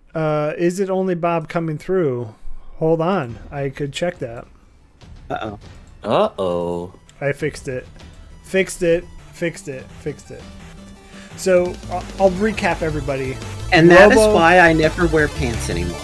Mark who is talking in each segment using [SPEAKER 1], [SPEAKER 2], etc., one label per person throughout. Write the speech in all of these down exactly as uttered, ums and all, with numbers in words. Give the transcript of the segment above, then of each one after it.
[SPEAKER 1] Uh, is it only Bob coming through? Hold on. I could check that.
[SPEAKER 2] Uh-oh.
[SPEAKER 3] Uh-oh.
[SPEAKER 1] I fixed it. Fixed it. Fixed it. Fixed it. So I'll, I'll recap everybody.
[SPEAKER 2] And that
[SPEAKER 1] Robo,
[SPEAKER 2] is why I never wear pants anymore.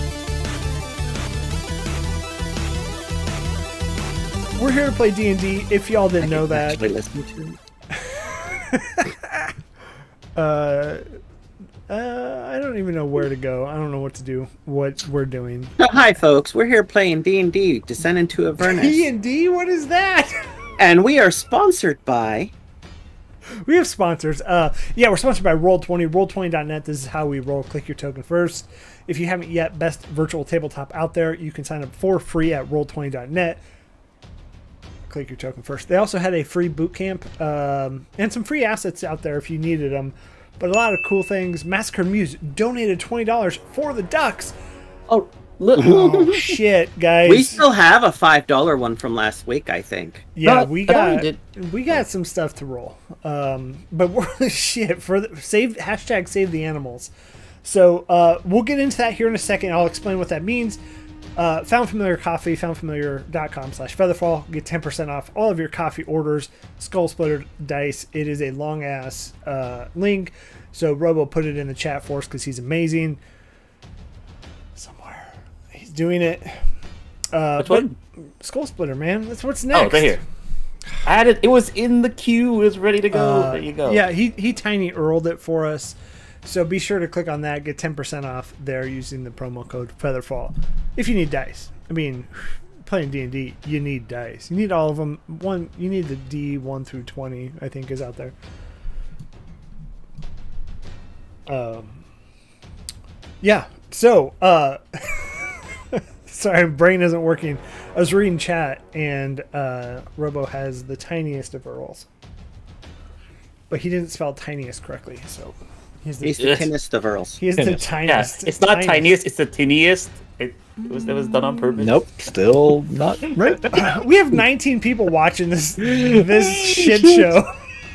[SPEAKER 1] We're here to play D and D. If y'all didn't
[SPEAKER 2] I
[SPEAKER 1] know
[SPEAKER 2] can
[SPEAKER 1] that.
[SPEAKER 2] actually listen to it.
[SPEAKER 1] uh, uh, I don't even know where to go. I don't know what to do. What we're doing.
[SPEAKER 2] So, hi, folks. We're here playing D and D, Descent into Avernus.
[SPEAKER 1] D and D? What is that?
[SPEAKER 2] And we are sponsored by...
[SPEAKER 1] We have sponsors. Uh, yeah, we're sponsored by Roll twenty, roll twenty dot net. This is how we roll. Click your token first. If you haven't yet, best virtual tabletop out there. You can sign up for free at roll twenty dot net. Click your token first. They also had a free boot camp um, and some free assets out there if you needed them. But a lot of cool things. Massacre Muse donated twenty dollars for the ducks.
[SPEAKER 3] Oh, look.
[SPEAKER 1] Oh, shit, guys.
[SPEAKER 2] We still have a five dollar one from last week, I think.
[SPEAKER 1] Yeah,
[SPEAKER 3] But-
[SPEAKER 1] we
[SPEAKER 3] but I
[SPEAKER 1] got
[SPEAKER 3] did-
[SPEAKER 1] we got some stuff to roll. Um, but we're shit for the save hashtag save the animals. So uh, we'll get into that here in a second. I'll explain what that means. Uh, Found Familiar Coffee, foundfamiliar.com slash featherfall. Get ten percent off all of your coffee orders. Skull Splitter Dice. It is a long ass uh, link. So Robo put it in the chat for us because he's amazing. Somewhere he's doing it. Uh,
[SPEAKER 3] Which one?
[SPEAKER 1] Skull Splitter, man. That's what's next.
[SPEAKER 3] Oh, right here. I had it. It was in the queue. It was ready to go.
[SPEAKER 1] Uh,
[SPEAKER 3] there you go.
[SPEAKER 1] Yeah, he, he tiny earled it for us. So be sure to click on that. Get ten percent off there using the promo code Featherfall. If you need dice. I mean, playing D and D, you need dice. You need all of them. One, you need the D one through twenty, I think, is out there. Um, yeah, so, uh, sorry, my brain isn't working. I was reading chat, and uh, Robo has the tiniest of Earls. But he didn't spell tiniest correctly, so he's the,
[SPEAKER 2] He's the
[SPEAKER 3] Yes.
[SPEAKER 2] tinnest of Earls.
[SPEAKER 1] he is the
[SPEAKER 3] Yeah,
[SPEAKER 1] tiniest.
[SPEAKER 3] it's not
[SPEAKER 1] tiniest.
[SPEAKER 3] tiniest. It's the tiniest. It, it was. It was done on purpose.
[SPEAKER 4] Nope, still not.
[SPEAKER 1] Right? We have nineteen people watching this this shit show.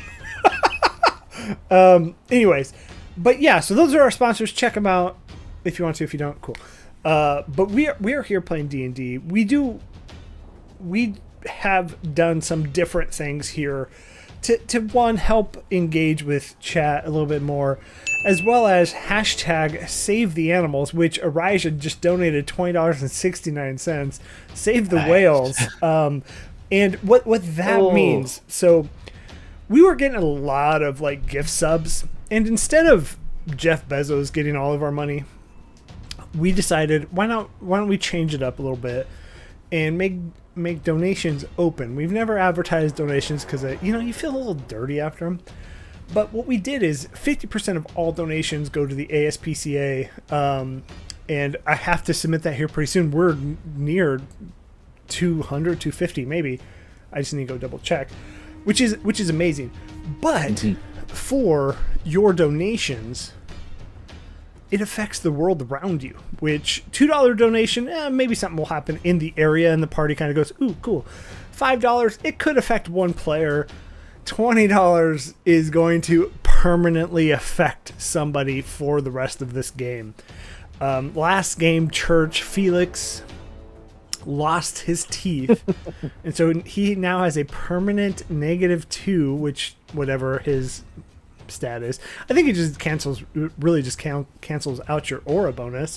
[SPEAKER 1] um. Anyways, but yeah, so those are our sponsors. Check them out if you want to. If you don't, cool. Uh. But we are we are here playing D and D. We do. We have done some different things here to to one help engage with chat a little bit more, as well as hashtag save the animals, which Arijah just donated twenty dollars and sixty-nine cents. Save the
[SPEAKER 4] Nice.
[SPEAKER 1] whales. Um, and what, what that
[SPEAKER 3] Oh.
[SPEAKER 1] means. So we were getting a lot of like gift subs, and instead of Jeff Bezos getting all of our money, we decided why not why don't we change it up a little bit and make make donations open. We've never advertised donations because uh, you know you feel a little dirty after them. But what we did is fifty percent of all donations go to the A S P C A, um, and I have to submit that here pretty soon. We're n- near two hundred, two fifty maybe. I just need to go double check, which is which is amazing. But for your donations, it affects the world around you, which two dollar donation, eh, maybe something will happen in the area and the party kind of goes, ooh, cool. five dollars, it could affect one player. twenty dollars is going to permanently affect somebody for the rest of this game. Um, last game, Church, Felix lost his teeth. And so he now has a permanent negative two, which whatever his stat is. I think it just cancels, really just can, cancels out your aura bonus.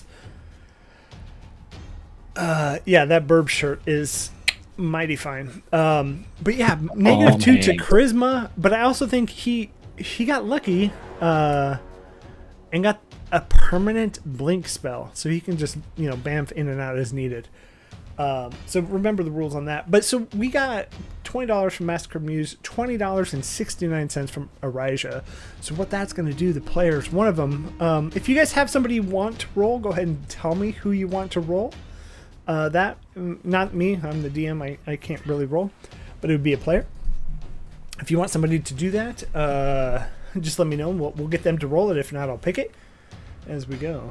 [SPEAKER 1] Uh, yeah, that burb shirt is mighty fine. Um, but yeah, negative
[SPEAKER 4] Oh,
[SPEAKER 1] two
[SPEAKER 4] man.
[SPEAKER 1] to charisma. But I also think he he got lucky uh, and got a permanent blink spell, so he can just you know bamf in and out as needed. Um, so remember the rules on that. But so we got twenty dollars from Massacre Muse, twenty dollars and sixty-nine cents from Arijah. So what that's going to do, the players, one of them, um, if you guys have somebody you want to roll, go ahead and tell me who you want to roll. Uh, that, mm, not me, I'm the D M, I, I can't really roll, but it would be a player. If you want somebody to do that, uh, just let me know and we'll, we'll get them to roll it. If not, I'll pick it as we go.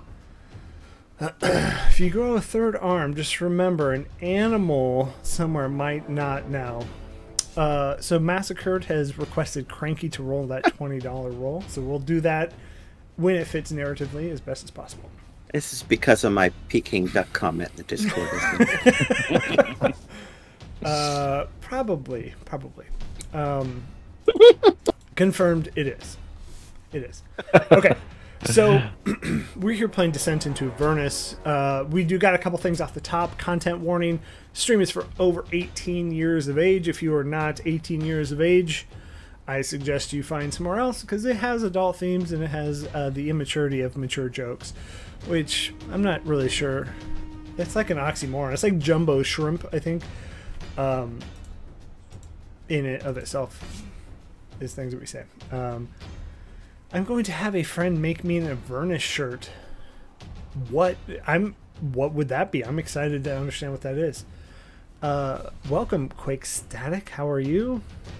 [SPEAKER 1] If you grow a third arm, just remember an animal somewhere might not now. Uh, so Massacred has requested Cranky to roll that twenty dollar roll. So we'll do that when it fits narratively as best as possible.
[SPEAKER 2] This is because of my Peking duck comment in the Discord, isn't it?
[SPEAKER 1] Uh, probably, probably. Um, confirmed. It is. It is. Okay. So we're here playing Descent into Avernus. Uh, we do got a couple things off the top. Content warning: stream is for over eighteen years of age. If you are not eighteen years of age, I suggest you find somewhere else because it has adult themes and it has uh, the immaturity of mature jokes, which I'm not really sure. It's like an oxymoron. It's like jumbo shrimp, I think. Um, in it of itself is things that we say. Um, I'm going to have a friend make me an Avernus shirt. What I'm what would that be? I'm excited to understand what that is. Uh, welcome, Quake Static. How are you?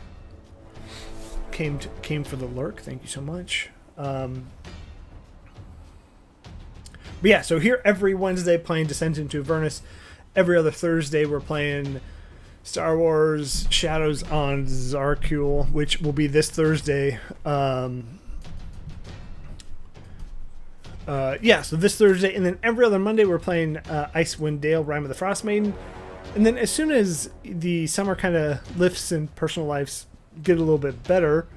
[SPEAKER 1] Came to, came for the lurk. Thank you so much. Um, but yeah, so here every Wednesday playing Descent into Avernus. Every other Thursday we're playing Star Wars Shadows on Zarkul, which will be this Thursday. Um, uh, yeah, so this Thursday. And then every other Monday, we're playing uh, Icewind Dale, Rime of the Frost Maiden. And then as soon as the summer kind of lifts and personal lives get a little bit better...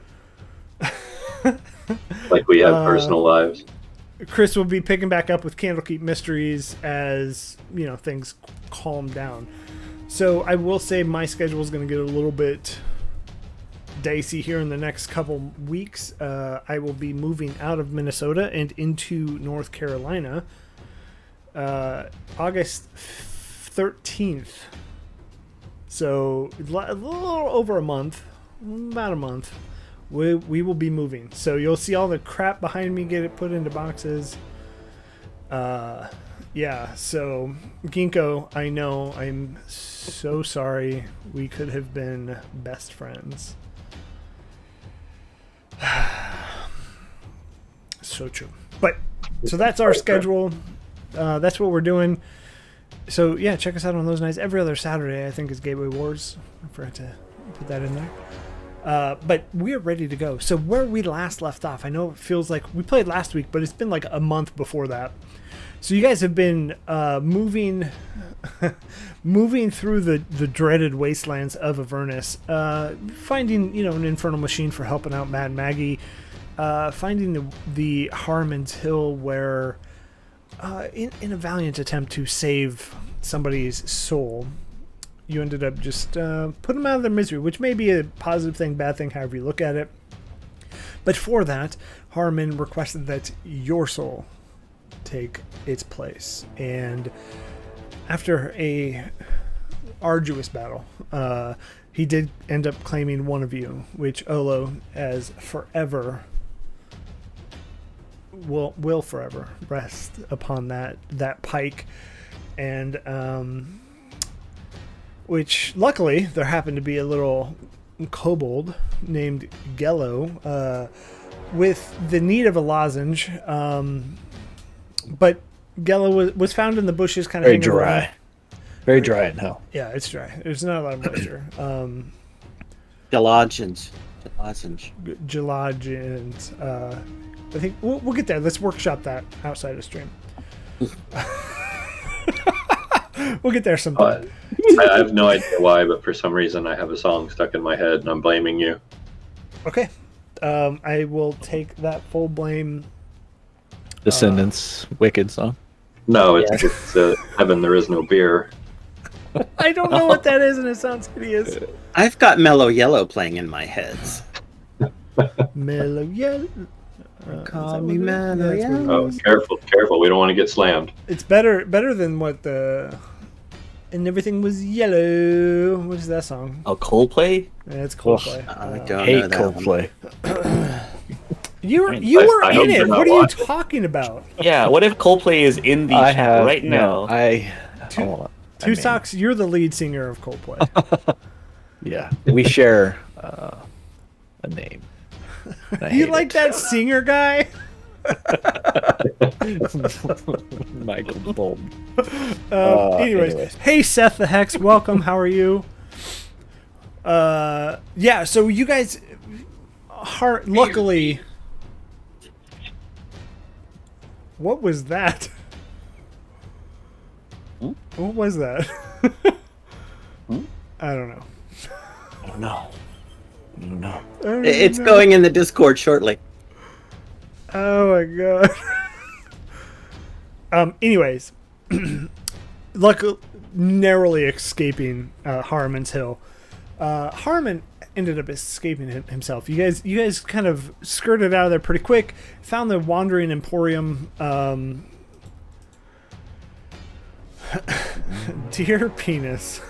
[SPEAKER 4] like we have
[SPEAKER 1] uh,
[SPEAKER 4] personal lives.
[SPEAKER 1] Chris will be picking back up with Candlekeep Mysteries as, you know, things calm down. So I will say my schedule is going to get a little bit dicey here in the next couple weeks. Uh, I will be moving out of Minnesota and into North Carolina uh, August thirteenth. So a little over a month, about a month, we, we will be moving. So you'll see all the crap behind me get it put into boxes. Uh... Yeah, so Ginkgo, I know, I'm so sorry. We could have been best friends. So true. But, so that's our schedule. Uh, that's what we're doing. So, yeah, check us out on those nights. Every other Saturday, I think, is Gateway Wars. I forgot to put that in there. Uh, but we're ready to go. So where we last left off, I know it feels like we played last week, but it's been like a month before that. So you guys have been uh, moving moving through the, the dreaded wastelands of Avernus, uh, finding, you know, an infernal machine for helping out Mad Maggie, uh, finding the, the Harmon's Hill where, uh, in, in a valiant attempt to save somebody's soul, you ended up just uh, putting them out of their misery, which may be a positive thing, bad thing, however you look at it. But for that, Harmon requested that your soul take its place, and after a arduous battle, uh, he did end up claiming one of you, which Olo, as forever, will will forever rest upon that that pike, and um, which luckily there happened to be a little kobold named Gello uh, with the need of a lozenge. Um, But Gello was, was found in the bushes, kind of
[SPEAKER 3] very dry, around. very dry in hell.
[SPEAKER 1] Yeah, it's dry. There's not a lot of moisture. Um,
[SPEAKER 2] Gelodgens. Gelodgens.
[SPEAKER 1] Gelodgens. Uh, I think we'll, we'll get there. Let's workshop that outside of stream. We'll get there sometime.
[SPEAKER 4] Uh, I have no idea why, but for some reason I have a song stuck in my head, and I'm blaming you.
[SPEAKER 1] Okay, um, I will take that full blame.
[SPEAKER 3] Descendants, uh, Wicked song.
[SPEAKER 4] No, it's, yeah. it's uh, Heaven There Is No Beer.
[SPEAKER 1] I don't know what that is, and it sounds hideous.
[SPEAKER 2] I've got Mellow Yellow playing in my head.
[SPEAKER 1] Mellow Yellow.
[SPEAKER 2] Uh, Call me Mellow
[SPEAKER 1] yeah,
[SPEAKER 2] Yellow.
[SPEAKER 4] Oh, careful, careful. We don't want to get slammed.
[SPEAKER 1] It's better better than what the... And everything was yellow. What is that song?
[SPEAKER 3] Oh, Coldplay?
[SPEAKER 1] Yeah, it's Coldplay.
[SPEAKER 2] Oh,
[SPEAKER 1] uh,
[SPEAKER 2] I don't
[SPEAKER 3] hate
[SPEAKER 2] know that
[SPEAKER 3] Coldplay.
[SPEAKER 1] You were you
[SPEAKER 4] I,
[SPEAKER 1] were
[SPEAKER 4] I
[SPEAKER 1] in it. What are
[SPEAKER 4] watching.
[SPEAKER 1] you talking about?
[SPEAKER 3] Yeah, what if Coldplay is in the
[SPEAKER 5] I
[SPEAKER 3] chat
[SPEAKER 5] have
[SPEAKER 3] right now?
[SPEAKER 5] no, I
[SPEAKER 1] Two,
[SPEAKER 5] oh,
[SPEAKER 1] two
[SPEAKER 5] I mean,
[SPEAKER 1] Socks, you're the lead singer of Coldplay.
[SPEAKER 5] Yeah, we share uh, a name. I
[SPEAKER 1] You
[SPEAKER 5] hate
[SPEAKER 1] like
[SPEAKER 5] it.
[SPEAKER 1] that singer guy?
[SPEAKER 5] Michael Bolton.
[SPEAKER 1] Uh,
[SPEAKER 5] Uh,
[SPEAKER 1] anyways,
[SPEAKER 5] anyways.
[SPEAKER 1] hey Seth the Hex, welcome. How are you? Uh, yeah. So you guys, heart. Luckily, what was that? What was that?
[SPEAKER 3] Hmm?
[SPEAKER 1] I don't know.
[SPEAKER 5] I don't know. I don't know.
[SPEAKER 1] I don't
[SPEAKER 2] It's
[SPEAKER 1] know.
[SPEAKER 2] going in the Discord shortly.
[SPEAKER 1] Oh my god. um. Anyways, luck narrowly escaping uh, Harmon's Hill. Uh, Harmon ended up escaping him- himself. You guys, you guys, kind of skirted out of there pretty quick. Found the Wandering Emporium. Um, dear penis.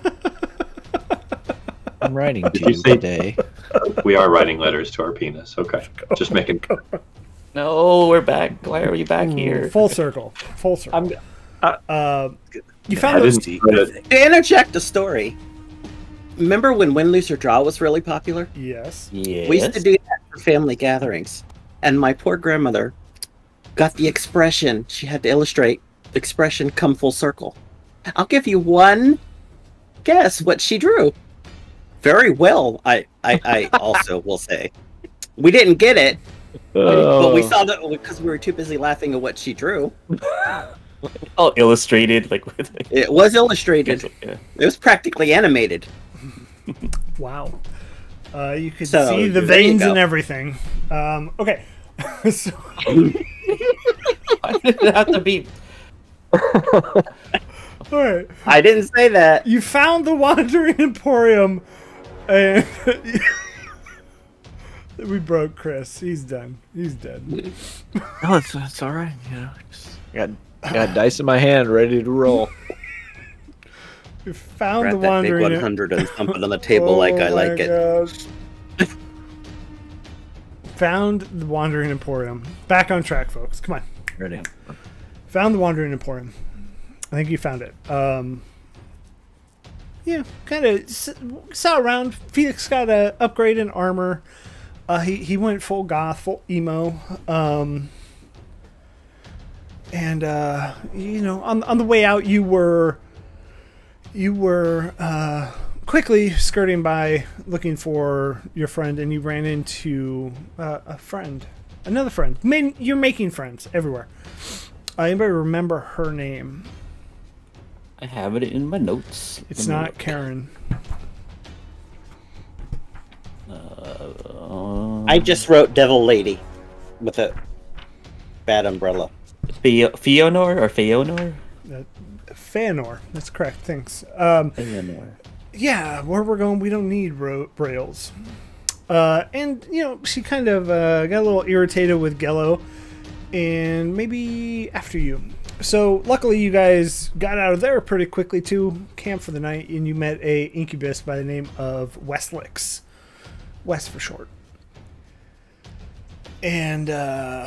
[SPEAKER 5] I'm writing
[SPEAKER 4] Did
[SPEAKER 5] to
[SPEAKER 4] you
[SPEAKER 5] you
[SPEAKER 4] say-
[SPEAKER 5] today.
[SPEAKER 4] We are writing letters to our penis. Okay. Just making.
[SPEAKER 3] No, we're back. Why are we back here?
[SPEAKER 1] Full circle. Full circle.
[SPEAKER 5] I'm. Uh,
[SPEAKER 1] Uh, you
[SPEAKER 4] I
[SPEAKER 1] found those.
[SPEAKER 4] didn't. Put it,
[SPEAKER 2] To interject a story, remember when Win, Lose, or Draw was really popular?
[SPEAKER 1] Yes.
[SPEAKER 3] Yes.
[SPEAKER 2] We used to do that for family gatherings. And my poor grandmother got the expression, she had to illustrate the expression come full circle. I'll give you one guess what she drew. Very well, I, I, I also will say. We didn't get it, but we saw that because we were too busy laughing at what she drew.
[SPEAKER 3] all illustrated, like with. Like,
[SPEAKER 2] It was illustrated.
[SPEAKER 3] yeah.
[SPEAKER 2] It was practically animated.
[SPEAKER 1] Wow. Uh, you could
[SPEAKER 2] So,
[SPEAKER 1] see the
[SPEAKER 2] there you
[SPEAKER 1] veins
[SPEAKER 2] go.
[SPEAKER 1] and everything. Um, okay. so,
[SPEAKER 3] Why did it have to be?
[SPEAKER 1] all right.
[SPEAKER 2] I didn't say that.
[SPEAKER 1] You found the Wandering Emporium, and we broke Chris. He's done. He's dead.
[SPEAKER 5] No, it's, it's all right. You know, just got got dice in my hand, ready to roll.
[SPEAKER 1] We found
[SPEAKER 2] Grab
[SPEAKER 1] the
[SPEAKER 2] that big
[SPEAKER 1] Wandering
[SPEAKER 2] one hundred and thump it on the table like I
[SPEAKER 1] Oh
[SPEAKER 2] like
[SPEAKER 1] my
[SPEAKER 2] it.
[SPEAKER 1] God. Found the Wandering Emporium. Back on track, folks. Come on.
[SPEAKER 5] Ready.
[SPEAKER 1] Found the Wandering Emporium. I think you found it. Um, yeah, kind of saw around. Felix got a upgrade in armor. Uh, he he went full goth, full emo. Um, and uh, you know, on on the way out, you were you were uh, quickly skirting by, looking for your friend, and you ran into uh, a friend, another friend. Man, you're making friends everywhere. Uh, anybody remember her name?
[SPEAKER 3] I have it in my notes.
[SPEAKER 1] It's
[SPEAKER 3] Let me
[SPEAKER 1] not
[SPEAKER 3] look.
[SPEAKER 1] Karen.
[SPEAKER 3] Uh,
[SPEAKER 2] I just wrote Devil Lady with a bad umbrella.
[SPEAKER 3] Fio- Fionor or Fionor?
[SPEAKER 1] Uh, Feanor. That's correct. Thanks. Um,
[SPEAKER 3] Fionor.
[SPEAKER 1] yeah, where we're going, we don't need ro- rails. Uh, and, you know, she kind of uh, got a little irritated with Gello, and maybe after you. So, luckily, you guys got out of there pretty quickly, too, camped for the night, and you met a incubus by the name of Westlix. West for short. And uh,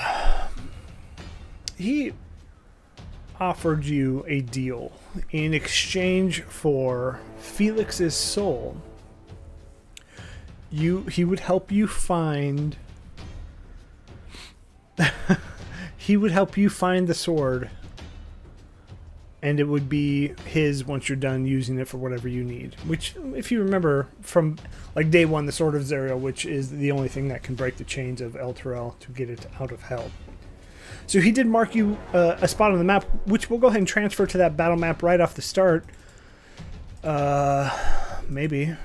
[SPEAKER 1] he offered you a deal in exchange for Felix's soul. You he would help you find he would help you find the sword, and it would be his once you're done using it for whatever you need. Which, if you remember from like day one, the Sword of Zerial, which is the only thing that can break the chains of El Terrell to get it out of hell. So he did mark you uh, a spot on the map, which we'll go ahead and transfer to that battle map right off the start. Uh, maybe.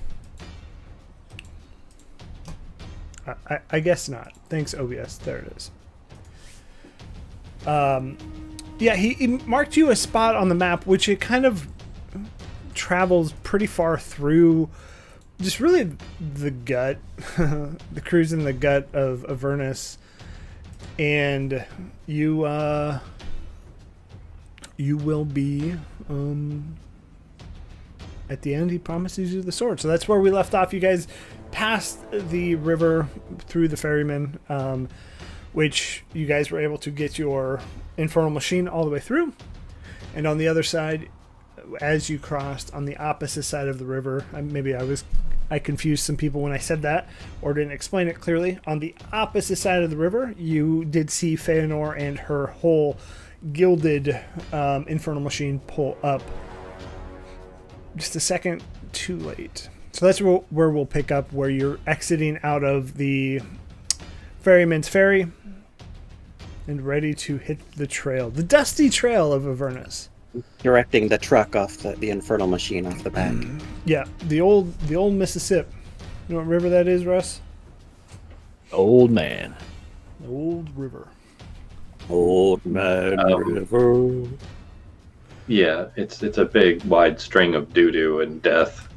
[SPEAKER 1] I, I, I guess not. Thanks, O B S. There it is. Um, yeah, he, he marked you a spot on the map, which it kind of travels pretty far through just really the gut, the cruise in the gut of Avernus. And you, uh, you will be, um, at the end, he promises you the sword. So that's where we left off. You guys passed the river through the ferryman, um, which you guys were able to get your infernal machine all the way through. And on the other side, as you crossed on the opposite side of the river, maybe I was I confused some people when I said that or didn't explain it clearly. On the opposite side of the river, you did see Feanor and her whole gilded um, infernal machine pull up just a second too late. So that's where, where we'll pick up, where you're exiting out of the ferryman's ferry and ready to hit the trail, the dusty trail of Avernus.
[SPEAKER 2] directing the truck off the, the infernal machine off the back.
[SPEAKER 1] Yeah, the old the old Mississippi. You know what river that is, Russ?
[SPEAKER 5] Old man.
[SPEAKER 1] The old river.
[SPEAKER 2] Old man
[SPEAKER 4] Um,
[SPEAKER 2] river.
[SPEAKER 4] Yeah, it's it's a big wide string of doo doo and death.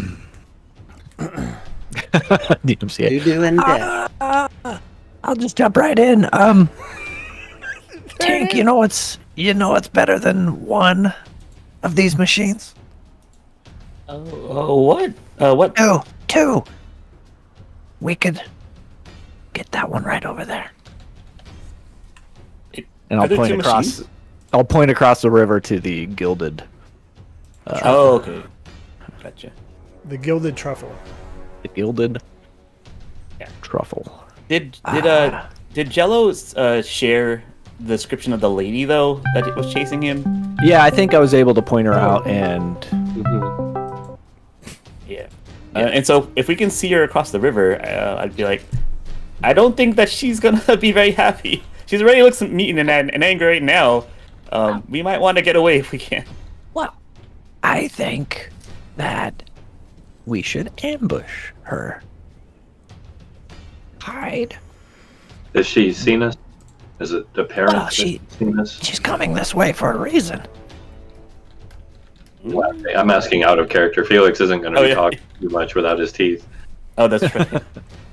[SPEAKER 5] D M C A.
[SPEAKER 2] You doing death.
[SPEAKER 6] I'll just jump right in. Um, Tank, you know what's you know what's better than one of these machines?
[SPEAKER 3] Oh, oh what? Uh, what?
[SPEAKER 6] Two, two. We could get that one right over there.
[SPEAKER 5] And
[SPEAKER 3] Are
[SPEAKER 5] I'll
[SPEAKER 3] there
[SPEAKER 5] point
[SPEAKER 3] two
[SPEAKER 5] across.
[SPEAKER 3] machines?
[SPEAKER 5] I'll point across the river to the gilded. Uh,
[SPEAKER 3] Oh, okay. Gotcha.
[SPEAKER 1] The gilded truffle.
[SPEAKER 5] The gilded.
[SPEAKER 3] Yeah.
[SPEAKER 5] Truffle.
[SPEAKER 3] Did did uh did Jello uh share the description of the lady though that was chasing him?
[SPEAKER 5] Yeah, I think I was able to point her out, and
[SPEAKER 2] Mhm.
[SPEAKER 3] Yeah. Uh, and so if we can see her across the river, uh, I'd be like, I don't think that she's gonna be very happy. She's already looks mean and, and angry right now. Um, we might want to get away if we can.
[SPEAKER 6] Well, I think that we should ambush her. Hide.
[SPEAKER 4] Has she seen us? Is it apparent
[SPEAKER 6] Well,
[SPEAKER 4] that
[SPEAKER 6] she-
[SPEAKER 4] she's seen us?
[SPEAKER 6] She's coming this way for a reason.
[SPEAKER 4] Well, I'm asking out of character. Felix isn't going to
[SPEAKER 3] Oh,
[SPEAKER 4] be
[SPEAKER 3] yeah.
[SPEAKER 4] talking too much without his teeth.
[SPEAKER 3] Oh, that's right.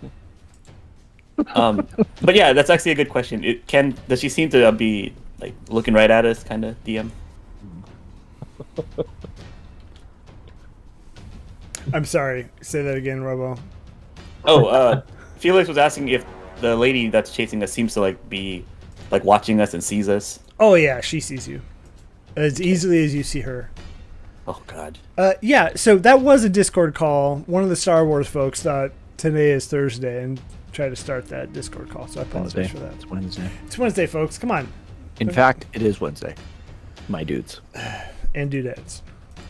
[SPEAKER 3] um, but yeah, that's actually a good question. It can does she seem to uh, be like looking right at us, kind of D M?
[SPEAKER 1] I'm sorry. Say that again, Robo.
[SPEAKER 3] Oh, uh, Felix was asking if the lady that's chasing us seems to like be like watching us and sees us.
[SPEAKER 1] Oh yeah, she sees you as easily as you see her.
[SPEAKER 3] Oh God.
[SPEAKER 1] Uh, yeah, so that was a Discord call. One of the Star Wars folks thought today is Thursday and tried to start that Discord call. So I apologize
[SPEAKER 5] Wednesday.
[SPEAKER 1] for that.
[SPEAKER 5] It's Wednesday.
[SPEAKER 1] It's Wednesday, folks. Come on,
[SPEAKER 5] In fact, it is Wednesday. My dudes.
[SPEAKER 1] and doodads.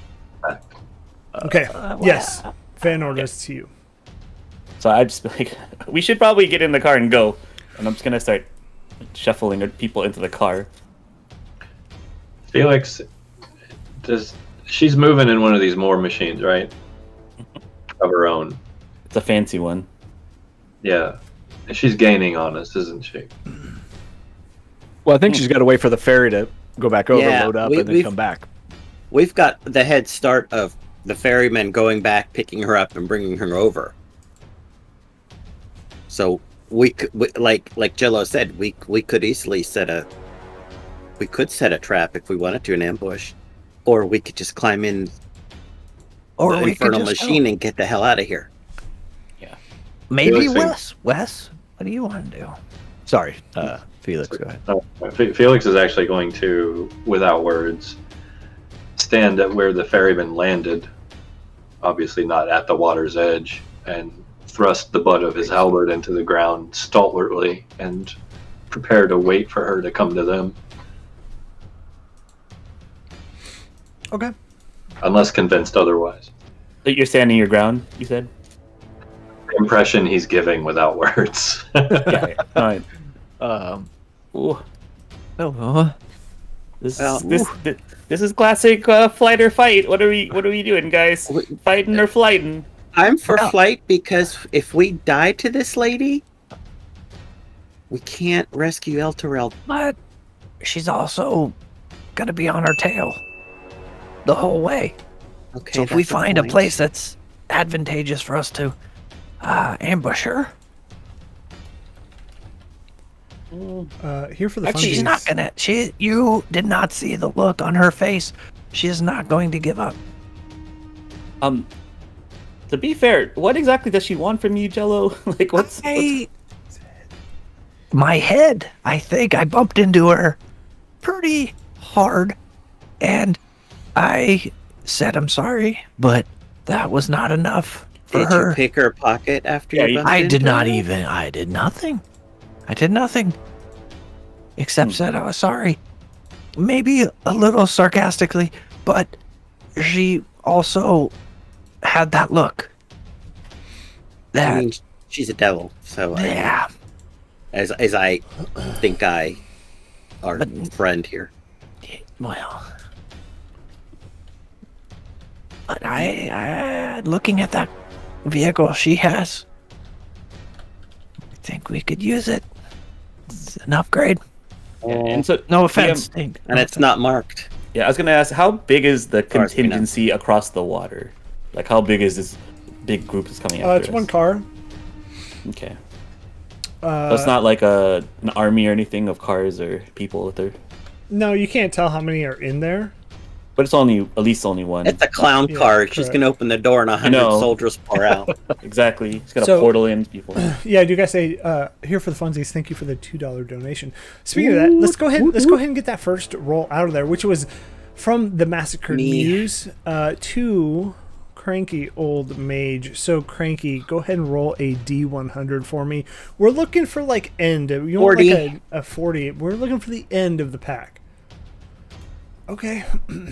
[SPEAKER 1] Okay.
[SPEAKER 6] Uh,
[SPEAKER 1] Yes. Fan orders to you.
[SPEAKER 3] So I just like we should probably get in the car and go. And I'm just gonna start shuffling people into the car.
[SPEAKER 4] Felix, does she's moving in one of these Moore machines, right? Of her own.
[SPEAKER 3] It's a fancy one.
[SPEAKER 4] Yeah. And she's gaining on us, isn't she?
[SPEAKER 5] Well, I think she's got to wait for the ferry to go back over,
[SPEAKER 2] Yeah,
[SPEAKER 5] load up,
[SPEAKER 2] we-
[SPEAKER 5] and then
[SPEAKER 2] we've-
[SPEAKER 5] come back.
[SPEAKER 2] We've got the head start of the ferryman going back, picking her up, and bringing her over. So we could, we, like like Jello said, we we could easily set a we could set a trap if we wanted to, an ambush, or we could just climb in
[SPEAKER 6] Or
[SPEAKER 2] the
[SPEAKER 6] we could
[SPEAKER 2] infernal
[SPEAKER 6] just
[SPEAKER 2] machine
[SPEAKER 6] go.
[SPEAKER 2] and get the hell out of here.
[SPEAKER 6] Maybe
[SPEAKER 4] Felix,
[SPEAKER 6] Wes. Wes, what do you want to do?
[SPEAKER 5] Sorry, uh, Felix, go ahead.
[SPEAKER 4] Oh, Fe- Felix is actually going to, without words, stand at where the ferryman landed, obviously not at the water's edge, and thrust the butt of his halberd into the ground stalwartly and prepare to wait for her to come to them,
[SPEAKER 1] Okay.
[SPEAKER 4] unless convinced otherwise.
[SPEAKER 3] You're standing your ground, you said?
[SPEAKER 4] The impression he's giving without words.
[SPEAKER 3] Yeah. All right.
[SPEAKER 5] Um,
[SPEAKER 3] Ooh,
[SPEAKER 6] Oh,
[SPEAKER 3] this,
[SPEAKER 2] Well,
[SPEAKER 3] this, this this is classic uh, flight or fight. What are we What are we doing, guys?
[SPEAKER 2] We-
[SPEAKER 3] Fighting or flighting?
[SPEAKER 2] I'm for
[SPEAKER 6] No.
[SPEAKER 2] flight because if we die to this lady, we can't rescue El Terrell.
[SPEAKER 6] but she's also gonna be on our tail the whole way.
[SPEAKER 2] Okay,
[SPEAKER 6] So if we
[SPEAKER 2] that's a
[SPEAKER 6] find a
[SPEAKER 2] point.
[SPEAKER 6] place that's advantageous for us to uh, ambush her,
[SPEAKER 1] Uh, here for the
[SPEAKER 3] Actually,
[SPEAKER 1] fun
[SPEAKER 6] she's not gonna. She, you did not see the look on her face. She is not going to give up.
[SPEAKER 3] Um, to be fair, what exactly does she want from you, Jello? Like, what's, what's
[SPEAKER 6] I, my head. I think I bumped into her pretty hard, and I said I'm sorry, but that was not enough for
[SPEAKER 2] Did
[SPEAKER 6] her.
[SPEAKER 2] you pick her pocket after
[SPEAKER 3] Yeah,
[SPEAKER 2] you
[SPEAKER 3] you-
[SPEAKER 2] bumped
[SPEAKER 6] I
[SPEAKER 2] into
[SPEAKER 6] did not
[SPEAKER 2] her?
[SPEAKER 6] even. I did nothing. I did nothing. Except said I was sorry. Maybe a little sarcastically, but she also had that look. That,
[SPEAKER 2] I mean, she's a devil, so I,
[SPEAKER 6] yeah.
[SPEAKER 2] as as I think I, our
[SPEAKER 6] But-
[SPEAKER 2] friend here.
[SPEAKER 6] Well, But I, I, looking at that vehicle she has, I think we could use it. It's an upgrade.
[SPEAKER 3] Yeah, and so
[SPEAKER 6] No
[SPEAKER 3] we,
[SPEAKER 6] offense,
[SPEAKER 3] um,
[SPEAKER 6] Stink.
[SPEAKER 2] And it's not marked.
[SPEAKER 3] yeah, I was gonna ask, how big is the
[SPEAKER 2] far as we know.
[SPEAKER 3] contingency across the water? Like, how big is this big group that's coming after
[SPEAKER 1] Uh, it's
[SPEAKER 3] us?
[SPEAKER 1] one car.
[SPEAKER 3] Okay.
[SPEAKER 1] Uh,
[SPEAKER 3] So it's not like a an army or anything of cars or people with her,
[SPEAKER 1] No, you can't tell how many are in there.
[SPEAKER 3] but it's only at least only one.
[SPEAKER 2] It's a clown
[SPEAKER 1] Yeah,
[SPEAKER 2] car. She's
[SPEAKER 1] correct.
[SPEAKER 2] gonna open the door and a hundred
[SPEAKER 3] know.
[SPEAKER 2] soldiers pour out.
[SPEAKER 3] Exactly. It's got
[SPEAKER 1] So-
[SPEAKER 3] a portal in people.
[SPEAKER 1] Yeah, I do guys say uh, here for the funsies? Thank you for the two dollar donation. Speaking of that, let's go ahead. Let's go ahead and get that first roll out of there, which was from the Massacred
[SPEAKER 2] Me.
[SPEAKER 1] Muse uh, to Cranky Old Mage. So Cranky, go ahead and roll a D one hundred for me. We're looking for like end. You want like
[SPEAKER 2] forty.
[SPEAKER 1] a, a forty. We're looking for the end of the pack. Okay.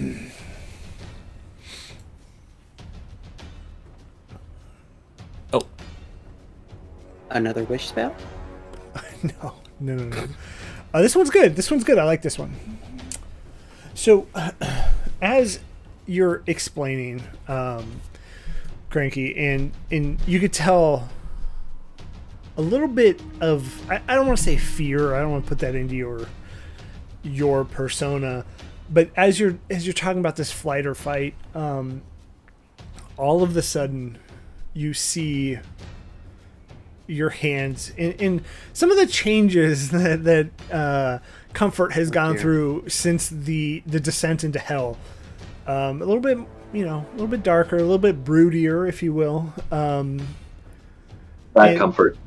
[SPEAKER 3] Oh,
[SPEAKER 2] Another wish spell?
[SPEAKER 1] No, no, no, no. Uh, this one's good. This one's good. I like this one. So, as you're explaining, um, Cranky, and and you could tell a little bit of I, I don't want to say fear. I don't want to put that into your your persona, but as you're as you're talking about this flight or fight, um, all of the sudden you see your hands and, and some of the changes that, that uh, Comfort has gone
[SPEAKER 2] dear.
[SPEAKER 1] through since the the descent into hell. Um, a little bit, you know, a little bit darker, a little bit broodier, if you will. Um,
[SPEAKER 4] That
[SPEAKER 1] and-
[SPEAKER 4] comfort.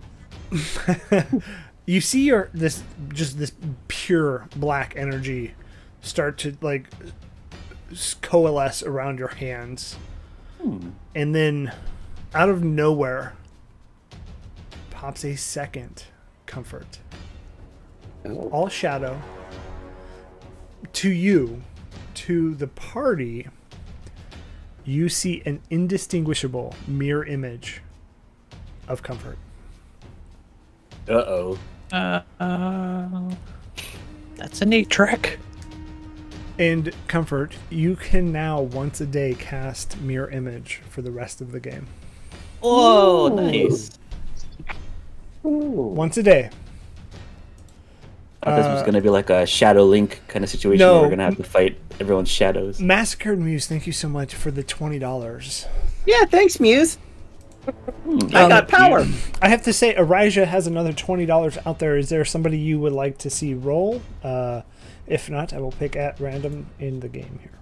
[SPEAKER 1] you see your this just this pure black energy start to like s- coalesce around your hands, and then out of nowhere pops a second Comfort,
[SPEAKER 2] Oh.
[SPEAKER 1] all shadow. To you, to the party, you see an indistinguishable mirror image of Comfort.
[SPEAKER 3] uh oh.
[SPEAKER 6] Uh, uh, that's a neat trick.
[SPEAKER 1] And Comfort, you can now once a day cast mirror image for the rest of the game.
[SPEAKER 3] Whoa, nice.
[SPEAKER 1] Once a day.
[SPEAKER 3] I thought this was
[SPEAKER 1] Uh,
[SPEAKER 3] gonna be like a Shadow Link kind of situation
[SPEAKER 1] No.
[SPEAKER 3] where we're gonna have to fight everyone's shadows.
[SPEAKER 1] Massacred Muse, thank you so much for the twenty dollars.
[SPEAKER 2] Yeah, thanks, Muse.
[SPEAKER 3] Hmm,
[SPEAKER 2] I
[SPEAKER 1] Um,
[SPEAKER 2] got power.
[SPEAKER 1] I have to say, Arijah has another twenty dollars out there. Is there somebody you would like to see roll? Uh, if not, I will pick at random in the game here.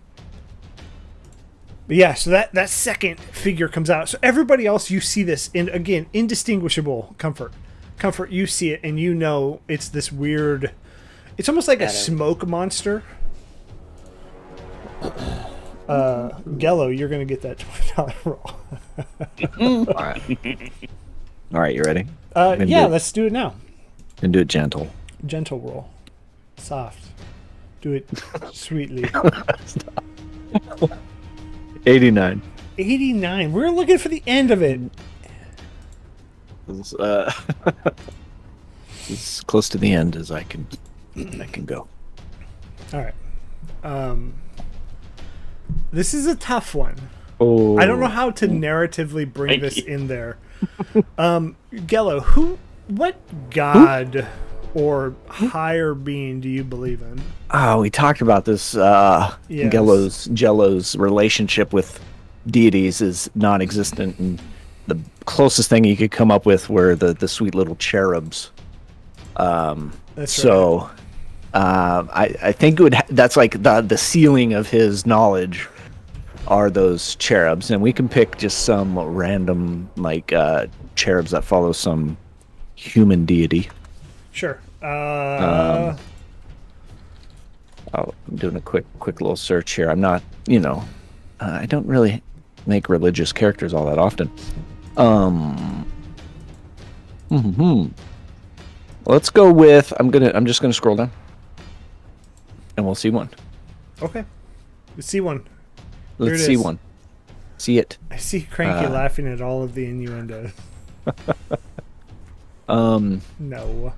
[SPEAKER 1] But yeah, so that, that second figure comes out. So everybody else, you see this, and again, indistinguishable Comfort. Comfort, you see it, and you know it's this weird... It's almost like a
[SPEAKER 2] Shadow.
[SPEAKER 1] smoke monster. Uh, Gello, you're going to get that twenty dollars roll.
[SPEAKER 5] All right. All right, you ready?
[SPEAKER 1] Uh,
[SPEAKER 5] Gonna
[SPEAKER 1] yeah,
[SPEAKER 5] do it.
[SPEAKER 1] let's do it now.
[SPEAKER 5] And do it gentle.
[SPEAKER 1] Gentle roll. Soft. Do it sweetly.
[SPEAKER 5] eighty-nine.
[SPEAKER 1] eighty-nine. We're looking for the end of it.
[SPEAKER 5] This, uh, as close to the end as I can, I can go.
[SPEAKER 1] All right. Um, this is a tough one.
[SPEAKER 5] Oh,
[SPEAKER 1] I don't know how to narratively bring
[SPEAKER 3] Thank
[SPEAKER 1] this
[SPEAKER 3] you.
[SPEAKER 1] in there. um, Gello, who, what god or higher being do you believe in?
[SPEAKER 5] Oh, we talked about this. Uh,
[SPEAKER 1] Yes.
[SPEAKER 5] Gello's Jello's relationship with deities is non-existent, and the closest thing you could come up with were the the sweet little cherubs. Um,
[SPEAKER 1] That's
[SPEAKER 5] so, uh, I I think it would. Ha- that's like the the ceiling of his knowledge are those cherubs, and we can pick just some random like uh, cherubs that follow some human deity.
[SPEAKER 1] Sure. Uh,
[SPEAKER 5] Um, Oh, I'm doing a quick, quick little search here. I'm not, you know, uh, I don't really make religious characters all that often. Um, hmm. Let's go with. I'm gonna. I'm just gonna scroll down, and we'll see one.
[SPEAKER 1] okay. Let's see one. Here
[SPEAKER 5] Let's
[SPEAKER 1] it
[SPEAKER 5] see
[SPEAKER 1] is.
[SPEAKER 5] one. See it.
[SPEAKER 1] I see Cranky
[SPEAKER 5] Uh,
[SPEAKER 1] laughing at all of the innuendo.
[SPEAKER 5] Um.
[SPEAKER 1] No.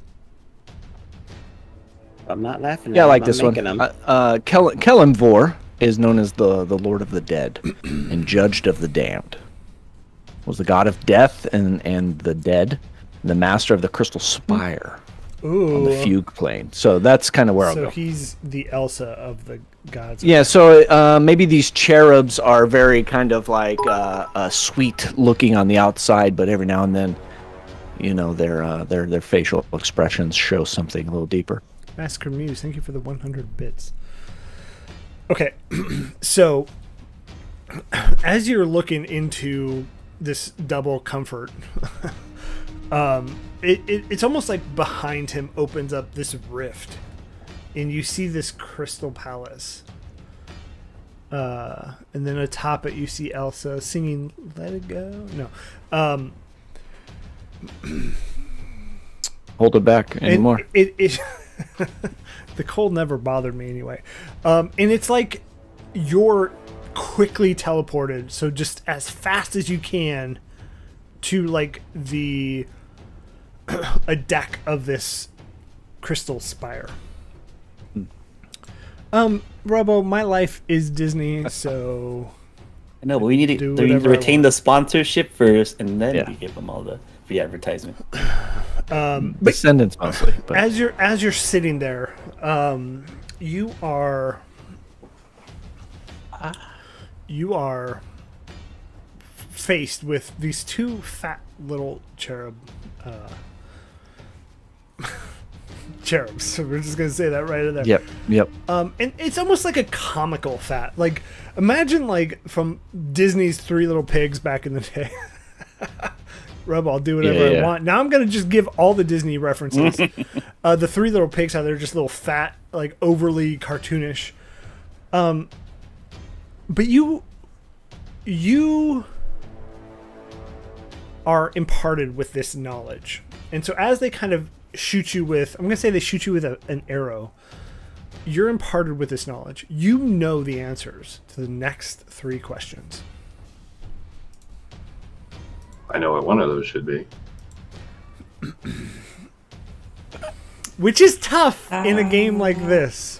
[SPEAKER 2] I'm not laughing.
[SPEAKER 5] Yeah, I
[SPEAKER 2] at
[SPEAKER 5] like
[SPEAKER 2] them,
[SPEAKER 5] this
[SPEAKER 2] I'm
[SPEAKER 5] one.
[SPEAKER 2] making them.
[SPEAKER 5] Uh, uh Kel- Kellenvor is known as the the Lord of the Dead and Judged of the Damned. Was the god of death and and the dead, and the master of the crystal spire
[SPEAKER 1] Ooh.
[SPEAKER 5] on the fugue plane. So that's kind of where I'll
[SPEAKER 1] So
[SPEAKER 5] go.
[SPEAKER 1] he's the Elsa of the gods.
[SPEAKER 5] Yeah, so uh, maybe these cherubs are very kind of like uh, uh, sweet looking on the outside, but every now and then, you know, their uh, their their facial expressions show something a little deeper.
[SPEAKER 1] Massacre Muse, thank you for the one hundred bits. Okay, so as you're looking into this double comfort, um, it, it it's almost like behind him opens up this rift, and you see this crystal palace. Uh, and then atop it, you see Elsa singing "Let It Go." No, um,
[SPEAKER 5] Hold it back anymore.
[SPEAKER 1] It, it, it the cold never bothered me anyway. Um, and it's like you're quickly teleported, so just as fast as you can to like the a deck of this crystal spire. Um, Robo, my life is Disney, so
[SPEAKER 3] I know, but we need to,
[SPEAKER 1] Do
[SPEAKER 3] we need to
[SPEAKER 1] whatever I
[SPEAKER 3] retain
[SPEAKER 1] want.
[SPEAKER 3] the sponsorship first, and then
[SPEAKER 5] Yeah.
[SPEAKER 3] we give them all the free advertisement.
[SPEAKER 1] um, but
[SPEAKER 5] Descendants mostly, but
[SPEAKER 1] as you're as you're sitting there, um, you are you are faced with these two fat little cherub uh, cherubs. So we're just gonna say that right in there.
[SPEAKER 5] yep, yep.
[SPEAKER 1] Um, and it's almost like a comical fat. Like imagine like from Disney's Three Little Pigs back in the day. Rub, I'll do whatever
[SPEAKER 5] Yeah,
[SPEAKER 1] I
[SPEAKER 5] yeah.
[SPEAKER 1] want. Now I'm gonna just give all the Disney references. uh, the Three Little Pigs, how they're just little fat, like overly cartoonish. Um, but you, you are imparted with this knowledge, and so as they kind of shoot you with, I'm gonna say they shoot you with a, an arrow. You're imparted with this knowledge. You know the answers to the next three questions.
[SPEAKER 4] I know what one of those should be.
[SPEAKER 1] Which is tough in a game like this.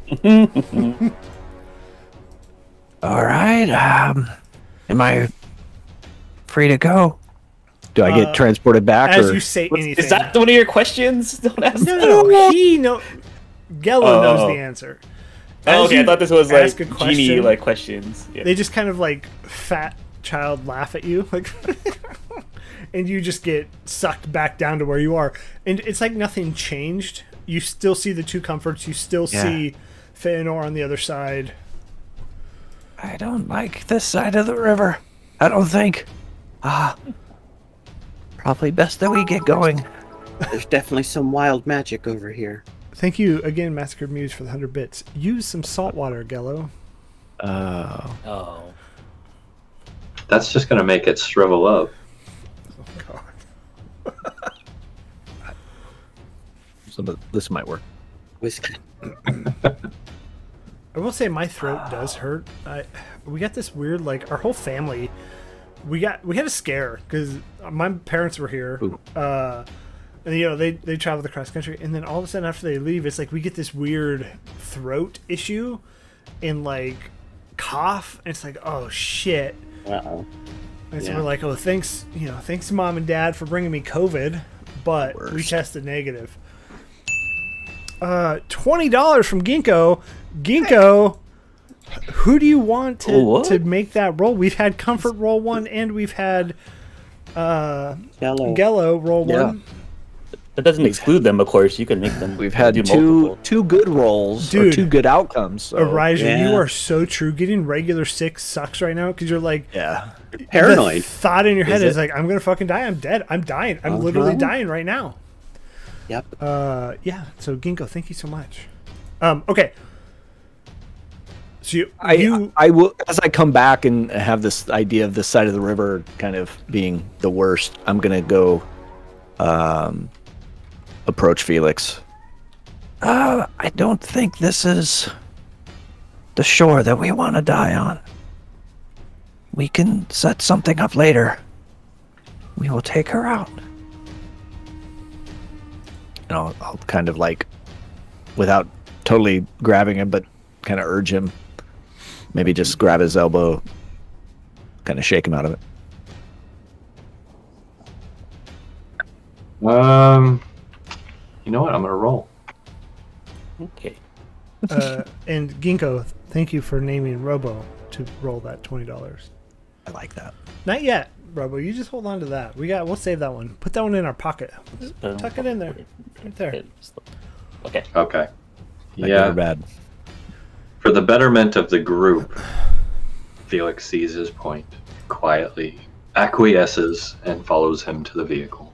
[SPEAKER 6] All right. Um, am I free to go?
[SPEAKER 5] Do I get
[SPEAKER 1] Uh,
[SPEAKER 5] transported back?
[SPEAKER 1] As
[SPEAKER 5] or?
[SPEAKER 1] you say anything.
[SPEAKER 3] Is that one of your questions? Don't ask.
[SPEAKER 1] No, no, no. He know. Gello
[SPEAKER 3] Oh.
[SPEAKER 1] knows the answer.
[SPEAKER 3] Oh,
[SPEAKER 1] As
[SPEAKER 3] okay, I
[SPEAKER 1] you
[SPEAKER 3] thought this was
[SPEAKER 1] ask
[SPEAKER 3] like
[SPEAKER 1] a
[SPEAKER 3] genie
[SPEAKER 1] question,
[SPEAKER 3] like questions. Yeah.
[SPEAKER 1] They just kind of like fat child laugh at you, like, and you just get sucked back down to where you are. And it's like nothing changed. You still see the two comforts. You still
[SPEAKER 6] Yeah.
[SPEAKER 1] see Feanor on the other side.
[SPEAKER 6] I don't like this side of the river. I don't think. Ah. Probably best that we get going.
[SPEAKER 2] There's definitely some wild magic over here.
[SPEAKER 1] Thank you again, Massacre Muse, for the hundred bits. Use some salt water, Gello.
[SPEAKER 5] Uh,
[SPEAKER 3] Oh.
[SPEAKER 4] That's just going to make it shrivel up.
[SPEAKER 1] Oh God.
[SPEAKER 5] so th- this might work.
[SPEAKER 2] Whiskey.
[SPEAKER 1] I will say my throat does hurt. I we got this weird, like, our whole family. We got we had a scare because my parents were here,
[SPEAKER 5] Ooh.
[SPEAKER 1] uh, and you know they they traveled across country, and then all of a sudden after they leave, it's like we get this weird throat issue, and like cough, and it's like, oh shit.
[SPEAKER 2] Uh-oh.
[SPEAKER 1] And so
[SPEAKER 2] Yeah.
[SPEAKER 1] we're like, oh, thanks, you know, thanks mom and dad for bringing me COVID, but we
[SPEAKER 5] Worst.
[SPEAKER 1] tested negative. Uh, twenty dollars from Ginkgo. Ginkgo, who do you want to,
[SPEAKER 3] What?
[SPEAKER 1] to make that roll? We've had Comfort roll one, and we've had uh,
[SPEAKER 2] Yellow.
[SPEAKER 1] Gello roll
[SPEAKER 5] Yeah.
[SPEAKER 1] one.
[SPEAKER 3] That doesn't exclude them, of course. You can make them.
[SPEAKER 5] We've had
[SPEAKER 3] do
[SPEAKER 5] two
[SPEAKER 3] multiple.
[SPEAKER 5] two good rolls or
[SPEAKER 1] Dude.
[SPEAKER 5] two good outcomes. So,
[SPEAKER 1] Elijah,
[SPEAKER 2] yeah.
[SPEAKER 1] you are so true. Getting regular sick sucks right now because you're like,
[SPEAKER 5] yeah.
[SPEAKER 2] Paranoid.
[SPEAKER 1] the thought in your head
[SPEAKER 2] Is
[SPEAKER 1] is,
[SPEAKER 2] it?
[SPEAKER 1] like, I'm gonna fucking die. I'm dead. I'm dying. I'm
[SPEAKER 2] Uh-huh.
[SPEAKER 1] literally dying right now.
[SPEAKER 2] Yep.
[SPEAKER 1] Uh, yeah. So Ginkgo, thank you so much. Um, okay. So you,
[SPEAKER 5] I
[SPEAKER 1] you
[SPEAKER 5] I will as I come back and have this idea of this side of the river kind of being the worst. I'm gonna go um, approach Felix.
[SPEAKER 6] Uh, I don't think this is the shore that we want to die on. We can set something up later. We will take her out.
[SPEAKER 5] And I'll, I'll kind of like, without totally grabbing him, but kind of urge him. maybe just grab his elbow, kind of shake him out of it.
[SPEAKER 4] Um, you know what? I'm gonna roll.
[SPEAKER 3] Okay.
[SPEAKER 1] Uh, and Ginkgo, thank you for naming Robo to roll that twenty dollars.
[SPEAKER 5] I like that.
[SPEAKER 1] Not yet, Robo. You just hold on to that. We got. We'll save that one. Put that one in our pocket. Just tuck it in there, right there.
[SPEAKER 3] Okay.
[SPEAKER 4] Okay.
[SPEAKER 5] Like good
[SPEAKER 4] Yeah.
[SPEAKER 5] or bad.
[SPEAKER 4] For the betterment of the group, Felix sees his point, quietly acquiesces, and follows him to the vehicle.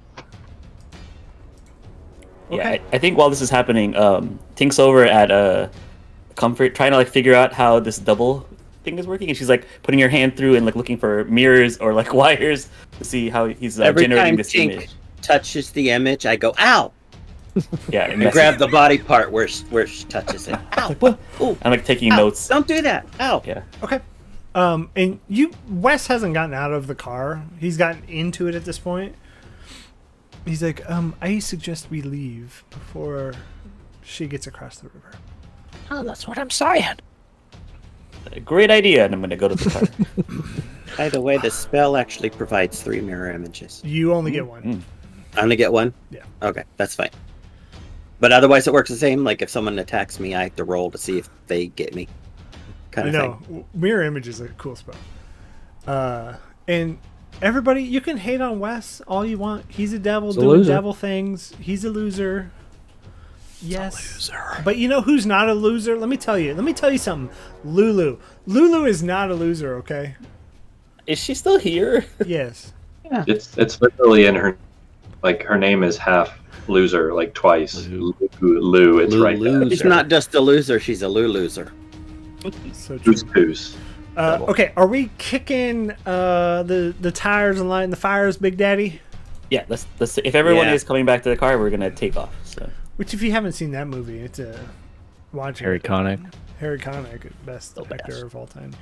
[SPEAKER 3] Yeah,
[SPEAKER 1] Okay.
[SPEAKER 3] I, I think while this is happening, um, Tink's over at uh, Comfort trying to like figure out how this double thing is working, and she's like putting her hand through and like looking for mirrors or like wires to see how he's uh,
[SPEAKER 2] Every
[SPEAKER 3] generating
[SPEAKER 2] time
[SPEAKER 3] this
[SPEAKER 2] Tink
[SPEAKER 3] image.
[SPEAKER 2] touches the image, I go, ow!
[SPEAKER 3] Yeah, and
[SPEAKER 2] And
[SPEAKER 3] that's-
[SPEAKER 2] grab the body part where she, where she touches it. Ow!
[SPEAKER 3] What?
[SPEAKER 2] Ooh,
[SPEAKER 3] I'm like taking
[SPEAKER 2] ow,
[SPEAKER 3] notes.
[SPEAKER 2] Don't do that! Ow!
[SPEAKER 3] Yeah.
[SPEAKER 1] Okay. Um, and you, Wes hasn't gotten out of the car. He's gotten into it at this point. He's like, um, I suggest we leave before she gets across the river.
[SPEAKER 6] Oh, that's what I'm saying.
[SPEAKER 3] Great idea, and I'm gonna go to the car.
[SPEAKER 2] By the way, the spell actually provides three mirror images.
[SPEAKER 1] You only get one.
[SPEAKER 3] Mm.
[SPEAKER 2] I only get one?
[SPEAKER 1] Yeah.
[SPEAKER 2] Okay, that's fine. But otherwise it works the same. Like if someone attacks me, I have to roll to see if they get me. Kind
[SPEAKER 1] I
[SPEAKER 2] of
[SPEAKER 1] know.
[SPEAKER 2] thing.
[SPEAKER 1] W- Mirror image is a cool spell. Uh, and everybody, you can hate on Wes all you want. He's a devil
[SPEAKER 5] He's a
[SPEAKER 1] doing
[SPEAKER 5] loser.
[SPEAKER 1] devil things. He's a loser. Yes. But you know who's not a loser? Let me tell you. Let me tell you something. Lulu. Lulu is not a loser, okay?
[SPEAKER 3] Is she still here?
[SPEAKER 1] Yes.
[SPEAKER 4] It's it's literally in her, like her name is half loser, like twice.
[SPEAKER 5] Lou.
[SPEAKER 4] Lou, Lou it's
[SPEAKER 5] Lou
[SPEAKER 4] right there.
[SPEAKER 5] loser.
[SPEAKER 2] She's not just a loser, she's a Lou loser.
[SPEAKER 1] So true.
[SPEAKER 4] Goose goose.
[SPEAKER 1] Uh, okay, are we kicking uh, the the tires and lighting the fires, Big Daddy?
[SPEAKER 3] Yeah. Let's let's. If everyone
[SPEAKER 2] Yeah.
[SPEAKER 3] is coming back to the car, we're gonna take off. So.
[SPEAKER 1] Which, if you haven't seen that movie, it's a watch
[SPEAKER 5] Harry
[SPEAKER 1] it.
[SPEAKER 5] Connick.
[SPEAKER 1] Harry Connick, best
[SPEAKER 3] The
[SPEAKER 1] actor
[SPEAKER 3] best.
[SPEAKER 1] of all time.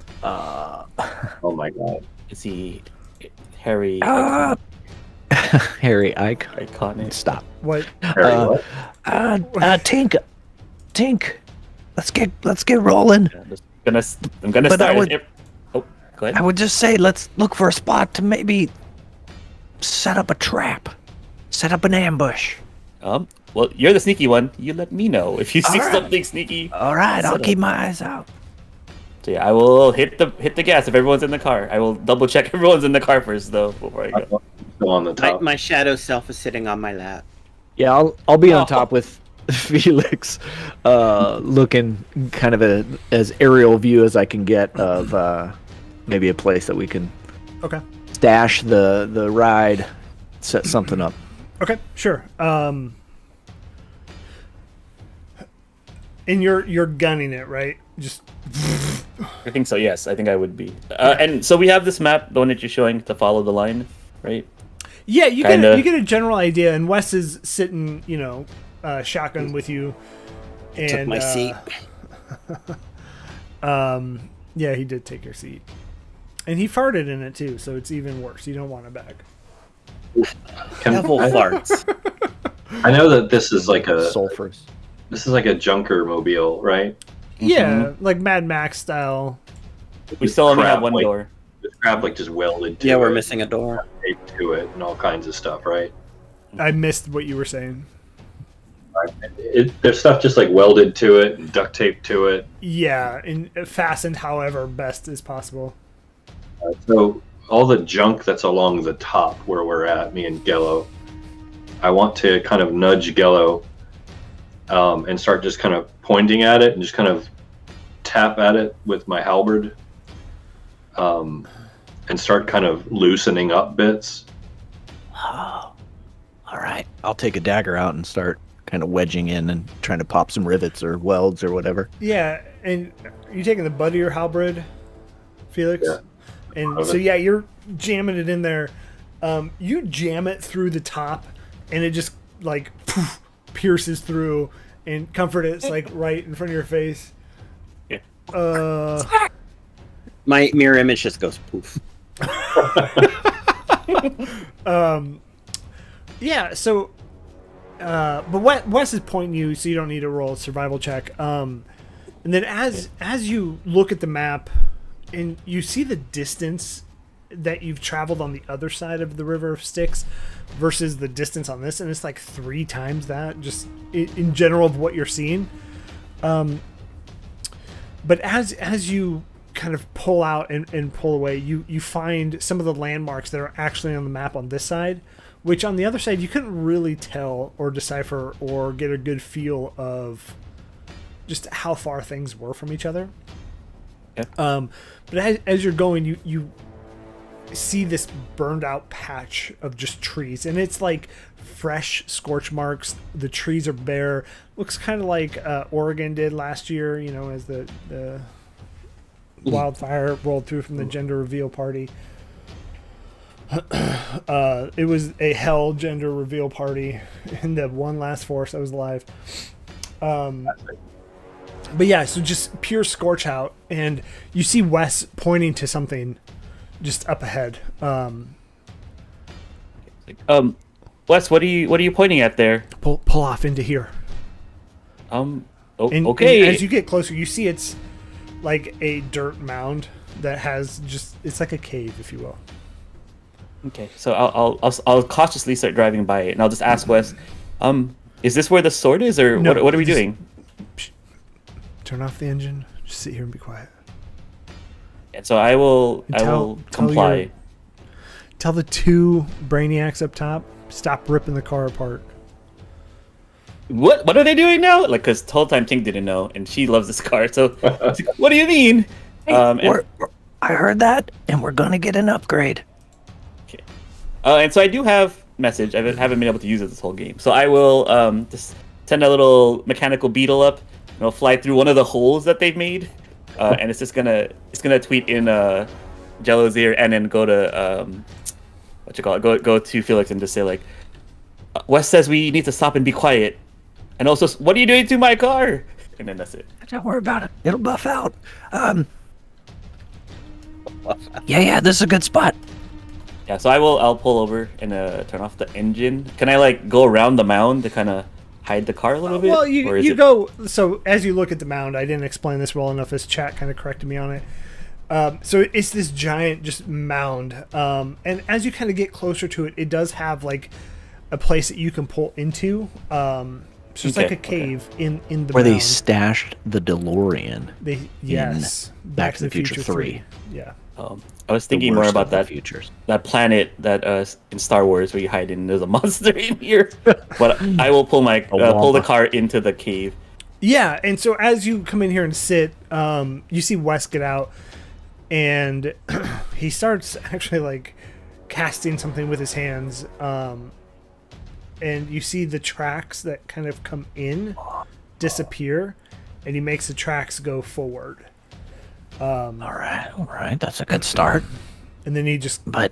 [SPEAKER 4] Oh my god.
[SPEAKER 3] Is he Harry?
[SPEAKER 6] Ah!
[SPEAKER 5] Harry Ike.
[SPEAKER 3] Iconic.
[SPEAKER 5] Stop.
[SPEAKER 1] What?
[SPEAKER 4] Harry,
[SPEAKER 5] Uh,
[SPEAKER 4] what?
[SPEAKER 6] Uh, uh, Tink, Tink, let's get let's get rolling.
[SPEAKER 3] I'm just gonna. s- I'm gonna
[SPEAKER 6] But I
[SPEAKER 3] start.
[SPEAKER 6] would-
[SPEAKER 3] if- oh, go ahead.
[SPEAKER 6] I would just say let's look for a spot to maybe set up a trap, set up an ambush.
[SPEAKER 3] Um. Well, you're the sneaky one. You let me know if you see
[SPEAKER 6] Alright.
[SPEAKER 3] something sneaky.
[SPEAKER 6] All right, I'll
[SPEAKER 3] Set
[SPEAKER 6] keep
[SPEAKER 3] up.
[SPEAKER 6] my eyes out.
[SPEAKER 3] So yeah, I will hit the hit the gas if everyone's in the car. I will double check everyone's in the car first though before I go.
[SPEAKER 4] Still on the
[SPEAKER 2] My,
[SPEAKER 4] top.
[SPEAKER 2] my shadow self is sitting on my lap.
[SPEAKER 5] Yeah, I'll I'll be on
[SPEAKER 3] Oh.
[SPEAKER 5] top with Felix, uh, looking kind of a, as aerial view as I can get of uh, maybe a place that we can
[SPEAKER 1] Okay.
[SPEAKER 5] stash the the ride, set something up.
[SPEAKER 1] Okay, sure. Um, and you're you're gunning it, right? Just
[SPEAKER 3] I think so. Yes, I think I would be. Uh, and so we have this map, the one that you're showing, to follow the line, right?
[SPEAKER 1] yeah, you get a,
[SPEAKER 3] Kinda.
[SPEAKER 1] you get a general idea. And Wes is sitting, you know, uh, shotgun with you. And,
[SPEAKER 2] Took my
[SPEAKER 1] uh,
[SPEAKER 2] seat.
[SPEAKER 1] Um, yeah, he did take your seat, and he farted in it too, so it's even worse. You don't want it back.
[SPEAKER 4] Can-
[SPEAKER 2] Devil
[SPEAKER 4] I,
[SPEAKER 2] farts.
[SPEAKER 4] I know that this is like a
[SPEAKER 5] Sulfurs.
[SPEAKER 4] this is like a junker mobile, right?
[SPEAKER 1] Yeah, like Mad Max style.
[SPEAKER 3] We still only
[SPEAKER 4] Crap,
[SPEAKER 3] have one
[SPEAKER 4] like,
[SPEAKER 3] door.
[SPEAKER 4] This crap like just welded to
[SPEAKER 2] Yeah, we're
[SPEAKER 4] it,
[SPEAKER 2] missing a door.
[SPEAKER 4] taped to it, and all kinds of stuff, right?
[SPEAKER 1] I missed what you were saying.
[SPEAKER 4] It, there's stuff just like welded to it and duct taped to it.
[SPEAKER 1] Yeah, and fastened however best as possible.
[SPEAKER 4] Uh, so all the junk that's along the top where we're at, me and Gello, I want to kind of nudge Gello um, and start just kind of pointing at it and just kind of tap at it with my halberd um, and start kind of loosening up bits.
[SPEAKER 6] Oh, all right.
[SPEAKER 5] I'll take a dagger out and start kind of wedging in and trying to pop some rivets or welds or whatever.
[SPEAKER 1] Yeah, and you taking the butt of your halberd, Felix?
[SPEAKER 4] Yeah.
[SPEAKER 1] And so yeah, you're jamming it in there. Um, you jam it through the top, and it just like poof, pierces through. And Comfort, it's like right in front of your face.
[SPEAKER 3] Yeah.
[SPEAKER 1] Uh,
[SPEAKER 2] My mirror image just goes poof.
[SPEAKER 1] yeah. So, uh, but Wes, Wes is pointing you, so you don't need to roll a survival check. Um, And then as as you look at the map and you see the distance that you've traveled on the other side of the River of Styx versus the distance on this, and it's like three times that, just in, in general of what you're seeing. Um, but as as you kind of pull out and, and pull away, you you find some of the landmarks that are actually on the map on this side, which on the other side you couldn't really tell or decipher or get a good feel of just how far things were from each other.
[SPEAKER 3] Yeah.
[SPEAKER 1] Um, but as, as you're going, you you see this burned out patch of just trees, and it's like fresh scorch marks. The trees are bare. Looks kind of like uh, Oregon did last year, you know, as the the wildfire rolled through from the gender reveal party. uh, it was a hell gender reveal party in the one last force that was alive. Um, but yeah, so just pure scorch out, and you see Wes pointing to something just up ahead. Um,
[SPEAKER 3] Um, Wes, what are you what are you pointing at there?
[SPEAKER 1] pull pull off into here.
[SPEAKER 3] Um, o-
[SPEAKER 1] And,
[SPEAKER 3] okay.
[SPEAKER 1] and as you get closer, you see it's like a dirt mound that has just, it's like a cave, if you will.
[SPEAKER 3] Okay, so I'll, I'll I'll I'll cautiously start driving by it, and I'll just ask Wes, um, is this where the sword is, or
[SPEAKER 1] No,
[SPEAKER 3] what? What are we
[SPEAKER 1] just-
[SPEAKER 3] doing?
[SPEAKER 1] Turn off the engine. Just sit here and be quiet.
[SPEAKER 3] And so I will
[SPEAKER 1] And
[SPEAKER 3] I
[SPEAKER 1] tell-
[SPEAKER 3] will
[SPEAKER 1] tell
[SPEAKER 3] comply.
[SPEAKER 1] your- Tell the two brainiacs up top, stop ripping the car apart.
[SPEAKER 3] What what are they doing now? Like, cause the whole time Tink didn't know, and she loves this car. So, she's like, what do you mean?
[SPEAKER 6] Hey,
[SPEAKER 3] Um, and-
[SPEAKER 6] we're, we're- I heard that, and we're gonna get an upgrade.
[SPEAKER 3] Okay. Uh, and so I do have message. I haven't been able to use it this whole game. So I will um, just send a little mechanical beetle up, and it'll fly through one of the holes that they've made, uh, and it's just gonna it's gonna tweet in uh, Jello's ear, and then go to um, what you call it? Go go to Felix and just say like, Wes says we need to stop and be quiet, and also what are you doing to my car? And then that's it.
[SPEAKER 6] Don't worry about it. It'll buff out. Um. Yeah, yeah, this is a good spot.
[SPEAKER 3] Yeah, so I will. I'll pull over and uh, turn off the engine. Can I like go around the mound to kind of hide the car a little bit?
[SPEAKER 1] Well, you,
[SPEAKER 3] Or is
[SPEAKER 1] you
[SPEAKER 3] it-
[SPEAKER 1] go, so as you look at the mound, I didn't explain this well enough as chat kind of corrected me on it. Um, so it's this giant just mound. Um, and as you kind of get closer to it, it does have like a place that you can pull into. Um, so it's
[SPEAKER 3] Okay,
[SPEAKER 1] like a
[SPEAKER 3] okay.
[SPEAKER 1] cave in, in the
[SPEAKER 5] Where they
[SPEAKER 1] mound.
[SPEAKER 5] stashed the DeLorean.
[SPEAKER 1] They, yes.
[SPEAKER 5] Back to the Future three.
[SPEAKER 1] Yeah.
[SPEAKER 3] Um, I was
[SPEAKER 5] The
[SPEAKER 3] thinking more
[SPEAKER 5] worst
[SPEAKER 3] about
[SPEAKER 5] of the
[SPEAKER 3] that
[SPEAKER 5] futures.
[SPEAKER 3] that planet that uh, in Star Wars where you hide in. There's a monster in here, but I will pull my uh, pull the
[SPEAKER 5] wampa.
[SPEAKER 3] car into the cave.
[SPEAKER 1] Yeah, and so as you come in here and sit, um, you see Wes get out, and he starts actually like casting something with his hands, um, and you see the tracks that kind of come in disappear, and he makes the tracks go forward,
[SPEAKER 6] All right, all right, that's a good start.
[SPEAKER 1] and then he just
[SPEAKER 6] But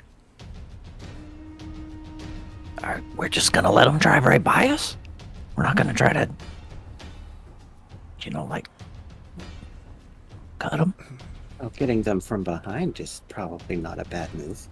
[SPEAKER 6] all right, we're just gonna let them drive right by us. We're not gonna try to, you know, like cut them.
[SPEAKER 2] Well, getting them from behind is probably not a bad move.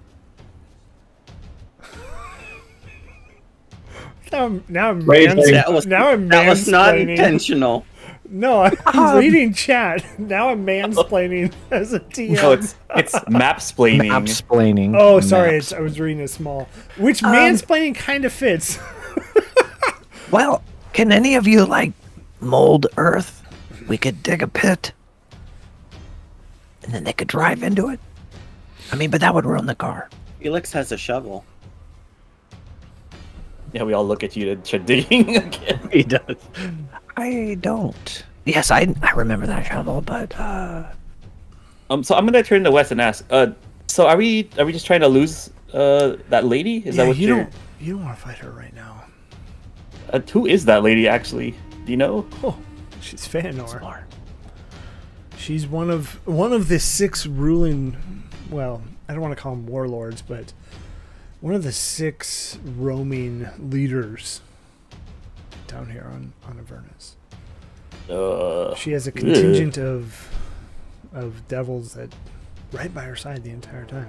[SPEAKER 1] now I'm now I'm,
[SPEAKER 4] Wait,
[SPEAKER 1] mans-
[SPEAKER 4] wait.
[SPEAKER 2] That was
[SPEAKER 1] now I'm
[SPEAKER 2] that was not
[SPEAKER 1] mansplaining.
[SPEAKER 2] intentional.
[SPEAKER 1] No, I'm
[SPEAKER 6] Um,
[SPEAKER 1] reading chat. Now I'm mansplaining as a T M.
[SPEAKER 3] No, it's it's map splaining.
[SPEAKER 5] Mapsplaining.
[SPEAKER 1] Oh, sorry,
[SPEAKER 5] Maps.
[SPEAKER 1] it's, I was reading it small. Which
[SPEAKER 6] Um,
[SPEAKER 1] mansplaining kind of fits.
[SPEAKER 6] Well, can any of you like mold earth? We could dig a pit, and then they could drive into it. I mean, but that would ruin the car.
[SPEAKER 2] Felix has a shovel.
[SPEAKER 3] Yeah, we all look at you to try digging again.
[SPEAKER 5] He does.
[SPEAKER 6] I don't. Yes, I I remember that shovel, but uh,
[SPEAKER 3] Um, so I'm gonna turn to Wes and ask. Uh, so are we are we just trying to lose uh that lady? Is
[SPEAKER 1] yeah,
[SPEAKER 3] that what
[SPEAKER 1] you
[SPEAKER 3] you're?
[SPEAKER 1] don't you don't want to fight her right now.
[SPEAKER 3] Uh, who is that lady actually? Do you know?
[SPEAKER 1] Oh, she's Feanor.
[SPEAKER 6] smart.
[SPEAKER 1] She's one of one of the six ruling. Well, I don't want to call them warlords, but one of the six roaming leaders down here on on Avernus.
[SPEAKER 3] Uh,
[SPEAKER 1] She has a contingent of of devils that right by her side the entire time.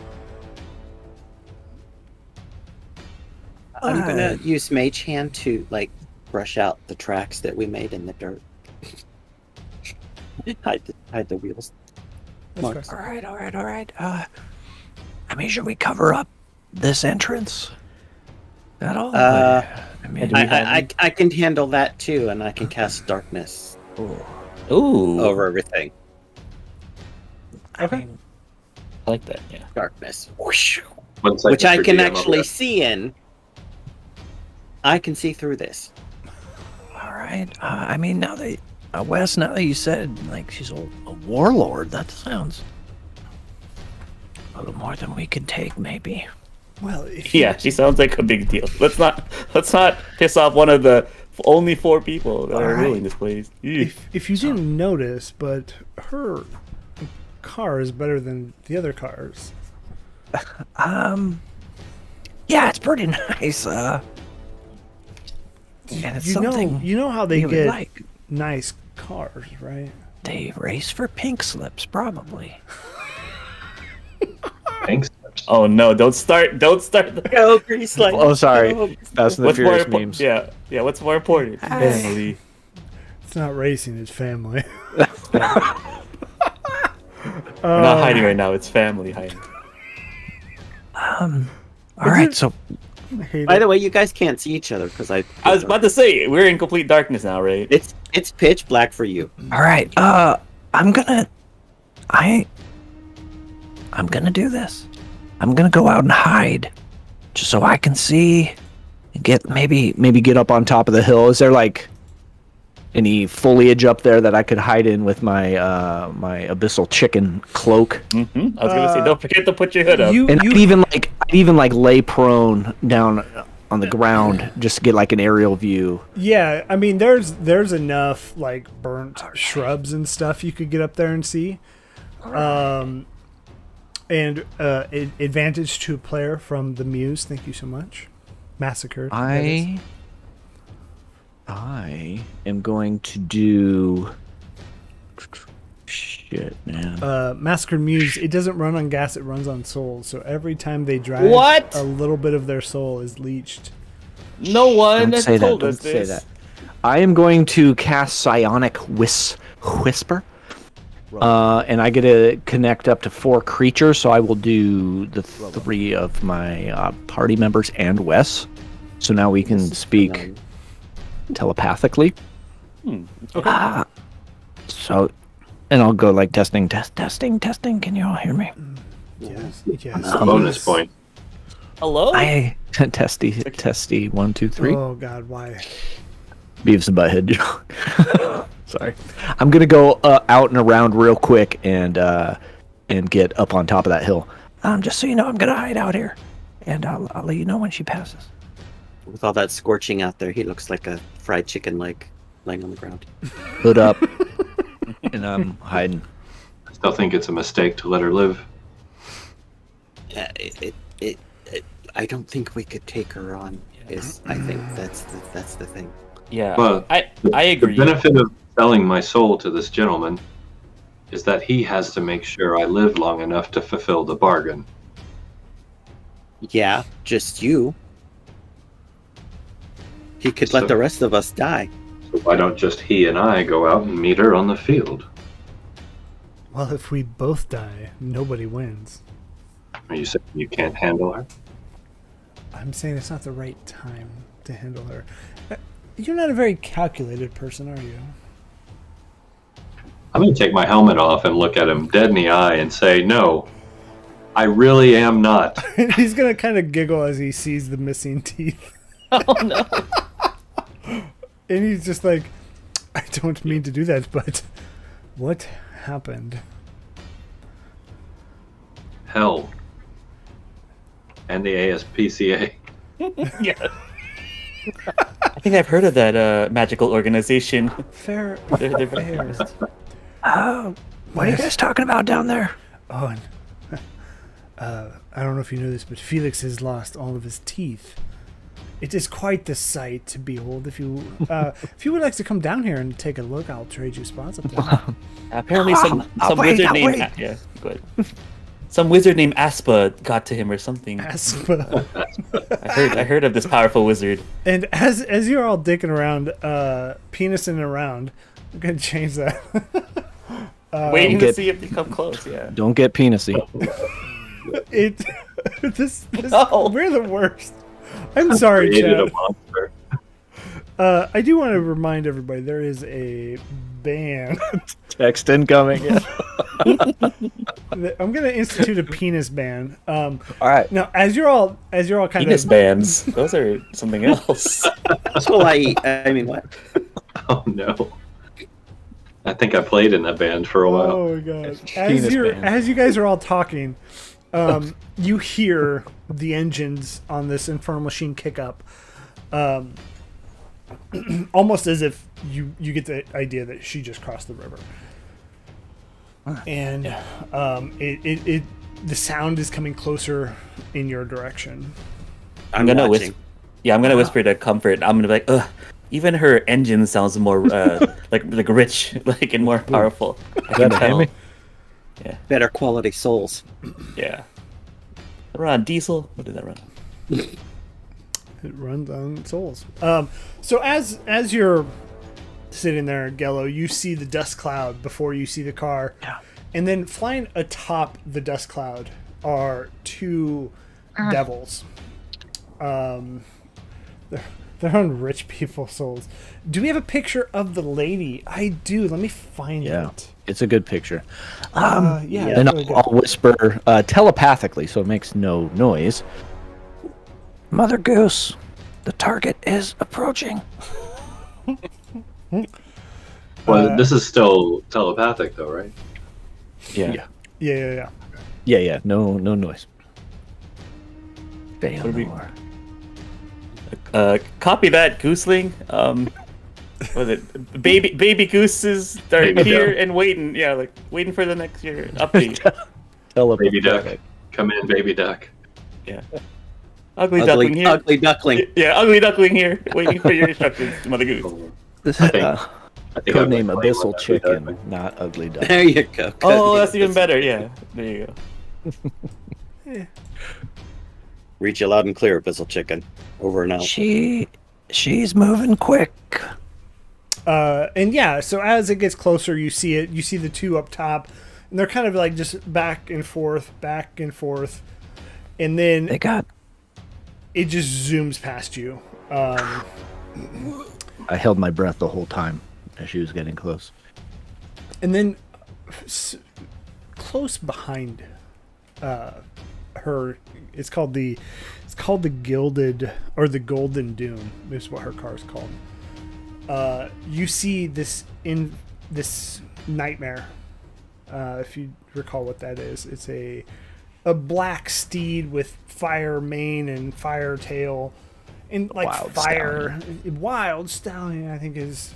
[SPEAKER 2] I'm
[SPEAKER 6] Uh,
[SPEAKER 2] gonna use Mage Hand to like brush out the tracks that we made in the dirt. hide, the, hide the wheels.
[SPEAKER 1] That's
[SPEAKER 2] Mark.
[SPEAKER 1] fair.
[SPEAKER 6] All right, all right, all right. Uh, I mean, should we cover up this entrance at all?
[SPEAKER 2] Uh,
[SPEAKER 6] I mean,
[SPEAKER 2] I, I, I, I can handle that too, and I can cast darkness
[SPEAKER 3] Ooh,
[SPEAKER 2] over everything.
[SPEAKER 6] I mean,
[SPEAKER 3] I like that. Yeah.
[SPEAKER 2] Darkness. Whoosh.
[SPEAKER 4] One second
[SPEAKER 2] Which I
[SPEAKER 4] for
[SPEAKER 2] can
[SPEAKER 4] D M,
[SPEAKER 2] actually
[SPEAKER 4] okay.
[SPEAKER 2] see in. I can see through this.
[SPEAKER 6] all right. Uh, I mean, now that uh, Wes, now that you said like she's a, a warlord, that sounds a little more than we could take, maybe.
[SPEAKER 1] Well, if
[SPEAKER 3] Yeah, she sounds like a big deal. Let's not let's not piss off one of the only four people that are
[SPEAKER 1] Alright.
[SPEAKER 3] ruling this place. Eesh.
[SPEAKER 1] If, if you didn't notice, but her car is better than the other cars.
[SPEAKER 6] Um, yeah, it's pretty nice. Uh, and it's
[SPEAKER 1] You know,
[SPEAKER 6] something
[SPEAKER 1] you know how they
[SPEAKER 6] we would
[SPEAKER 1] get
[SPEAKER 6] like.
[SPEAKER 1] nice cars, right?
[SPEAKER 6] They race for pink slips, probably.
[SPEAKER 4] Thanks.
[SPEAKER 3] Oh no! Don't start! Don't start. The...
[SPEAKER 2] Go, Grease Light.
[SPEAKER 5] Oh, sorry.
[SPEAKER 2] Go.
[SPEAKER 5] Fast and the
[SPEAKER 3] What's more
[SPEAKER 5] Furious
[SPEAKER 3] important?
[SPEAKER 5] memes.
[SPEAKER 3] Yeah, yeah. What's more important?
[SPEAKER 6] Hey.
[SPEAKER 3] Family.
[SPEAKER 1] It's not racing; it's family.
[SPEAKER 3] We're not hiding right now. It's family hiding.
[SPEAKER 6] Um, all right, so
[SPEAKER 1] I hate
[SPEAKER 2] By
[SPEAKER 1] it.
[SPEAKER 2] the way, you guys can't see each other because I.
[SPEAKER 3] I was about to say we're in complete darkness now, right?
[SPEAKER 2] It's it's pitch black for you.
[SPEAKER 6] all right. Uh, I'm gonna, I, I'm gonna do this. I'm gonna go out and hide, just so I can see, and get maybe
[SPEAKER 5] Maybe get up on top of the hill. Is there like any foliage up there that I could hide in with my uh my abyssal chicken cloak?
[SPEAKER 3] Mm-hmm. I was gonna say,
[SPEAKER 1] Uh,
[SPEAKER 3] don't forget to put your hood up.
[SPEAKER 1] You,
[SPEAKER 5] And
[SPEAKER 1] you
[SPEAKER 5] I'd even like I'd even like lay prone down on the ground just to get like an aerial view.
[SPEAKER 1] yeah. I mean, there's there's enough like burnt shrubs and stuff you could get up there and see. Um, and uh, a- advantage to a player from the Muse. Thank you so much. Massacred. that is.
[SPEAKER 5] I I am going to do shit, man.
[SPEAKER 1] Uh, Massacred Muse. It doesn't run on gas; it runs on souls. So every time they drive,
[SPEAKER 3] What?
[SPEAKER 1] a little bit of their soul is leached.
[SPEAKER 3] No one
[SPEAKER 5] Don't
[SPEAKER 3] has
[SPEAKER 5] say that.
[SPEAKER 3] told
[SPEAKER 5] Don't
[SPEAKER 3] us
[SPEAKER 5] say
[SPEAKER 3] this.
[SPEAKER 5] that. I am going to cast Psionic Whis- Whisper. Uh, and I get to connect up to four creatures, so I will do the three of my uh, party members and Wes. So now we can speak
[SPEAKER 2] Um,
[SPEAKER 5] telepathically.
[SPEAKER 3] Hmm.
[SPEAKER 6] Ah, so, and I'll go like testing, test, testing, testing. Can you all hear me?
[SPEAKER 1] Yes. Yes.
[SPEAKER 5] Um,
[SPEAKER 4] Bonus point.
[SPEAKER 3] Hello?
[SPEAKER 6] I
[SPEAKER 5] testy, testy, one, two, three.
[SPEAKER 1] Oh God, why?
[SPEAKER 5] Beavis and Butthead joke. Sorry. I'm gonna go uh, out and around real quick and uh, and get up on top of that hill.
[SPEAKER 6] Um, just so you know, I'm gonna hide out here, and I'll I'll let you know when she passes.
[SPEAKER 2] With all that scorching out there, he looks like a fried chicken leg laying on the ground.
[SPEAKER 5] Hood up, and I'm hiding.
[SPEAKER 4] I still think it's a mistake to let her live.
[SPEAKER 2] Uh, it, it, it, it, I don't think we could take her on. Is I think that's the, that's the thing.
[SPEAKER 3] Yeah,
[SPEAKER 4] Well,
[SPEAKER 3] I I agree.
[SPEAKER 4] The benefit of selling my soul to this gentleman is that he has to make sure I live long enough to fulfill the bargain.
[SPEAKER 2] Yeah, just you. He could let
[SPEAKER 4] So-
[SPEAKER 2] the rest of us die.
[SPEAKER 4] So why don't just he and I go out and meet her on the field?
[SPEAKER 1] Well, if we both die, nobody wins.
[SPEAKER 4] Are you saying you can't handle her?
[SPEAKER 1] I'm saying it's not the right time to handle her. Uh, You're not a very calculated person, are you?
[SPEAKER 4] I'm going to take my helmet off and look at him dead in the eye and say, no, I really am not.
[SPEAKER 1] He's gonna kind of giggle as he sees the missing teeth,
[SPEAKER 3] Oh no.
[SPEAKER 1] and he's just like, "I don't mean to do that, but what happened?"
[SPEAKER 4] Hell. And the A S P C A.
[SPEAKER 3] Yeah. I think I've heard of that uh, magical organization.
[SPEAKER 1] Fair,
[SPEAKER 3] They're, they're very
[SPEAKER 1] fair.
[SPEAKER 6] Oh, what are you guys talking about down there?
[SPEAKER 1] Oh, and uh, I don't know if you know this, but Felix has lost all of his teeth. It is quite the sight to behold. If you, uh, if you would like to come down here and take a look, I'll trade you spots up there.
[SPEAKER 3] Apparently, some
[SPEAKER 6] Oh,
[SPEAKER 3] some
[SPEAKER 6] wait,
[SPEAKER 3] wizard
[SPEAKER 6] oh,
[SPEAKER 3] named
[SPEAKER 6] wait.
[SPEAKER 3] A- yeah, go ahead. Some wizard named Aspa got to him or something.
[SPEAKER 1] Aspa.
[SPEAKER 3] I heard I heard of this powerful wizard.
[SPEAKER 1] And as as you're all dicking around, uh, penising around, I'm gonna change that. Uh,
[SPEAKER 3] Waiting
[SPEAKER 5] get-
[SPEAKER 3] to see if you come close. Yeah.
[SPEAKER 5] Don't get penisy.
[SPEAKER 1] it this, this
[SPEAKER 3] No.
[SPEAKER 1] we're the worst. I'm sorry,
[SPEAKER 4] Created
[SPEAKER 1] Chad.
[SPEAKER 4] a monster.
[SPEAKER 1] Uh, I do want to remind everybody there is a ban.
[SPEAKER 5] Text incoming. Yeah.
[SPEAKER 1] that- I'm going to institute a penis ban. Um,
[SPEAKER 5] All right.
[SPEAKER 1] now, as you're all as you're all kind
[SPEAKER 3] Penis
[SPEAKER 1] of
[SPEAKER 3] bands. Those are something else.
[SPEAKER 2] Well, I, I mean, what?
[SPEAKER 4] Oh no. I think I played in that band for a while.
[SPEAKER 1] Oh my god! As
[SPEAKER 5] Penis
[SPEAKER 1] you
[SPEAKER 5] ban.
[SPEAKER 1] as you guys are all talking, um, you hear the engines on this infernal machine kick up, um, almost as if you you get the idea that she just crossed the river, and um, it, it it the sound is coming closer in your direction.
[SPEAKER 2] I'm,
[SPEAKER 3] I'm gonna
[SPEAKER 2] watching.
[SPEAKER 3] whisper. Yeah, I'm gonna whisper to Comfort. I'm gonna be like, ugh. Even her engine sounds more uh, like like rich, like and more powerful. I can
[SPEAKER 5] that a
[SPEAKER 3] tell.
[SPEAKER 5] Hemi?
[SPEAKER 2] Better quality souls.
[SPEAKER 3] Yeah. Run on diesel. What did that run?
[SPEAKER 1] It runs on souls. Um, so as as you're sitting there, Gello, you see the dust cloud before you see the car,
[SPEAKER 6] Yeah.
[SPEAKER 1] and then flying atop the dust cloud are two devils. Um, they're, they're on rich people's souls. Do we have a picture of the lady? I do. Let me find
[SPEAKER 5] Yeah.
[SPEAKER 1] it.
[SPEAKER 5] It's a good picture.
[SPEAKER 1] Uh, yeah. it's
[SPEAKER 5] And
[SPEAKER 1] really
[SPEAKER 5] I'll,
[SPEAKER 1] good.
[SPEAKER 5] I'll whisper uh, telepathically, so it makes no noise.
[SPEAKER 6] Mother Goose, the target is approaching.
[SPEAKER 4] Well,
[SPEAKER 1] Uh,
[SPEAKER 4] this is still telepathic, though, right?
[SPEAKER 3] Yeah.
[SPEAKER 5] Yeah.
[SPEAKER 1] Yeah, yeah, yeah.
[SPEAKER 5] Yeah, yeah. No, no noise.
[SPEAKER 3] do we-
[SPEAKER 6] Baylor.
[SPEAKER 3] Uh, copy that, Gooseling. Um, what was it? Baby baby gooses are
[SPEAKER 4] Baby
[SPEAKER 3] here
[SPEAKER 4] duck.
[SPEAKER 3] and waiting. Yeah, like waiting for the next year update.
[SPEAKER 5] Telepathic.
[SPEAKER 4] Baby duck. Come in, baby duck.
[SPEAKER 3] Yeah. Ugly, duckling
[SPEAKER 2] Ugly,
[SPEAKER 3] here.
[SPEAKER 2] ugly duckling.
[SPEAKER 3] Yeah, ugly duckling here, waiting for your instructions, Mother Goose.
[SPEAKER 5] This
[SPEAKER 4] I think-
[SPEAKER 5] uh,
[SPEAKER 4] I think I
[SPEAKER 5] codename
[SPEAKER 4] was playing
[SPEAKER 5] Abyssal
[SPEAKER 4] with
[SPEAKER 5] Chicken,
[SPEAKER 4] Ugly Duck.
[SPEAKER 5] not Ugly Duck.
[SPEAKER 2] There you go.
[SPEAKER 3] Oh,
[SPEAKER 2] Good.
[SPEAKER 3] that's even better. Yeah, there you go.
[SPEAKER 2] Read you loud and clear, Abyssal Chicken. Over and out.
[SPEAKER 6] She, she's moving quick.
[SPEAKER 1] Uh, and yeah, so as it gets closer, you see it. You see the two up top, and they're kind of like just back and forth, back and forth, and then
[SPEAKER 6] They got
[SPEAKER 1] it just zooms past you. Um,
[SPEAKER 5] I held my breath the whole time as she was getting close.
[SPEAKER 1] and then s- close behind uh, her, it's called the it's called the Gilded or the Golden Dune. Is what her car is called. Uh, you see this in this nightmare. Uh, if you recall what that is, it's a a black steed with fire mane and fire tail, and like
[SPEAKER 5] Wild
[SPEAKER 1] fire wild stallion. I think is.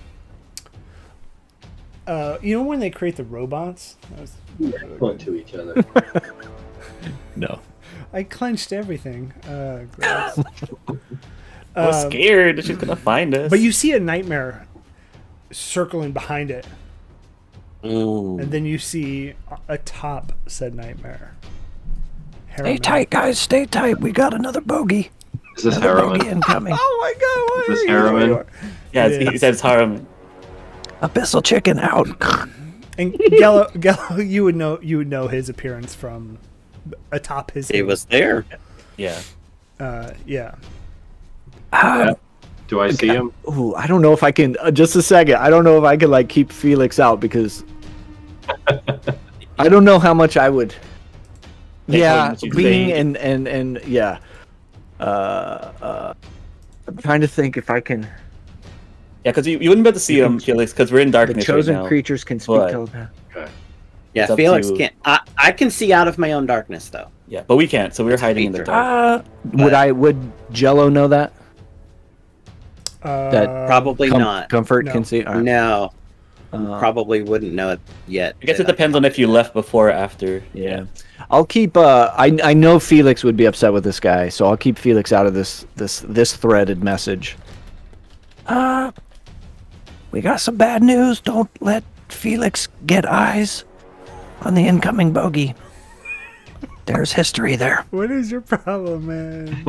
[SPEAKER 1] Uh, you know when they create the robots? That was really
[SPEAKER 4] Point
[SPEAKER 1] good.
[SPEAKER 4] to each other.
[SPEAKER 5] No.
[SPEAKER 1] I clenched everything. Uh, gross.
[SPEAKER 3] I was
[SPEAKER 1] Um,
[SPEAKER 3] scared she's gonna find us.
[SPEAKER 1] But you see a nightmare circling behind it,
[SPEAKER 2] Mm.
[SPEAKER 1] and then you see atop said nightmare.
[SPEAKER 6] Stay
[SPEAKER 1] Harriman.
[SPEAKER 6] tight, guys. Stay tight. We got another bogey.
[SPEAKER 4] Is this
[SPEAKER 6] Another bogey
[SPEAKER 4] Harriman?
[SPEAKER 6] incoming.
[SPEAKER 1] Oh my god! What
[SPEAKER 4] Is this
[SPEAKER 1] are you
[SPEAKER 4] Harriman?
[SPEAKER 1] doing?
[SPEAKER 3] yeah,
[SPEAKER 1] It
[SPEAKER 3] he
[SPEAKER 1] is.
[SPEAKER 3] says harem.
[SPEAKER 6] Abyssal Chicken out.
[SPEAKER 1] And Gello, Gello, you would know you would know his appearance from atop his.
[SPEAKER 2] He was there.
[SPEAKER 3] Yeah.
[SPEAKER 1] Uh, yeah.
[SPEAKER 6] Ah,
[SPEAKER 4] Do I see him?
[SPEAKER 5] Ooh, I don't know if I can. Uh, just a second. I don't know if I can like keep Felix out because I don't know how much I would.
[SPEAKER 3] Like,
[SPEAKER 5] Yeah,
[SPEAKER 3] what you
[SPEAKER 5] being
[SPEAKER 3] think.
[SPEAKER 5] and and and yeah. Uh, uh, I'm trying to think if I can.
[SPEAKER 3] Yeah, because you, you wouldn't be able to see him, Felix, because we're in
[SPEAKER 5] The
[SPEAKER 3] darkness
[SPEAKER 5] chosen
[SPEAKER 3] right now.
[SPEAKER 5] creatures can speak
[SPEAKER 3] But-
[SPEAKER 5] telepath.
[SPEAKER 4] Okay.
[SPEAKER 2] Yeah,
[SPEAKER 3] It's up
[SPEAKER 2] Felix
[SPEAKER 3] to-
[SPEAKER 2] can't. I, I can see out of my own darkness, though.
[SPEAKER 3] Yeah, but we can't, so we're
[SPEAKER 2] It's a
[SPEAKER 3] hiding in the
[SPEAKER 2] feature.
[SPEAKER 3] dark.
[SPEAKER 6] uh,
[SPEAKER 5] Would I? Would Jello know that?
[SPEAKER 1] Uh,
[SPEAKER 5] That
[SPEAKER 2] Probably
[SPEAKER 5] Com-
[SPEAKER 2] not.
[SPEAKER 5] Comfort
[SPEAKER 1] no.
[SPEAKER 5] can see. All right.
[SPEAKER 2] No,
[SPEAKER 5] Uh,
[SPEAKER 2] probably wouldn't know it yet.
[SPEAKER 3] I guess it depends on if you left before or after.
[SPEAKER 5] Yeah, I'll keep. Uh, I I know Felix would be upset with this guy, so I'll keep Felix out of this this this threaded message.
[SPEAKER 6] uh, we got some bad news. Don't let Felix get eyes on the incoming bogey. There's history there.
[SPEAKER 1] What is your problem, man?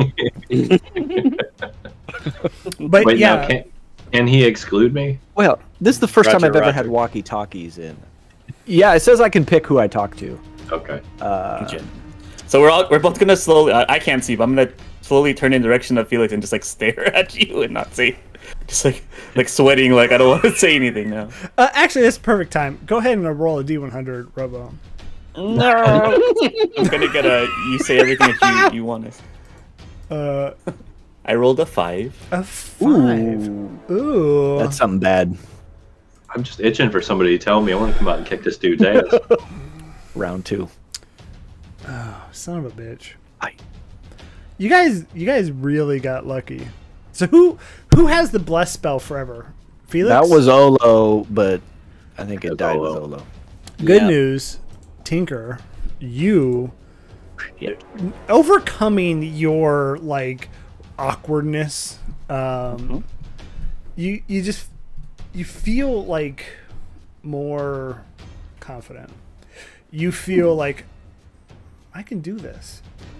[SPEAKER 1] But
[SPEAKER 4] Wait,
[SPEAKER 1] yeah,
[SPEAKER 4] now can, can he exclude me?
[SPEAKER 5] Well, this is the first time
[SPEAKER 2] Roger,
[SPEAKER 5] I've ever
[SPEAKER 2] Roger.
[SPEAKER 5] had walkie talkies in Yeah, it says I can pick who I talk to.
[SPEAKER 4] Okay.
[SPEAKER 5] Uh,
[SPEAKER 3] Gotcha. So we're all we're both gonna slowly. I, I can't see, but I'm gonna slowly turn in the direction of Felix and just like stare at you and not say, just like like sweating, like I don't want to say anything now.
[SPEAKER 1] Uh, actually, that's perfect time. Go ahead and roll a D one hundred, Robo.
[SPEAKER 3] No, I'm gonna get a. You say everything that you you want to.
[SPEAKER 1] Uh,
[SPEAKER 3] I rolled a five.
[SPEAKER 1] a five. Ooh.
[SPEAKER 5] That's something bad.
[SPEAKER 4] I'm just itching for somebody to tell me. I want to come out and kick this dude's ass.
[SPEAKER 5] Round two.
[SPEAKER 1] Oh, son of a bitch.
[SPEAKER 5] Aye.
[SPEAKER 1] You guys, you guys really got lucky. So who who has the bless spell forever? Felix.
[SPEAKER 5] That was Olo, but I think it
[SPEAKER 4] That's
[SPEAKER 5] died
[SPEAKER 4] Olo.
[SPEAKER 5] with Olo.
[SPEAKER 1] good
[SPEAKER 2] Yeah.
[SPEAKER 1] news. Tinker, you
[SPEAKER 5] Yeah.
[SPEAKER 1] overcoming your like awkwardness. Um,
[SPEAKER 3] Mm-hmm.
[SPEAKER 1] you you just you feel like more confident. You feel like I can do this.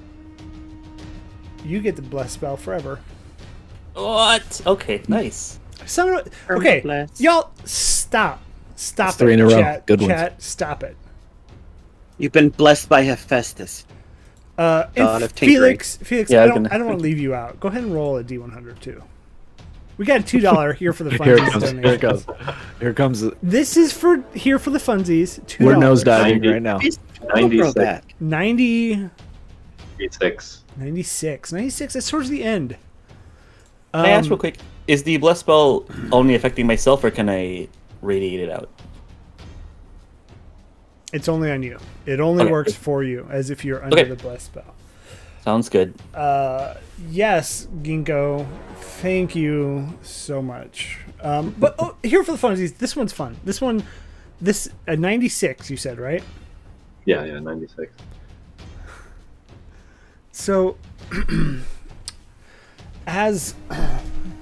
[SPEAKER 1] You get the bless spell forever.
[SPEAKER 3] What? Okay, nice.
[SPEAKER 1] Some okay,
[SPEAKER 2] Bless.
[SPEAKER 1] y'all stop, stop
[SPEAKER 5] That's three
[SPEAKER 1] it,
[SPEAKER 5] in a row.
[SPEAKER 1] chat,
[SPEAKER 5] Good ones.
[SPEAKER 1] chat, stop it.
[SPEAKER 2] You've been blessed by Hephaestus.
[SPEAKER 1] Uh, and
[SPEAKER 2] God of tinkering.
[SPEAKER 1] Felix, Felix,
[SPEAKER 3] Yeah,
[SPEAKER 1] I
[SPEAKER 3] I
[SPEAKER 1] don't,
[SPEAKER 3] can-
[SPEAKER 1] I don't want to leave you out. Go ahead and roll a D one hundred too. We got a two dollar here for the
[SPEAKER 5] Here it
[SPEAKER 1] funsies
[SPEAKER 5] comes.
[SPEAKER 1] donation.
[SPEAKER 5] Here it goes. Here comes. the-
[SPEAKER 1] This is for here for the funsies. Two
[SPEAKER 5] We're
[SPEAKER 1] dollars.
[SPEAKER 5] nosediving
[SPEAKER 4] ninety.
[SPEAKER 5] right now.
[SPEAKER 2] Please don't
[SPEAKER 4] ninety-six.
[SPEAKER 2] throw back.
[SPEAKER 1] ninety,
[SPEAKER 4] Six.
[SPEAKER 1] ninety-six, ninety-six. That's towards the end.
[SPEAKER 3] Can I ask
[SPEAKER 1] Um,
[SPEAKER 3] real quick? Is the bless spell only affecting myself, or can I radiate it out?
[SPEAKER 1] It's only on you. It only
[SPEAKER 3] Okay.
[SPEAKER 1] works for you, as if you're under
[SPEAKER 3] Okay.
[SPEAKER 1] the bless spell.
[SPEAKER 3] Sounds good.
[SPEAKER 1] Uh, yes, Ginkgo, thank you so much. Um, but oh, here for the funsies, this one's fun. This one, this uh, ninety-six. You said right?
[SPEAKER 4] Yeah, yeah, ninety-six.
[SPEAKER 1] So, as uh,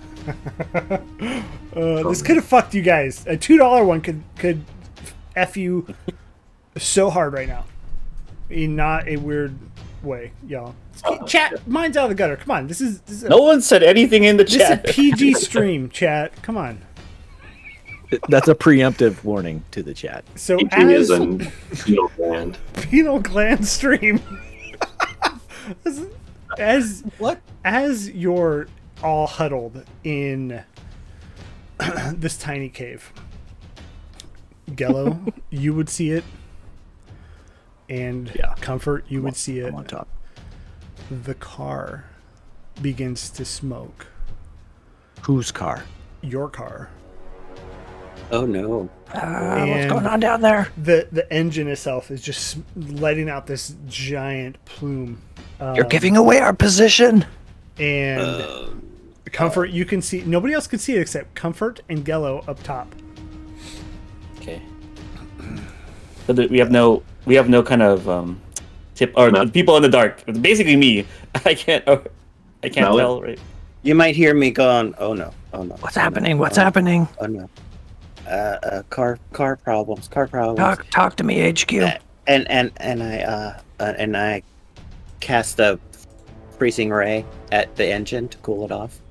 [SPEAKER 1] this could have fucked you guys. A two dollar one could could f you so hard right now, in not a weird way, y'all. Chat, mine's out of the gutter. Come on, this is this is a,
[SPEAKER 3] No one said anything in the
[SPEAKER 1] this is a
[SPEAKER 3] chat.
[SPEAKER 1] P G stream. Chat, come on.
[SPEAKER 5] That's a preemptive warning to the chat.
[SPEAKER 1] So
[SPEAKER 4] P G is
[SPEAKER 1] as
[SPEAKER 4] a penal gland.
[SPEAKER 1] penal gland stream, as, as
[SPEAKER 3] What?
[SPEAKER 1] as you're all huddled in this tiny cave, Gello, you would see it, and
[SPEAKER 5] Yeah.
[SPEAKER 1] Comfort, you would see it.
[SPEAKER 5] I'm on top.
[SPEAKER 1] The car begins to smoke.
[SPEAKER 5] Whose car?
[SPEAKER 1] Your car.
[SPEAKER 2] Oh no.
[SPEAKER 6] Uh, what's
[SPEAKER 1] And-
[SPEAKER 6] going on down there?
[SPEAKER 1] The the engine itself is just letting out this giant plume.
[SPEAKER 6] You're
[SPEAKER 1] Um,
[SPEAKER 6] giving away our position.
[SPEAKER 1] and Comfort, you can see. Nobody else can see it except Comfort and Gello up top.
[SPEAKER 3] Okay. So that we have no, we have no kind of um, tip or
[SPEAKER 4] No.
[SPEAKER 3] people in the dark. It's basically me. I can't. Or, I can't
[SPEAKER 4] No.
[SPEAKER 3] tell. Right.
[SPEAKER 2] You might hear me going, oh no, oh no.
[SPEAKER 6] What's
[SPEAKER 2] oh, no,
[SPEAKER 6] happening? What's
[SPEAKER 2] oh,
[SPEAKER 6] happening?
[SPEAKER 2] Oh no. Uh, uh, car, car problems, car problems.
[SPEAKER 6] Talk, talk to me, H Q.
[SPEAKER 2] Uh, and and and I uh, uh and I cast a freezing ray at the engine to cool it off.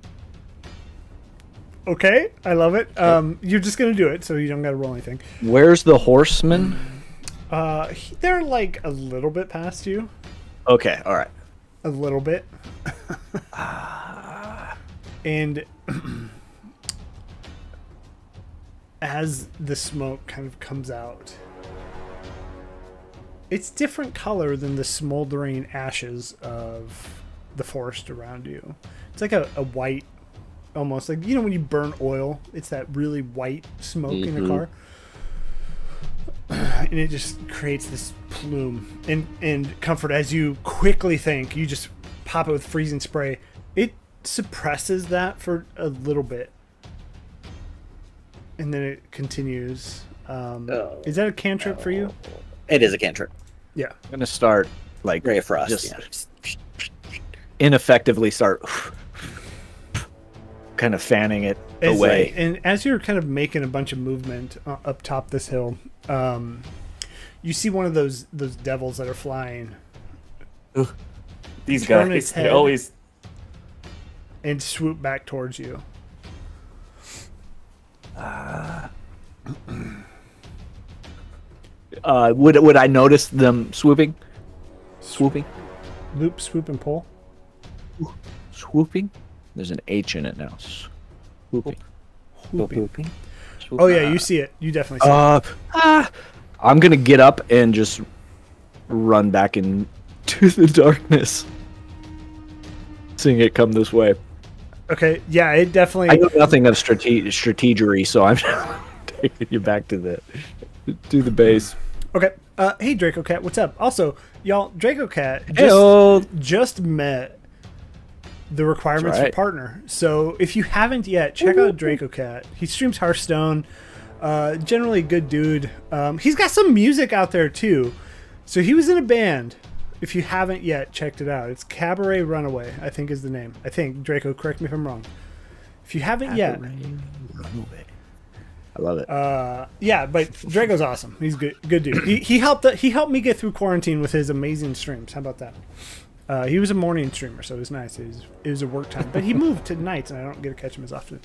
[SPEAKER 1] Okay, I love it. Um, you're just gonna do it, so you don't gotta roll anything.
[SPEAKER 5] Where's the horseman?
[SPEAKER 1] Uh, he- they're like a little bit past you,
[SPEAKER 5] Okay, all right.
[SPEAKER 1] a little bit, and as the smoke kind of comes out, it's different color than the smoldering ashes of the forest around you. It's like a, a white, almost like, you know, when you burn oil, it's that really white smoke in a
[SPEAKER 2] Mhm.
[SPEAKER 1] car. And it just creates this plume. And, and Comfort, as you quickly think, you just pop it with freezing spray. It suppresses that for a little bit. And then it continues. Um,
[SPEAKER 2] Oh.
[SPEAKER 1] is that a cantrip for you?
[SPEAKER 2] It is a cantrip.
[SPEAKER 1] Yeah.
[SPEAKER 5] I'm gonna start like
[SPEAKER 2] Ray of frost.
[SPEAKER 5] just
[SPEAKER 2] yeah.
[SPEAKER 5] ineffectively start kind of fanning it
[SPEAKER 1] As,
[SPEAKER 5] away.
[SPEAKER 1] and as you're kind of making a bunch of movement uh, up top this hill, um, you see one of those those devils that are flying
[SPEAKER 3] These
[SPEAKER 1] Turn its
[SPEAKER 3] guys, they
[SPEAKER 1] head.
[SPEAKER 3] always.
[SPEAKER 1] and swoop back towards you.
[SPEAKER 5] Uh, would would I notice them swooping? Swooping?
[SPEAKER 1] Loop, swoop, and pull.
[SPEAKER 5] Swooping? There's an H in it now. Swooping.
[SPEAKER 1] Whooping. Oh yeah, you see it. You definitely see
[SPEAKER 5] Uh, ah, I'm gonna get up and just run back into the darkness, seeing it come this way.
[SPEAKER 1] it. Okay, yeah, it definitely.
[SPEAKER 5] I know nothing of strate- strategery, so I'm taking you back to the to the base.
[SPEAKER 1] Okay. Uh, hey, Draco Cat, what's up? Also, y'all, Draco Cat just,
[SPEAKER 5] Heyo.
[SPEAKER 1] just met the requirements
[SPEAKER 5] That's right.
[SPEAKER 1] for partner. So if you haven't yet, check out Draco Cat. He streams Hearthstone. Uh, generally a good dude. Um, he's got some music out there too. So he was in a band. If you haven't yet checked it out, it's Cabaret Runaway, I think is the name. I think. Draco, correct me if I'm wrong. If you haven't yet.
[SPEAKER 5] I love it.
[SPEAKER 1] Uh, yeah, but Draco's awesome. He's good, good dude. He, he helped. He helped me get through quarantine with his amazing streams. How about that? Uh, he was a morning streamer, so it was nice. It was, it was a work time, but he moved to nights, and I don't get to catch him as often.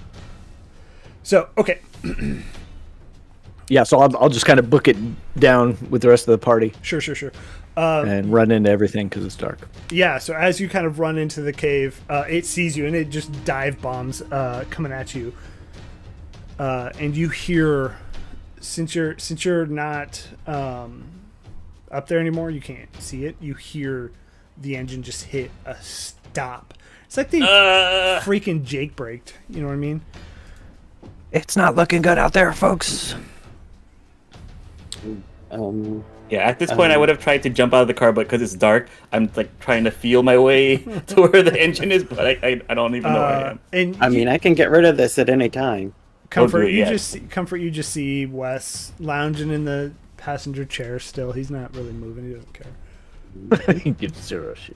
[SPEAKER 1] So okay,
[SPEAKER 5] Yeah, so I'll, I'll just kind of book it down with the rest of the party
[SPEAKER 1] sure, sure, sure. Um,
[SPEAKER 5] and run into everything because it's dark.
[SPEAKER 1] yeah, so as you kind of run into the cave, uh, it sees you, and it just dive bombs uh, coming at you. Uh, and you hear, since you're since you're not um, up there anymore, you can't see it. You hear the engine just hit a stop. It's like they
[SPEAKER 3] Uh,
[SPEAKER 1] freaking Jake braked. You know what I mean?
[SPEAKER 6] It's not looking good out there, folks.
[SPEAKER 2] Um,
[SPEAKER 3] yeah, at this point, I
[SPEAKER 2] Um,
[SPEAKER 3] would have tried to jump out of the car, but because it's dark, I'm like trying to feel my way to where the engine is, but I, I, I don't even know where I
[SPEAKER 1] Uh,
[SPEAKER 3] am.
[SPEAKER 1] and
[SPEAKER 2] I
[SPEAKER 1] you-
[SPEAKER 2] mean, I can get rid of this at any time.
[SPEAKER 1] comfort.
[SPEAKER 3] do it
[SPEAKER 1] You
[SPEAKER 3] yet.
[SPEAKER 1] just see, comfort. You just see Wes lounging in the passenger chair. Still, he's not really moving. He doesn't care.
[SPEAKER 5] Give zero shit.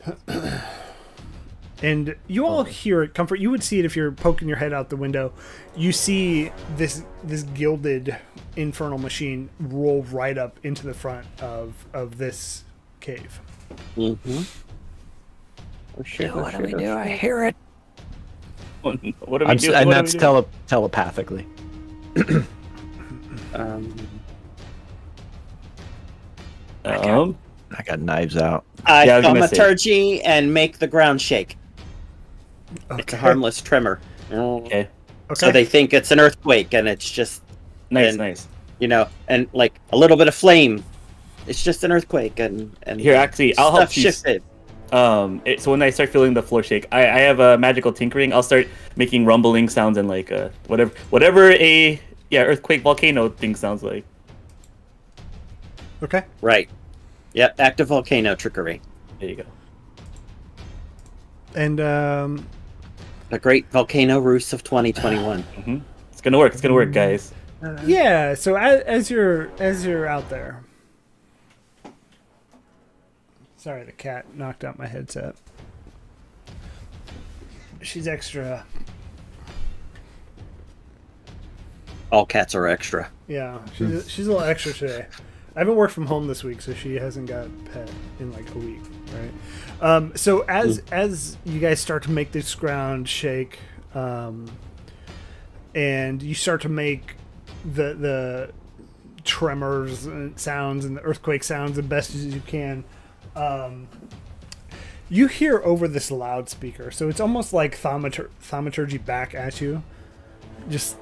[SPEAKER 1] And you all hear it, comfort. You would see it if you're poking your head out the window. You see this this gilded infernal machine roll right up into the front of of this cave.
[SPEAKER 2] Mm-hmm. Oh, shit,
[SPEAKER 6] Yo,
[SPEAKER 2] oh,
[SPEAKER 6] what do we
[SPEAKER 2] shit,
[SPEAKER 6] do?
[SPEAKER 2] oh,
[SPEAKER 6] I
[SPEAKER 2] shit.
[SPEAKER 6] hear it.
[SPEAKER 3] What do we
[SPEAKER 5] I'm,
[SPEAKER 3] do?
[SPEAKER 5] and
[SPEAKER 3] What do
[SPEAKER 5] that's
[SPEAKER 3] we do?
[SPEAKER 5] tele- telepathically.
[SPEAKER 2] Um,
[SPEAKER 3] Um,
[SPEAKER 5] I got knives out.
[SPEAKER 2] I
[SPEAKER 3] Yeah, I was gonna say.
[SPEAKER 2] thaumaturgy and make the ground shake. It's a harmless tremor.
[SPEAKER 3] okay.
[SPEAKER 1] Okay.
[SPEAKER 2] So they think it's an earthquake, and it's just,
[SPEAKER 3] Nice,
[SPEAKER 2] And-
[SPEAKER 3] nice.
[SPEAKER 2] you know, and like a little bit of flame. It's just an earthquake, and and
[SPEAKER 3] Here, actually, I'll
[SPEAKER 2] stuff
[SPEAKER 3] help you.
[SPEAKER 2] shifted.
[SPEAKER 3] Um, it, so when I start feeling the floor shake, I, I have a magical tinkering. I'll start making rumbling sounds and like uh, whatever, whatever a yeah earthquake volcano thing sounds like.
[SPEAKER 1] okay.
[SPEAKER 2] Right. Yep. Active volcano trickery.
[SPEAKER 3] There you go.
[SPEAKER 1] And um,
[SPEAKER 2] The great volcano roost of twenty twenty-one.
[SPEAKER 3] hmm It's gonna work. It's gonna work, guys.
[SPEAKER 1] yeah. So as, as you're as you're out there. Sorry, the cat knocked out my headset. She's extra.
[SPEAKER 2] All cats are extra.
[SPEAKER 1] Yeah, she's she's a little extra today. I haven't worked from home this week, so she hasn't got pet in like a week, right? Um, so as as you guys start to make this ground shake, um, and you start to make the the tremors and sounds and the earthquake sounds the best as you can, um, you hear over this loudspeaker. So it's almost like thaumatur- thaumaturgy back at you, just.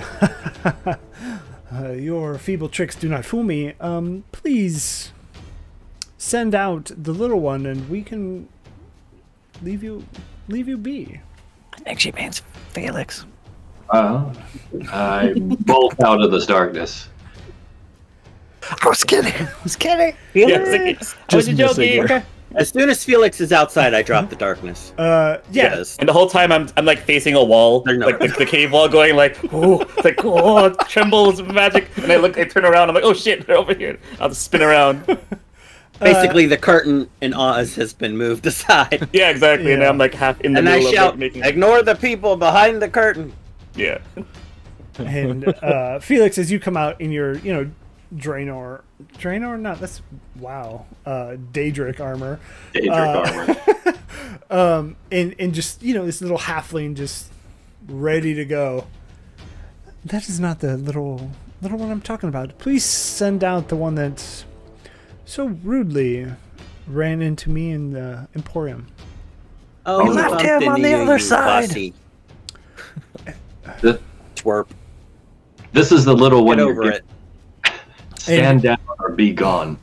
[SPEAKER 1] Uh, your feeble tricks do not fool me. Um, please send out the little one, and we can leave you leave you be.
[SPEAKER 6] I think she means Felix.
[SPEAKER 4] Uh, I bolt out of this darkness.
[SPEAKER 6] I was kidding. I was kidding.
[SPEAKER 3] Yeah, it's like, I was
[SPEAKER 5] Just
[SPEAKER 3] joking.
[SPEAKER 5] missing her.
[SPEAKER 1] Okay.
[SPEAKER 2] As soon as Felix is outside, I drop the darkness.
[SPEAKER 1] Uh, yeah.
[SPEAKER 2] Yes.
[SPEAKER 3] And the whole time I'm I'm like facing a wall,
[SPEAKER 2] They're not-
[SPEAKER 3] like the, the cave wall, going like, oh, it's like oh, it trembles magic. And I look, I turn around, I'm like, oh shit, they're over here. I'll just spin around.
[SPEAKER 2] Basically, the curtain in Oz has been moved aside.
[SPEAKER 3] Yeah, exactly. And
[SPEAKER 1] Yeah.
[SPEAKER 3] I'm like half in the
[SPEAKER 2] And I
[SPEAKER 3] middle of
[SPEAKER 2] shout,
[SPEAKER 3] like, making.
[SPEAKER 2] ignore the people behind the curtain.
[SPEAKER 3] Yeah.
[SPEAKER 1] And uh, Felix, as you come out in your, you know, Draenor, Draenor, not that's wow, uh, Daedric armor,
[SPEAKER 4] Daedric
[SPEAKER 1] Uh,
[SPEAKER 4] armor.
[SPEAKER 1] um, and and just you know this little halfling just ready to go. That is not the little little one I'm talking about. Please send out the one that so rudely ran into me in the Emporium.
[SPEAKER 2] Oh,
[SPEAKER 6] We
[SPEAKER 2] he
[SPEAKER 6] left
[SPEAKER 2] bumped
[SPEAKER 6] him on
[SPEAKER 2] into
[SPEAKER 6] the
[SPEAKER 2] you,
[SPEAKER 6] other
[SPEAKER 2] you
[SPEAKER 6] side.
[SPEAKER 2] bossy
[SPEAKER 4] This,
[SPEAKER 2] twerp.
[SPEAKER 4] this is the little one
[SPEAKER 2] Get
[SPEAKER 4] you're
[SPEAKER 2] over
[SPEAKER 4] giving.
[SPEAKER 2] it.
[SPEAKER 4] Stand down or be gone.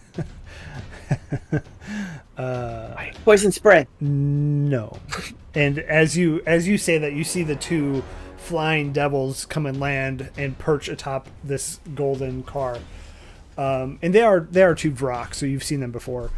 [SPEAKER 1] Uh,
[SPEAKER 2] Poison spray.
[SPEAKER 1] no. And as you as you say that, you see the two flying devils come and land and perch atop this golden car. Um, and they are they are two Vrock, so you've seen them before.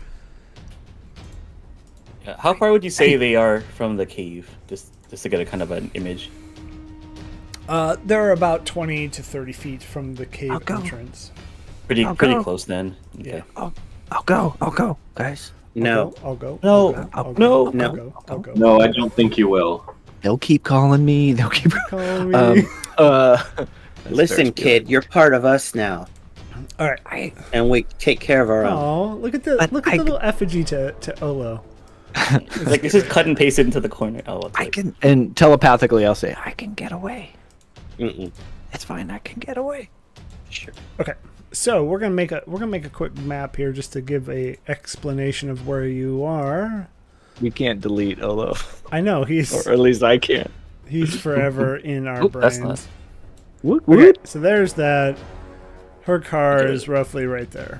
[SPEAKER 3] Yeah, how far would you say they are from the cave? Just just to get a kind of an image.
[SPEAKER 1] Uh, they're about twenty to thirty feet from the cave
[SPEAKER 6] I'll go.
[SPEAKER 1] entrance.
[SPEAKER 3] Pretty
[SPEAKER 6] I'll
[SPEAKER 3] pretty
[SPEAKER 6] go.
[SPEAKER 3] close then. Okay.
[SPEAKER 1] Yeah.
[SPEAKER 6] I'll, I'll go. I'll go, guys.
[SPEAKER 2] No.
[SPEAKER 1] I'll go.
[SPEAKER 3] No.
[SPEAKER 1] I'll go, I'll
[SPEAKER 6] No.
[SPEAKER 1] go,
[SPEAKER 2] No.
[SPEAKER 1] I'll go. I'll go.
[SPEAKER 4] No, I don't think you will.
[SPEAKER 5] They'll keep calling me. They'll keep.
[SPEAKER 1] Call me.
[SPEAKER 5] Um, uh, that's
[SPEAKER 2] Listen,
[SPEAKER 5] Ferris Bueller.
[SPEAKER 2] kid, you're part of us now,
[SPEAKER 1] All right.
[SPEAKER 6] I,
[SPEAKER 2] and we take care of our own.
[SPEAKER 1] Oh, look at the
[SPEAKER 6] But
[SPEAKER 1] look at
[SPEAKER 6] I-
[SPEAKER 1] the little effigy to to Olo.
[SPEAKER 3] It's like this is cut and pasted into the corner. Oh, okay.
[SPEAKER 6] I can.
[SPEAKER 5] And telepathically, I'll say,
[SPEAKER 6] I can get away.
[SPEAKER 2] Mm-mm.
[SPEAKER 6] It's fine. I can get away.
[SPEAKER 2] Sure.
[SPEAKER 1] Okay. So we're gonna make a we're gonna make a quick map here just to give a explanation of where you are.
[SPEAKER 5] we can't delete Olo,
[SPEAKER 1] I know he's
[SPEAKER 5] or at least I can't.
[SPEAKER 1] he's forever in our
[SPEAKER 3] Oop,
[SPEAKER 1] brains.
[SPEAKER 3] that's not-
[SPEAKER 5] Woot,
[SPEAKER 1] Okay,
[SPEAKER 5] woot.
[SPEAKER 1] so there's that. Her car is roughly right there.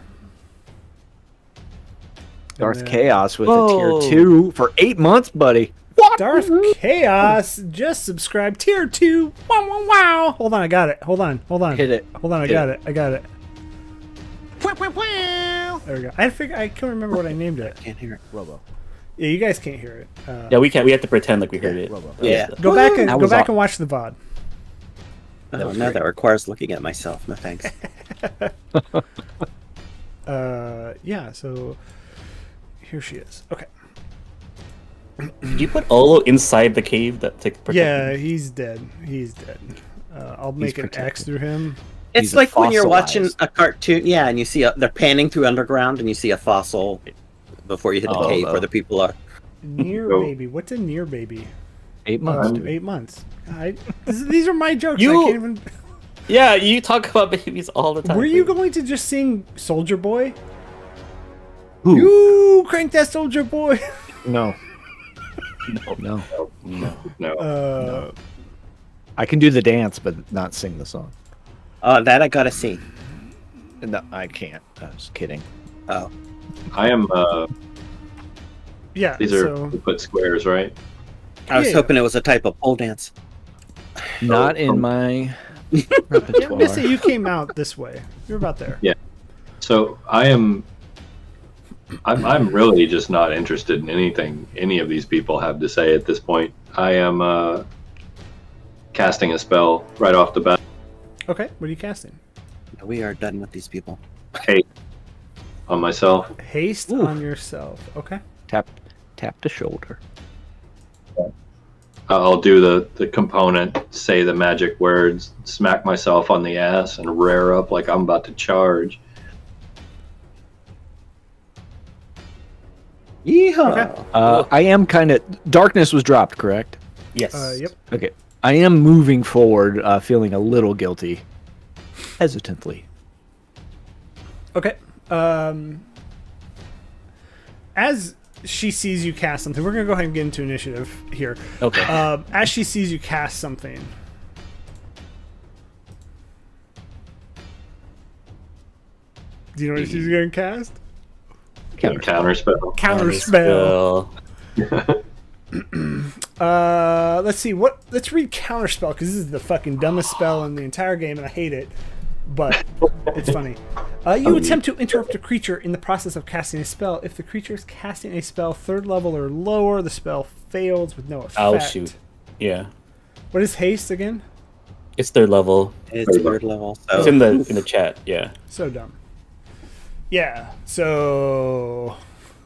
[SPEAKER 5] Darth
[SPEAKER 1] And then-
[SPEAKER 5] Chaos with
[SPEAKER 3] Whoa.
[SPEAKER 5] a tier two for eight months, buddy.
[SPEAKER 1] Darth Chaos just subscribed tier two. Wow, wow, wow. Hold on, I got it. Hold on, hold on.
[SPEAKER 5] Hit it.
[SPEAKER 1] Hold on, I
[SPEAKER 5] Hit
[SPEAKER 1] got it. I got it. There we go. I figure I can't remember what I named it.
[SPEAKER 2] Can't hear it.
[SPEAKER 5] Robo.
[SPEAKER 1] Yeah, you guys can't hear it. Uh,
[SPEAKER 3] Yeah, we can't. We have to pretend like we heard it.
[SPEAKER 5] Robo.
[SPEAKER 2] Yeah.
[SPEAKER 1] Go back and
[SPEAKER 5] That
[SPEAKER 1] go
[SPEAKER 5] was
[SPEAKER 1] back
[SPEAKER 5] aw-
[SPEAKER 1] and watch the V O D.
[SPEAKER 2] Oh, no, that requires looking at myself. No thanks.
[SPEAKER 1] Uh, yeah. So here she is. Okay.
[SPEAKER 3] Did you put Olo inside the cave that to protect
[SPEAKER 1] Yeah,
[SPEAKER 3] him?
[SPEAKER 1] he's dead. He's dead. Uh, I'll make an X
[SPEAKER 5] protected.
[SPEAKER 1] through him.
[SPEAKER 2] It's
[SPEAKER 5] He's a
[SPEAKER 2] like when you're watching
[SPEAKER 5] fossilized.
[SPEAKER 2] a cartoon, yeah, and you see a, they're panning through underground, and you see a fossil before you hit the
[SPEAKER 3] Oh,
[SPEAKER 2] cave
[SPEAKER 5] no.
[SPEAKER 2] where the people are.
[SPEAKER 1] Near
[SPEAKER 4] So-
[SPEAKER 1] baby. What's a near baby?
[SPEAKER 5] Eight
[SPEAKER 1] Oh,
[SPEAKER 5] months. dude.
[SPEAKER 1] eight months. I, this- these are my jokes. I
[SPEAKER 3] You-
[SPEAKER 1] can't even.
[SPEAKER 3] Yeah, you talk about babies all the time.
[SPEAKER 1] Were you going to just sing Soldier Boy?
[SPEAKER 5] Who?
[SPEAKER 1] You crank that Soldier Boy.
[SPEAKER 5] No.
[SPEAKER 3] No,
[SPEAKER 5] No.
[SPEAKER 3] no.
[SPEAKER 4] No.
[SPEAKER 1] Uh,
[SPEAKER 5] I can do the dance, but not sing the song.
[SPEAKER 2] Oh, that I gotta see.
[SPEAKER 5] No, I can't. I was kidding.
[SPEAKER 2] Oh,
[SPEAKER 4] I am. Uh,
[SPEAKER 1] yeah.
[SPEAKER 4] these are
[SPEAKER 1] so
[SPEAKER 4] we put squares, right?
[SPEAKER 2] I was
[SPEAKER 1] Yeah.
[SPEAKER 2] hoping it was a type of pole dance.
[SPEAKER 5] Not in my
[SPEAKER 1] yeah,
[SPEAKER 5] repertoire.
[SPEAKER 1] Missy, you came out this way. You're about there.
[SPEAKER 4] So I am. I'm. I'm really just not interested in anything any of these people have to say at this point. I am uh, casting a spell right off the bat.
[SPEAKER 1] Okay. What are you casting?
[SPEAKER 2] We are done with these people.
[SPEAKER 4] Hate on myself.
[SPEAKER 1] Haste
[SPEAKER 5] Ooh.
[SPEAKER 1] on yourself. Okay.
[SPEAKER 5] Tap, tap the shoulder.
[SPEAKER 4] I'll do the the component, say the magic words, smack myself on the ass, and rear up like I'm about to charge.
[SPEAKER 2] Yeehaw!
[SPEAKER 1] Okay.
[SPEAKER 5] Uh, I am kind of. Darkness was dropped, correct?
[SPEAKER 3] Yes.
[SPEAKER 1] Uh, yep.
[SPEAKER 5] Okay. I am moving forward, uh, feeling a little guilty, hesitantly.
[SPEAKER 1] Okay. Um, as she sees you cast something, we're gonna go ahead and get into initiative here.
[SPEAKER 3] Okay.
[SPEAKER 1] Um, as she sees you cast something, do you know what she's gonna cast?
[SPEAKER 4] Counter, counter spell.
[SPEAKER 1] Counter spell.
[SPEAKER 3] Spell.
[SPEAKER 1] Uh, let's see. What? Let's read counter spell because this is the fucking dumbest spell in the entire game, and I hate it. But it's funny. Uh, you attempt to interrupt a creature in the process of casting a spell. If the creature is casting a spell third level or lower, the spell fails with no effect.
[SPEAKER 3] Oh shoot. Yeah.
[SPEAKER 1] What is haste again?
[SPEAKER 3] It's third level.
[SPEAKER 2] It's third level. So
[SPEAKER 3] It's in the in the chat. Yeah.
[SPEAKER 1] So dumb. Yeah. So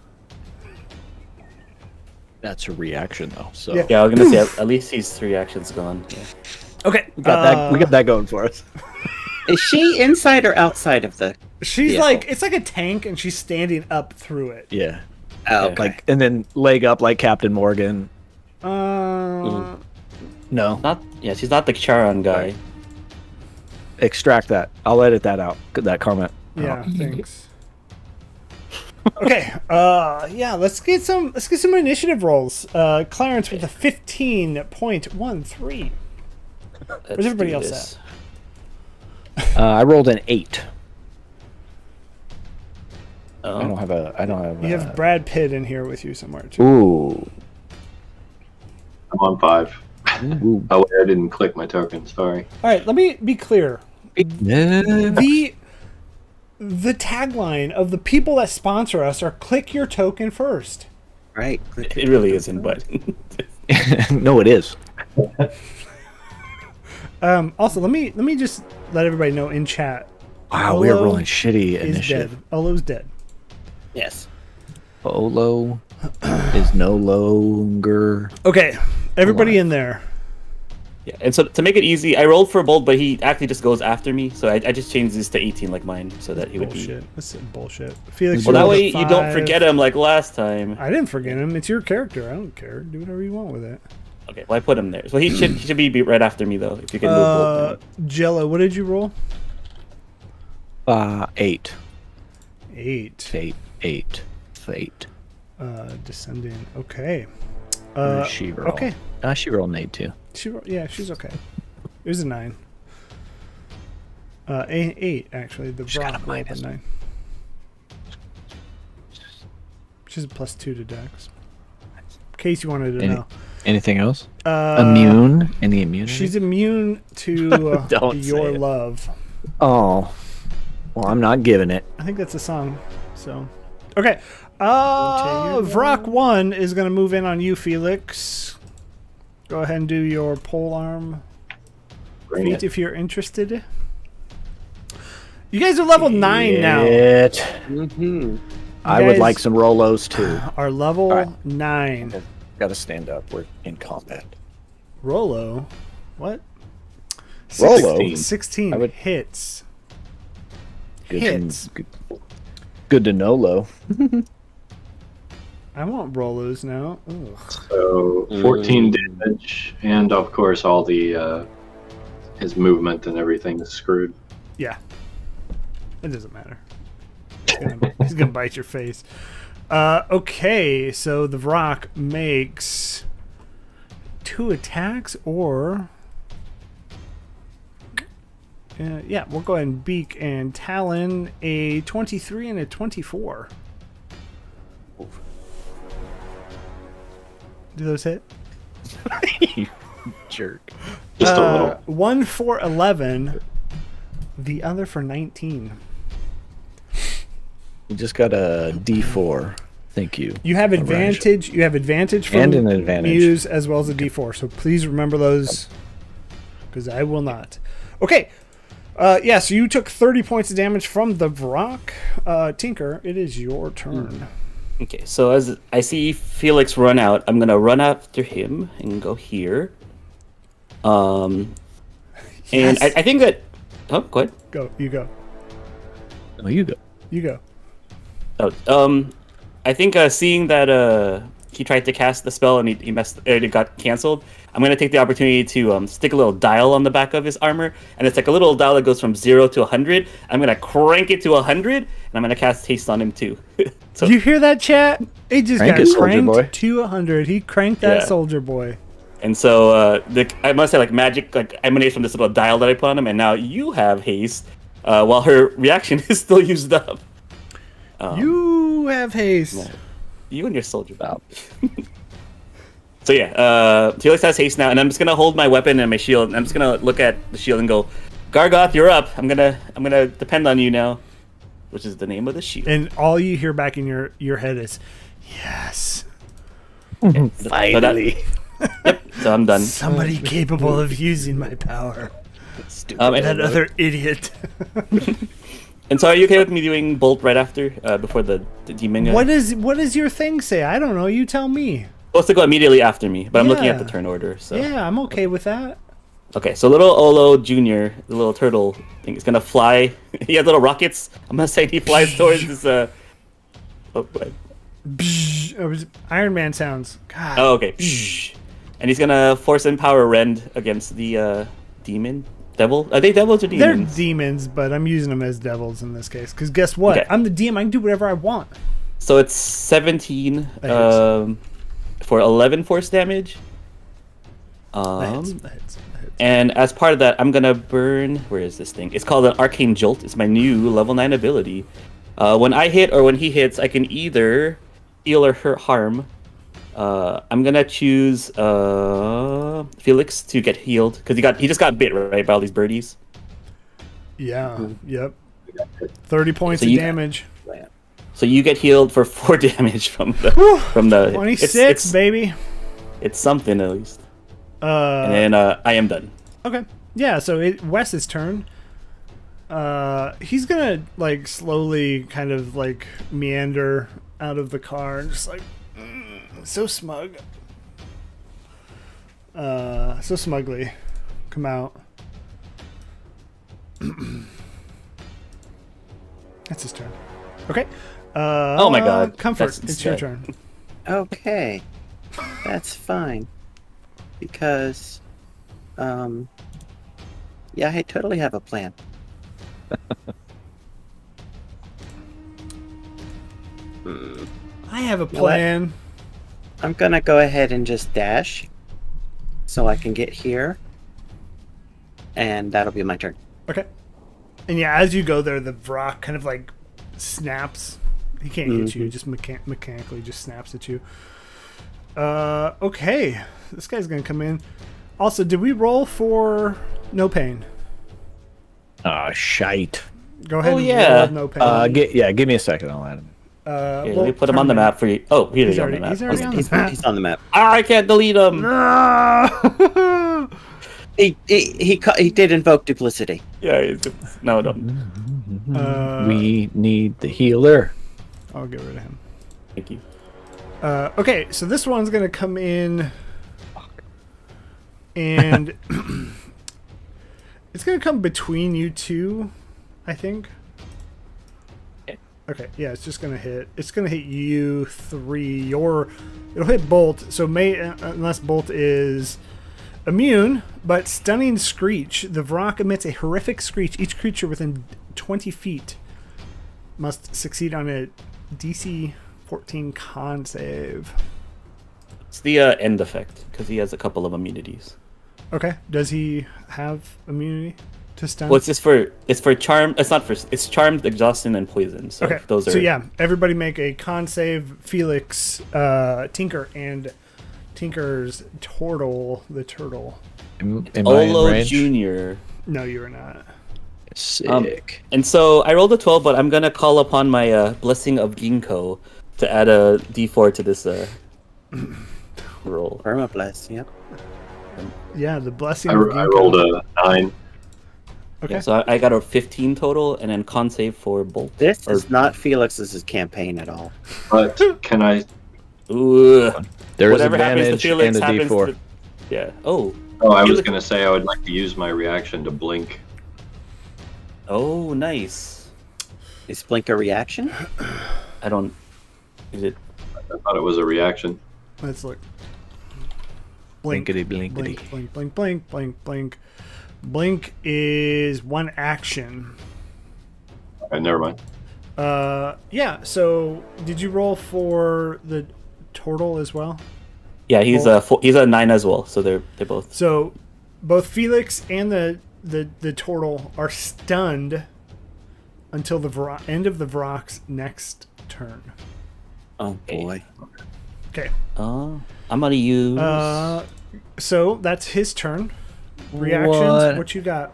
[SPEAKER 5] That's a reaction, though. So
[SPEAKER 1] Yeah.
[SPEAKER 3] Yeah. I was gonna say at, at least these three actions gone. Yeah.
[SPEAKER 1] okay.
[SPEAKER 5] we got that. We got that going for us.
[SPEAKER 2] is she inside or outside of the?
[SPEAKER 1] She's
[SPEAKER 2] vehicle?
[SPEAKER 1] like it's like a tank, and she's standing up through it.
[SPEAKER 5] Yeah.
[SPEAKER 2] Oh,
[SPEAKER 3] Yeah.
[SPEAKER 2] okay.
[SPEAKER 5] Like, and then leg up like Captain Morgan.
[SPEAKER 1] Uh,
[SPEAKER 3] Mhm.
[SPEAKER 5] No.
[SPEAKER 3] Not. Yeah. She's not the Charon guy.
[SPEAKER 5] extract that. I'll edit that out. That comment.
[SPEAKER 1] Yeah, thanks. Okay, uh, yeah, let's get some let's get some initiative rolls. Uh, Clarence with a fifteen point one three. Where's everybody else at?
[SPEAKER 5] Uh, I rolled an eight.
[SPEAKER 3] Oh.
[SPEAKER 5] I don't have a. I don't have.
[SPEAKER 1] You
[SPEAKER 5] a,
[SPEAKER 1] have Brad Pitt in here with you somewhere too.
[SPEAKER 5] Ooh.
[SPEAKER 4] I'm on five.
[SPEAKER 5] Ooh.
[SPEAKER 4] Oh, wait, I didn't click my token. Sorry.
[SPEAKER 1] All right, let me be clear.
[SPEAKER 5] Yeah.
[SPEAKER 1] The the tagline of the people that sponsor us are "Click your token first."
[SPEAKER 2] Right.
[SPEAKER 3] It really isn't, but
[SPEAKER 5] No, it is.
[SPEAKER 1] Um, also, let me let me just let everybody know in chat.
[SPEAKER 5] Wow, we are
[SPEAKER 1] Olo
[SPEAKER 5] rolling shitty
[SPEAKER 1] is
[SPEAKER 5] initiative.
[SPEAKER 1] dead. Olo's dead.
[SPEAKER 2] Yes.
[SPEAKER 5] Olo is no longer.
[SPEAKER 1] Okay, everybody
[SPEAKER 5] Alive.
[SPEAKER 1] in there.
[SPEAKER 3] yeah. And so to make it easy, I rolled for bold, but he actually just goes after me. So I, I just changed this to eighteen like mine, so that he would
[SPEAKER 1] Bullshit.
[SPEAKER 3] be.
[SPEAKER 1] This is bullshit. Felix,
[SPEAKER 3] Well,
[SPEAKER 1] you
[SPEAKER 3] that
[SPEAKER 1] rolled a
[SPEAKER 3] way you don't
[SPEAKER 1] five.
[SPEAKER 3] forget him like last time.
[SPEAKER 1] I didn't forget him. It's your character. I don't care. Do whatever you want with it.
[SPEAKER 3] Okay, well I put him there. So he should he should be be right after me though. If you can move
[SPEAKER 1] Uh,
[SPEAKER 3] bold.
[SPEAKER 1] Jello, what did you roll?
[SPEAKER 5] Uh, eight.
[SPEAKER 1] Eight.
[SPEAKER 5] Fate. Eight. Fate.
[SPEAKER 1] Uh, descending. Okay.
[SPEAKER 5] Where
[SPEAKER 1] Uh,
[SPEAKER 5] did she roll?
[SPEAKER 1] okay.
[SPEAKER 5] Uh, she rolled an eight too.
[SPEAKER 1] She, ro- yeah, she's okay. It was a nine. Uh, eight, eight actually. The
[SPEAKER 5] She's got
[SPEAKER 1] Brock
[SPEAKER 5] a
[SPEAKER 1] rolled a
[SPEAKER 5] minus.
[SPEAKER 1] nine. She's a plus two to Dex. In case you wanted to
[SPEAKER 5] Any-
[SPEAKER 1] know.
[SPEAKER 5] Anything else?
[SPEAKER 1] Uh,
[SPEAKER 5] Immune? Any immunity?
[SPEAKER 1] She's immune to uh,
[SPEAKER 5] Don't say
[SPEAKER 1] your
[SPEAKER 5] it.
[SPEAKER 1] love.
[SPEAKER 5] Oh. Well, I'm not giving it.
[SPEAKER 1] I think that's a song. So, okay. Uh, Vrock one is going to move in on you, Felix. Go ahead and do your pole arm
[SPEAKER 4] Bring
[SPEAKER 1] feat
[SPEAKER 4] it.
[SPEAKER 1] if you're interested. You guys are level nine now.
[SPEAKER 5] It.
[SPEAKER 2] Mm-hmm.
[SPEAKER 5] I would
[SPEAKER 1] guys-
[SPEAKER 5] like some Rolos too.
[SPEAKER 1] Are level
[SPEAKER 5] All right.
[SPEAKER 1] nine.
[SPEAKER 5] Gotta stand up. We're in combat.
[SPEAKER 1] Rolo. What?
[SPEAKER 5] Rolo?
[SPEAKER 1] sixteen
[SPEAKER 5] I would-
[SPEAKER 1] hits.
[SPEAKER 5] Good
[SPEAKER 1] Hits.
[SPEAKER 5] To, good, good to know, Lo.
[SPEAKER 1] I want Rolos now. Ugh.
[SPEAKER 4] So fourteen damage, and of course all the uh, his movement and everything is screwed.
[SPEAKER 1] Yeah. It doesn't matter. He's gonna, he's gonna bite your face. Uh, okay, so the Vrock makes two attacks, or uh, yeah, we'll go ahead and beak and talon a twenty-three and a twenty-four. Do those hit?
[SPEAKER 5] You jerk.
[SPEAKER 4] Just a
[SPEAKER 1] Uh,
[SPEAKER 4] little.
[SPEAKER 1] one for eleven, the other for nineteen.
[SPEAKER 5] You just got a D four. Thank you.
[SPEAKER 1] You have
[SPEAKER 5] Alright.
[SPEAKER 1] advantage. You have advantage from
[SPEAKER 5] And an advantage.
[SPEAKER 1] Muse as well as a D four. So please remember those, because I will not. Okay. Uh, yeah. So you took thirty points of damage from the Vrock. Uh, Tinker, it is your turn.
[SPEAKER 3] Okay, so as I see Felix run out, I'm gonna run after him and go here. Um, and
[SPEAKER 1] Yes.
[SPEAKER 3] I, I think that. Oh, go ahead.
[SPEAKER 1] Go. You go.
[SPEAKER 5] Oh, you go.
[SPEAKER 1] You go.
[SPEAKER 3] Oh, um, I think uh, seeing that uh, he tried to cast the spell and he, he messed, it got canceled. I'm gonna take the opportunity to um, stick a little dial on the back of his armor, and it's like a little dial that goes from zero to a hundred. I'm gonna crank it to a hundred, and I'm gonna cast haste on him too. so
[SPEAKER 1] Did you hear that, chat? It just
[SPEAKER 5] Crank
[SPEAKER 1] got
[SPEAKER 5] it, soldier
[SPEAKER 1] cranked
[SPEAKER 5] boy.
[SPEAKER 1] to a hundred. He cranked that
[SPEAKER 3] Yeah.
[SPEAKER 1] soldier boy.
[SPEAKER 3] And so uh, the, I must say, like magic, like emanates from this little dial that I put on him, and now you have haste, uh, while her reaction is still used up. Um,
[SPEAKER 1] You have haste.
[SPEAKER 3] yeah. You and your soldier bow. So yeah, uh, Felix has haste now, and I'm just gonna hold my weapon and my shield, and I'm just gonna look at the shield and go, Gargoth, you're up. I'm gonna, I'm gonna depend on you now, which is the name of the shield.
[SPEAKER 1] And all you hear back in your your head is, yes,
[SPEAKER 5] Finally.
[SPEAKER 3] Yep. So I'm done.
[SPEAKER 1] somebody capable of using my power.
[SPEAKER 5] Stupid.
[SPEAKER 3] Um, and,
[SPEAKER 1] That other idiot.
[SPEAKER 3] and so, are you okay with me doing bolt right after, uh, before the, the demon? uh,
[SPEAKER 1] What is what does your thing say? I don't know. You tell me.
[SPEAKER 3] supposed to go immediately after me, but I'm looking at the
[SPEAKER 1] Yeah.
[SPEAKER 3] turn order. So
[SPEAKER 1] Yeah, I'm okay with that.
[SPEAKER 3] okay, so little Olo Junior, the little turtle thing, is gonna fly. He has little rockets. I'm gonna say he flies towards this. Uh... Oh, go ahead.
[SPEAKER 1] Bzz, it was Iron Man sounds. God.
[SPEAKER 3] Oh, okay. And he's gonna force empower Rend against the uh, demon. Devil? Are they devils or
[SPEAKER 1] They're
[SPEAKER 3] demons?
[SPEAKER 1] demons, but I'm using them as devils in this case. Because guess what?
[SPEAKER 3] Okay.
[SPEAKER 1] I'm the D M. I can do whatever I want.
[SPEAKER 3] So it's seventeen
[SPEAKER 1] That hits.
[SPEAKER 3] um, for eleven force damage. Um,
[SPEAKER 1] That hits, that hits, that hits.
[SPEAKER 3] And as part of that, I'm gonna burn. Where is this thing? It's called an Arcane Jolt. It's my new level nine ability. Uh, when I hit or when he hits, I can either heal or hurt harm. Uh, I'm gonna choose uh, Felix to get healed because he got he just got bit right by all these birdies.
[SPEAKER 1] Yeah. Yep. Thirty points
[SPEAKER 3] So
[SPEAKER 1] of
[SPEAKER 3] you-
[SPEAKER 1] damage.
[SPEAKER 3] So you get healed for four damage from the
[SPEAKER 1] Whew,
[SPEAKER 3] from the
[SPEAKER 1] Twenty-six,
[SPEAKER 3] it's, it's,
[SPEAKER 1] baby.
[SPEAKER 3] it's something at least.
[SPEAKER 1] Uh,
[SPEAKER 3] And then uh, I am done.
[SPEAKER 1] Okay. Yeah, so it, Wes's turn. Uh, he's gonna like slowly kind of like meander out of the car and just like mm, so smug. Uh, so smugly come out. That's his turn. Okay. Uh,
[SPEAKER 3] Oh my God,
[SPEAKER 1] Comfort,
[SPEAKER 3] that's
[SPEAKER 1] it's your
[SPEAKER 3] sad.
[SPEAKER 1] turn.
[SPEAKER 2] Okay, that's fine. Because, um, yeah, I totally have a plan. Hmm.
[SPEAKER 1] I have a
[SPEAKER 2] know what?
[SPEAKER 1] plan.
[SPEAKER 2] I'm gonna go ahead and just dash, so I can get here, and that'll be my turn.
[SPEAKER 1] Okay. And yeah, as you go there, the Vrock kind of like snaps. He can't hit you,
[SPEAKER 2] Mhm.
[SPEAKER 1] just mechan- mechanically just snaps at you. Uh, okay. This guy's gonna come in. Also, did we roll for no pain?
[SPEAKER 5] Ah, shite.
[SPEAKER 1] Go ahead
[SPEAKER 3] Oh,
[SPEAKER 1] and
[SPEAKER 3] yeah.
[SPEAKER 1] roll no pain.
[SPEAKER 5] Uh, get, yeah, give me a second. I'll add him.
[SPEAKER 1] uh,
[SPEAKER 3] Here,
[SPEAKER 1] well,
[SPEAKER 3] let me put him on the
[SPEAKER 1] turn
[SPEAKER 3] map for you. Oh, here
[SPEAKER 1] He's
[SPEAKER 3] they are on
[SPEAKER 1] already-
[SPEAKER 3] the map.
[SPEAKER 1] he's already on
[SPEAKER 2] He's,
[SPEAKER 1] the map.
[SPEAKER 2] he's on the map.
[SPEAKER 3] Ah, I can't delete him.
[SPEAKER 1] No!
[SPEAKER 2] He he he, ca- he did invoke duplicity.
[SPEAKER 3] Yeah, it's, no, don't.
[SPEAKER 1] Uh,
[SPEAKER 5] we need the healer.
[SPEAKER 1] I'll get rid of him.
[SPEAKER 3] Thank you.
[SPEAKER 1] Uh, okay, so this one's gonna come in, and it's gonna come between you two, I think.
[SPEAKER 3] Okay.
[SPEAKER 1] Okay, yeah, it's just gonna hit. It's gonna hit you three. Your, it'll hit Bolt. So may uh, unless Bolt is immune, but stunning screech. The Vrock emits a horrific screech. Each creature within twenty feet must succeed on a D C fourteen con save.
[SPEAKER 3] It's the uh, end effect because he has a couple of immunities.
[SPEAKER 1] Okay. Does he have immunity to stun?
[SPEAKER 3] Well, it's just for it's for charm. It's not for it's charmed, exhaustion, and poison. So
[SPEAKER 1] okay.
[SPEAKER 3] those are.
[SPEAKER 1] So yeah, everybody make a con save. Felix, uh, Tinker, and Tinker's Turtle, the turtle.
[SPEAKER 5] Am, am I in
[SPEAKER 3] Olo
[SPEAKER 5] range?
[SPEAKER 3] Junior.
[SPEAKER 1] No, you are not.
[SPEAKER 5] Sick.
[SPEAKER 3] Um, And so I rolled a twelve, but I'm gonna call upon my uh, blessing of Ginkgo to add a D four to this uh, roll.
[SPEAKER 2] Perma bless. Yep.
[SPEAKER 1] Yeah, the blessing.
[SPEAKER 4] I,
[SPEAKER 1] of
[SPEAKER 4] I
[SPEAKER 1] Ginkgo.
[SPEAKER 4] rolled a nine.
[SPEAKER 1] Okay.
[SPEAKER 3] Yeah, so I, I got a fifteen total, and then con save for Bolt.
[SPEAKER 2] This
[SPEAKER 3] Or-
[SPEAKER 2] is not Felix's campaign at all.
[SPEAKER 4] But can I?
[SPEAKER 3] Ooh,
[SPEAKER 5] There's
[SPEAKER 3] whatever happens to
[SPEAKER 5] advantage
[SPEAKER 3] Felix
[SPEAKER 5] and a
[SPEAKER 3] happens
[SPEAKER 5] D four.
[SPEAKER 3] to. Yeah. Oh.
[SPEAKER 4] Oh, I was
[SPEAKER 3] Felix-
[SPEAKER 4] gonna say I would like to use my reaction to blink.
[SPEAKER 3] Oh, nice.
[SPEAKER 2] Is Blink a reaction?
[SPEAKER 3] I don't. Is it?
[SPEAKER 4] I thought it was a reaction.
[SPEAKER 1] Let's look. Blink,
[SPEAKER 5] Blinkety blinkety.
[SPEAKER 1] blink, blink, blink, blink, blink, blink. Blink is one action.
[SPEAKER 4] Alright, never mind.
[SPEAKER 1] Uh, yeah. So, did you roll for the turtle as well?
[SPEAKER 3] Yeah, he's
[SPEAKER 1] Bolt.
[SPEAKER 3] a four, he's a nine as well. So they're they're both.
[SPEAKER 1] So, both Felix and the the the turtle are stunned until the Vro- end of the Vrock's next turn.
[SPEAKER 2] Oh boy.
[SPEAKER 1] Okay.
[SPEAKER 3] Uh, I'm gonna use.
[SPEAKER 1] Uh, so that's his turn. Reactions.
[SPEAKER 5] What?
[SPEAKER 1] What, you got?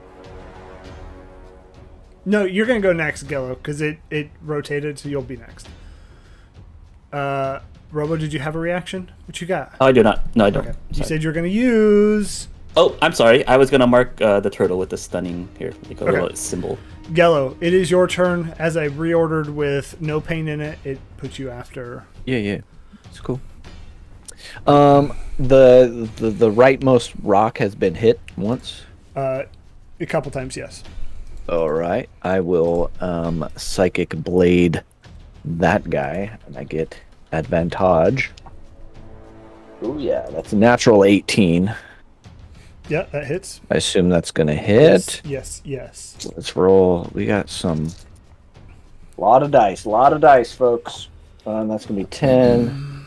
[SPEAKER 1] No, you're gonna go next, Gello, because it it rotated, so you'll be next. Uh, Robo, did you have a reaction? What you got?
[SPEAKER 3] oh, I do not. No, I don't.
[SPEAKER 1] Okay. You
[SPEAKER 3] Sorry.
[SPEAKER 1] said you're gonna use
[SPEAKER 3] Oh, I'm sorry. I was gonna mark uh, the turtle with the stunning here, like a
[SPEAKER 1] Okay.
[SPEAKER 3] little symbol.
[SPEAKER 1] Gello. It is your turn. As I reordered with no pain in it, it puts you after.
[SPEAKER 5] Yeah, yeah. It's cool. Um, the, the the rightmost rock has been hit once.
[SPEAKER 1] Uh, a couple times, yes.
[SPEAKER 5] All right, I will um psychic blade that guy, and I get advantage. Oh yeah, that's a natural eighteen.
[SPEAKER 1] Yeah, that hits.
[SPEAKER 5] I assume that's gonna hit.
[SPEAKER 1] Yes, yes.
[SPEAKER 5] Let's roll. We got some. A lot of dice. A lot of dice, folks. Um, that's gonna be ten,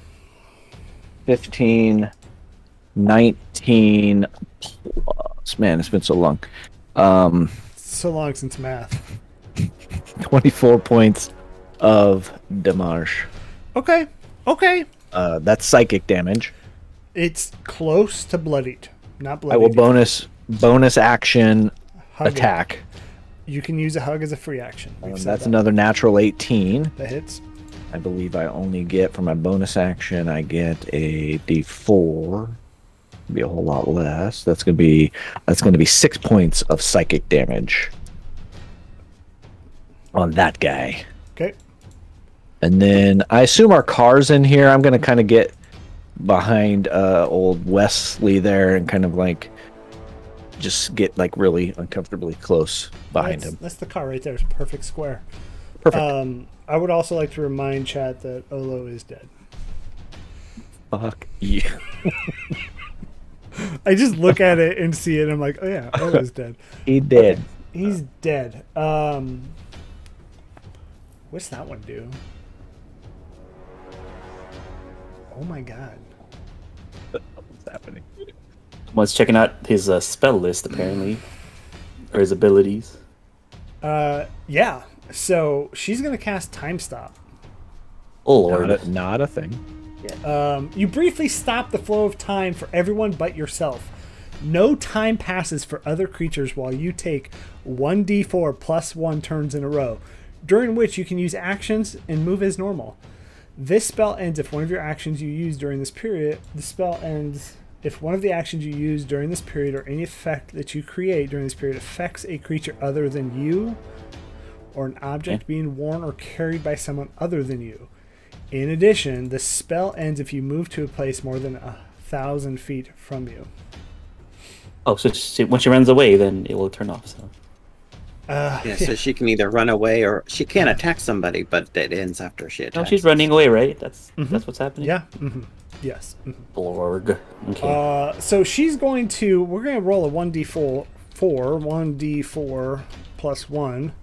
[SPEAKER 5] fifteen, nineteen plus. Man, it's been so long. Um,
[SPEAKER 1] So long since math.
[SPEAKER 5] twenty-four points of damage.
[SPEAKER 1] Okay, okay.
[SPEAKER 5] Uh, that's psychic damage.
[SPEAKER 1] It's close to bloodied, not
[SPEAKER 5] I
[SPEAKER 1] bloodied.
[SPEAKER 5] will bonus bonus action
[SPEAKER 1] Hug it.
[SPEAKER 5] attack.
[SPEAKER 1] You can use a hug as a free action. We've
[SPEAKER 5] Um,
[SPEAKER 1] said
[SPEAKER 5] that's
[SPEAKER 1] that.
[SPEAKER 5] another natural eighteen.
[SPEAKER 1] That hits.
[SPEAKER 5] I believe I only get for my bonus action. I get a D four. Be a whole lot less. That's gonna be that's gonna be six points of psychic damage on that guy.
[SPEAKER 1] Okay.
[SPEAKER 5] And then I assume our car's in here. I'm gonna kind of get behind uh, old Wesley there and kind of like just get like really uncomfortably close behind
[SPEAKER 1] that's,
[SPEAKER 5] him.
[SPEAKER 1] That's the car right there. It's a perfect square.
[SPEAKER 5] Perfect.
[SPEAKER 1] Um, I would also like to remind chat that Olo is dead.
[SPEAKER 5] Fuck you.
[SPEAKER 1] I just look at it and see it. And I'm like, oh yeah, Olo's dead.
[SPEAKER 5] He did.
[SPEAKER 1] He's dead. Um, what's that one do? Oh my god.
[SPEAKER 5] What's happening?
[SPEAKER 3] Someone's checking out his uh, spell list, apparently. Or his abilities.
[SPEAKER 1] Uh, yeah. So she's gonna cast Time Stop.
[SPEAKER 3] Oh,
[SPEAKER 5] Not
[SPEAKER 3] Lord.
[SPEAKER 5] a, not a thing.
[SPEAKER 1] Um, you briefly stop the flow of time for everyone but yourself. No time passes for other creatures while you take one d four plus one turns in a row, during which you can use actions and move as normal. This spell ends if one of your actions you use during this period. The spell ends if one of the actions you use during this period or any effect that you create during this period affects a creature other than you or an object being worn or carried by someone other than you. In addition, the spell ends if you move to a place more than a thousand feet from you.
[SPEAKER 3] Oh, so she, when she runs away, then it will turn off. So
[SPEAKER 1] Uh,
[SPEAKER 2] Yeah, so she can either run away or she can attack somebody, but it ends after she attacks.
[SPEAKER 3] no, she's running away, right? That's
[SPEAKER 1] Mhm.
[SPEAKER 3] that's what's happening.
[SPEAKER 1] yeah. hmm Yes. mhm.
[SPEAKER 3] Blorg. Okay.
[SPEAKER 1] Uh, so she's going to. We're going to roll a one d four, four, one d four plus one.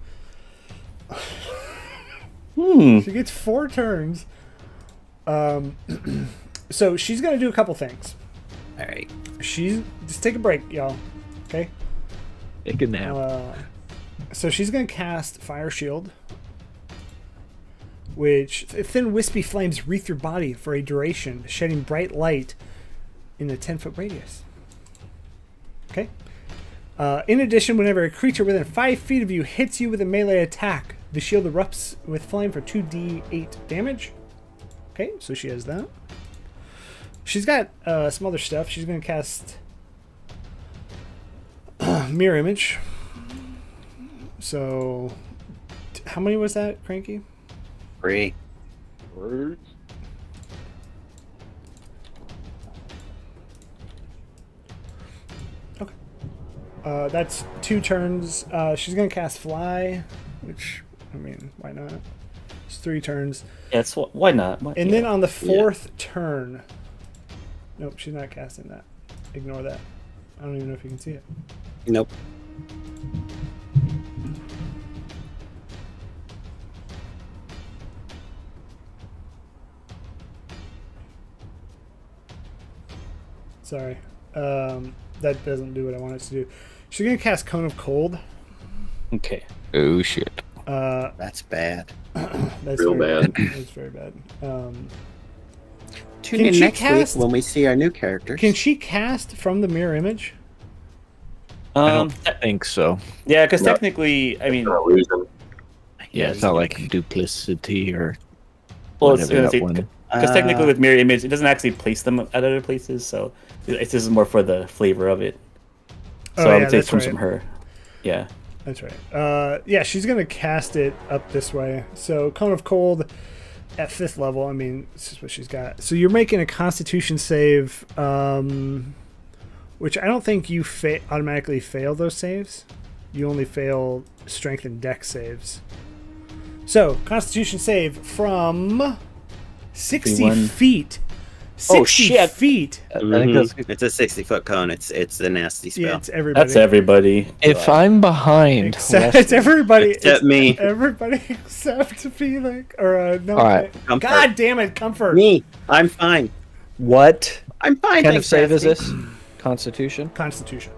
[SPEAKER 3] hmm.
[SPEAKER 1] She gets four turns. Um, so she's going to do a couple things.
[SPEAKER 2] All right.
[SPEAKER 1] She's just take a break, y'all. Okay.
[SPEAKER 5] Take a nap.
[SPEAKER 1] Uh, so she's going to cast Fire Shield, which thin wispy flames wreath your body for a duration, shedding bright light in a ten foot radius. Okay. Uh, in addition, whenever a creature within five feet of you hits you with a melee attack, the shield erupts with flame for two d eight damage. Okay, so she has that. She's got uh, some other stuff. She's going to cast Mirror Image. So, t- how many was that, Cranky?
[SPEAKER 2] Three.
[SPEAKER 1] Okay. Uh, that's two turns. Uh, she's going to cast Fly, which, I mean, why not? It's three turns.
[SPEAKER 3] Yeah, it's, why not? Why,
[SPEAKER 1] And
[SPEAKER 3] yeah.
[SPEAKER 1] then on the fourth turn. Nope, she's not casting that. Ignore that. I don't even know if you can see it.
[SPEAKER 2] Nope.
[SPEAKER 1] Sorry. Um, that doesn't do what I want it to do. She's going to cast Cone of Cold.
[SPEAKER 3] Okay.
[SPEAKER 5] Oh shit.
[SPEAKER 1] Uh,
[SPEAKER 2] That's bad.
[SPEAKER 1] that's
[SPEAKER 4] Real
[SPEAKER 1] very,
[SPEAKER 4] bad.
[SPEAKER 1] That's very bad. Um,
[SPEAKER 2] Tune
[SPEAKER 1] Can
[SPEAKER 2] in
[SPEAKER 1] she
[SPEAKER 2] next
[SPEAKER 1] cast-
[SPEAKER 2] week when we see our new characters.
[SPEAKER 1] can she cast from the mirror image?
[SPEAKER 5] I
[SPEAKER 3] Um.
[SPEAKER 5] don't think so.
[SPEAKER 3] Yeah, because
[SPEAKER 4] No.
[SPEAKER 3] technically, I mean,
[SPEAKER 4] An illusion.
[SPEAKER 5] Yeah, it's not like duplicity or
[SPEAKER 3] well, it's
[SPEAKER 5] whatever that
[SPEAKER 3] because
[SPEAKER 5] one.
[SPEAKER 3] technically
[SPEAKER 2] Uh,
[SPEAKER 3] with mirror image, it doesn't actually place them at other places, so it's this is more for the flavor of it. So
[SPEAKER 1] Oh,
[SPEAKER 3] I
[SPEAKER 1] yeah,
[SPEAKER 3] would say
[SPEAKER 1] that's
[SPEAKER 3] it's from,
[SPEAKER 1] right.
[SPEAKER 3] from her. Yeah.
[SPEAKER 1] That's right. Uh, yeah, she's going to cast it up this way. So, Cone of Cold at fifth level. I mean, this is what she's got. So, you're making a Constitution save, um, which I don't think you fa- automatically fail those saves. You only fail Strength and Dex saves. So, Constitution save from sixty
[SPEAKER 3] fifty-one.
[SPEAKER 1] feet. sixty
[SPEAKER 5] Oh, shit.
[SPEAKER 1] feet.
[SPEAKER 5] I think
[SPEAKER 2] Mhm.
[SPEAKER 5] that's
[SPEAKER 2] It's a sixty foot cone. It's it's a nasty spell.
[SPEAKER 1] Yeah, it's everybody.
[SPEAKER 3] That's everybody.
[SPEAKER 5] If I'm behind,
[SPEAKER 1] Except,
[SPEAKER 5] Wesley-
[SPEAKER 1] it's everybody.
[SPEAKER 2] Except
[SPEAKER 1] it's
[SPEAKER 2] me.
[SPEAKER 1] Everybody except Felix. Or uh, no.
[SPEAKER 5] All right.
[SPEAKER 2] Comfort.
[SPEAKER 1] God damn it, comfort.
[SPEAKER 2] Me, I'm fine.
[SPEAKER 5] what
[SPEAKER 2] I'm fine.
[SPEAKER 5] kind of
[SPEAKER 2] thanks,
[SPEAKER 5] save is
[SPEAKER 2] Basti.
[SPEAKER 5] this? Constitution.
[SPEAKER 1] Constitution.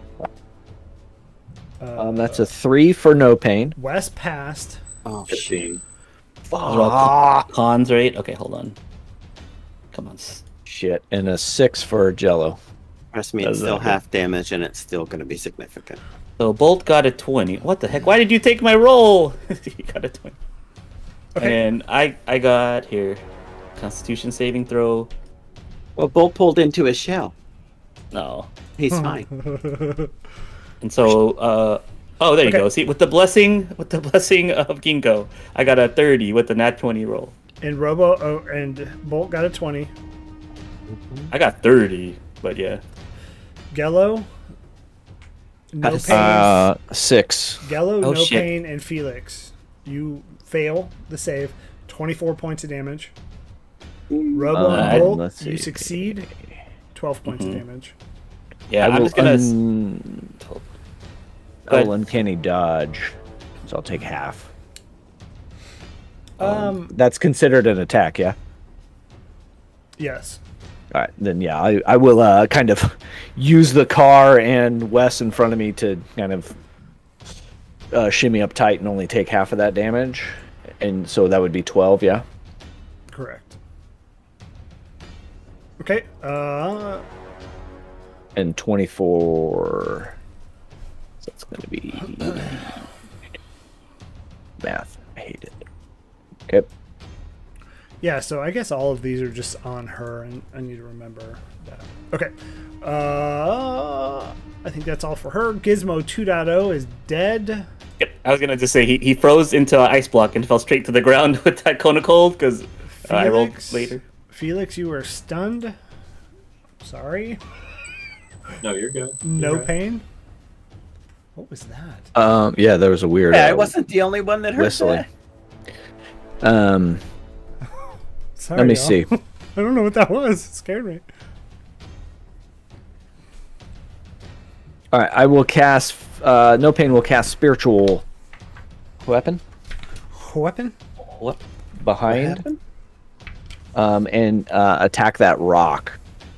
[SPEAKER 1] Uh,
[SPEAKER 5] Um, that's a three for no pain.
[SPEAKER 1] West passed.
[SPEAKER 2] Oh shit.
[SPEAKER 4] fifteen.
[SPEAKER 3] Those are all cons, right? Okay, hold on. Come on. s-
[SPEAKER 5] Shit, and a six for Jello.
[SPEAKER 2] Trust me,
[SPEAKER 3] That's
[SPEAKER 2] it's still
[SPEAKER 3] not good.
[SPEAKER 2] half damage, and it's still going to be significant.
[SPEAKER 3] So Bolt got a twenty. What the heck? Why did you take my roll? He got a twenty.
[SPEAKER 1] Okay.
[SPEAKER 3] And I I got here. Constitution saving throw.
[SPEAKER 2] Well, Bolt pulled into his shell.
[SPEAKER 3] No.
[SPEAKER 2] He's fine.
[SPEAKER 3] And so uh oh there you
[SPEAKER 1] Okay.
[SPEAKER 3] go. See with the blessing with the blessing of Ginkgo, I got a thirty with the nat twenty roll.
[SPEAKER 1] And Robo oh, and Bolt got a twenty.
[SPEAKER 3] I got thirty, but yeah.
[SPEAKER 1] Gello, no
[SPEAKER 2] How to
[SPEAKER 1] pain.
[SPEAKER 5] Uh, six.
[SPEAKER 1] Gello,
[SPEAKER 3] Oh,
[SPEAKER 1] no
[SPEAKER 3] shit.
[SPEAKER 1] pain, and Felix. You fail the save. twenty-four points of damage. Robo
[SPEAKER 3] Uh,
[SPEAKER 1] and Bolt,
[SPEAKER 5] let's
[SPEAKER 1] you
[SPEAKER 5] see.
[SPEAKER 1] succeed. twelve points
[SPEAKER 3] Mhm.
[SPEAKER 1] of damage.
[SPEAKER 3] Yeah,
[SPEAKER 5] I
[SPEAKER 3] I'm
[SPEAKER 5] will
[SPEAKER 3] just gonna. s-
[SPEAKER 5] un-
[SPEAKER 3] Go
[SPEAKER 5] I
[SPEAKER 3] ahead.
[SPEAKER 5] will uncanny dodge, so I'll take half.
[SPEAKER 1] Um,
[SPEAKER 5] That's considered an attack, yeah.
[SPEAKER 1] yes.
[SPEAKER 5] All right, then yeah, I, I will uh, kind of use the car and Wes in front of me to kind of uh, shimmy up tight and only take half of that damage, and so that would be twelve, yeah.
[SPEAKER 1] Correct. Okay. Uh,
[SPEAKER 5] And twenty-four. So it's going to be math. I hate it. Okay.
[SPEAKER 1] yeah, so I guess all of these are just on her, and I need to remember that. Okay. Uh, I think that's all for her. Gizmo two point oh is dead.
[SPEAKER 3] Yep, I was gonna just say he, he froze into an ice block and fell straight to the ground with that cone of cold because uh, I rolled
[SPEAKER 1] Felix?
[SPEAKER 3] later.
[SPEAKER 1] Felix, you were stunned. Sorry.
[SPEAKER 4] No, you're good.
[SPEAKER 1] No
[SPEAKER 4] You're right.
[SPEAKER 1] pain. What was that?
[SPEAKER 5] Um. Yeah, there was a weird.
[SPEAKER 2] Yeah,
[SPEAKER 5] uh,
[SPEAKER 2] I wasn't the only one that heard
[SPEAKER 5] whistling.
[SPEAKER 2] that.
[SPEAKER 5] Um.
[SPEAKER 1] Sorry.
[SPEAKER 5] Let me
[SPEAKER 1] y'all.
[SPEAKER 5] see.
[SPEAKER 1] I don't know what that was. It scared me.
[SPEAKER 5] All right, I will cast. Uh, no pain will cast spiritual weapon
[SPEAKER 1] Weapon?
[SPEAKER 2] What
[SPEAKER 5] behind,
[SPEAKER 2] happened?
[SPEAKER 5] um, and uh, attack that rock.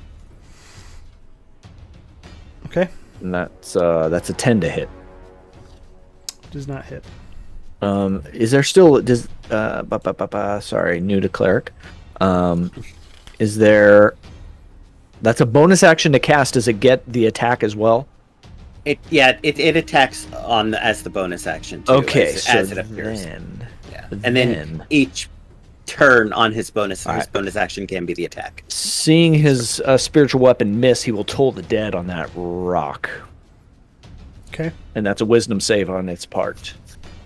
[SPEAKER 1] Okay.
[SPEAKER 5] And that's uh, that's a ten to hit.
[SPEAKER 1] Does not hit.
[SPEAKER 5] Um, is there still does uh, ba, ba, ba, ba, sorry, new to cleric. Um, is there? That's a bonus action to cast. Does it get the attack as well?
[SPEAKER 2] It yeah, it, it attacks on the, as the bonus action. Too,
[SPEAKER 5] Okay,
[SPEAKER 2] as,
[SPEAKER 5] so
[SPEAKER 2] as it appears.
[SPEAKER 5] then,
[SPEAKER 2] Yeah. And then,
[SPEAKER 5] then-
[SPEAKER 2] each turn on his bonus his
[SPEAKER 5] Alright.
[SPEAKER 2] bonus action can be the attack.
[SPEAKER 5] seeing his uh, spiritual weapon miss, he will toll the dead on that rock,
[SPEAKER 1] Okay.
[SPEAKER 5] and that's a wisdom save on its part.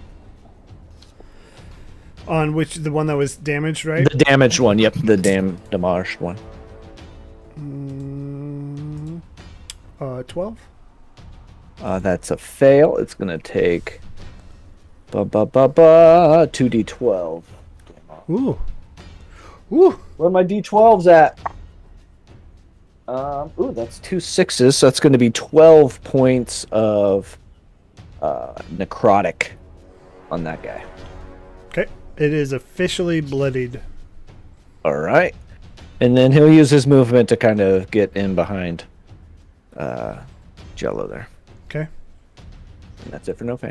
[SPEAKER 1] On which the one that was damaged, right?
[SPEAKER 5] The damaged one, yep, the dam damaged one.
[SPEAKER 1] Mm, uh, twelve.
[SPEAKER 5] Uh, that's a fail. It's gonna take ba ba ba ba two d twelve.
[SPEAKER 1] Ooh. Ooh.
[SPEAKER 5] Where are my d twelves at? Um, ooh, that's two sixes, so that's going to be twelve points of uh, necrotic on that guy.
[SPEAKER 1] Okay. It is officially bloodied.
[SPEAKER 5] All right, and then he'll use his movement to kind of get in behind uh, Jello there.
[SPEAKER 1] Okay.
[SPEAKER 5] And that's it for no pain.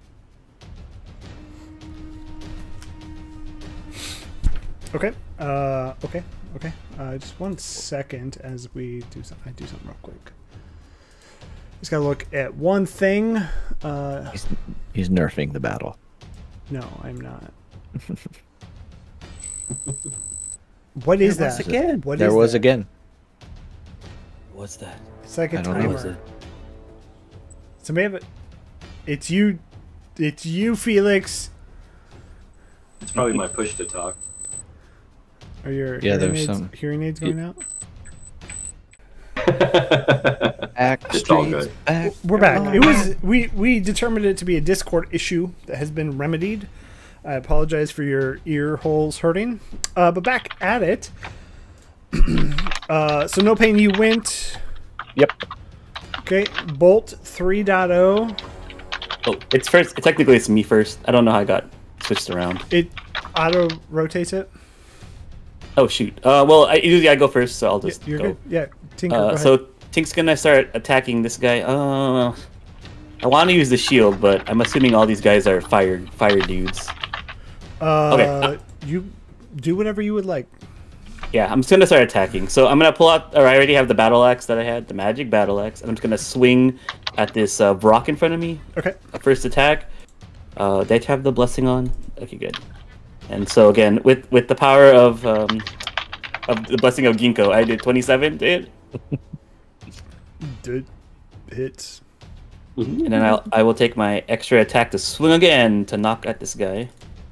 [SPEAKER 1] Okay. Uh, okay. Okay. Uh, just one second as we do something. I do something real quick. Just gotta look at one thing. Uh,
[SPEAKER 5] He's he's nerfing the battle.
[SPEAKER 1] no, I'm not. What is
[SPEAKER 2] There was
[SPEAKER 1] that?
[SPEAKER 2] again.
[SPEAKER 1] What
[SPEAKER 5] there
[SPEAKER 1] is
[SPEAKER 5] was
[SPEAKER 1] that?
[SPEAKER 5] again.
[SPEAKER 3] What's that?
[SPEAKER 1] It's like a
[SPEAKER 5] I don't know.
[SPEAKER 1] timer.
[SPEAKER 3] What was it?
[SPEAKER 1] Somebody have it. It's you. It's you, Felix.
[SPEAKER 4] It's probably my push to talk.
[SPEAKER 1] Are your
[SPEAKER 5] Yeah,
[SPEAKER 1] hearing,
[SPEAKER 5] there's
[SPEAKER 1] aids,
[SPEAKER 5] some-
[SPEAKER 1] hearing aids going out?
[SPEAKER 5] Back
[SPEAKER 4] It's all good.
[SPEAKER 5] back.
[SPEAKER 1] We're back. It was we we determined it to be a Discord issue that has been remedied. I apologize for your ear holes hurting, uh, but back at it. uh, so no pain. You went.
[SPEAKER 5] Yep.
[SPEAKER 1] Okay. Bolt three point oh.
[SPEAKER 3] Oh, it's first. Technically, it's me first. I don't know how I got switched around.
[SPEAKER 1] It auto rotates it.
[SPEAKER 3] Oh shoot. Uh, well, I, usually I go first, so I'll just
[SPEAKER 1] You're
[SPEAKER 3] go.
[SPEAKER 1] good. Yeah. Tinker.
[SPEAKER 3] Uh,
[SPEAKER 1] go ahead.
[SPEAKER 3] so Tink's gonna start attacking this guy. Uh, I want to use the shield, but I'm assuming all these guys are fire fire dudes.
[SPEAKER 1] Uh,
[SPEAKER 3] okay.
[SPEAKER 1] You do whatever you would like.
[SPEAKER 3] Yeah, I'm just gonna start attacking. So I'm gonna pull out, or I already have the battle axe that I had, the magic battle axe, and I'm just gonna swing at this uh, rock in front of me.
[SPEAKER 1] Okay.
[SPEAKER 3] A first attack. Uh, did I have the blessing on? Okay, good. And so again, with with the power of um, of the blessing of Ginkgo, I did twenty-seven to hit.
[SPEAKER 1] Did hits.
[SPEAKER 3] And then I'll, I will take my extra attack to swing again to knock at this guy.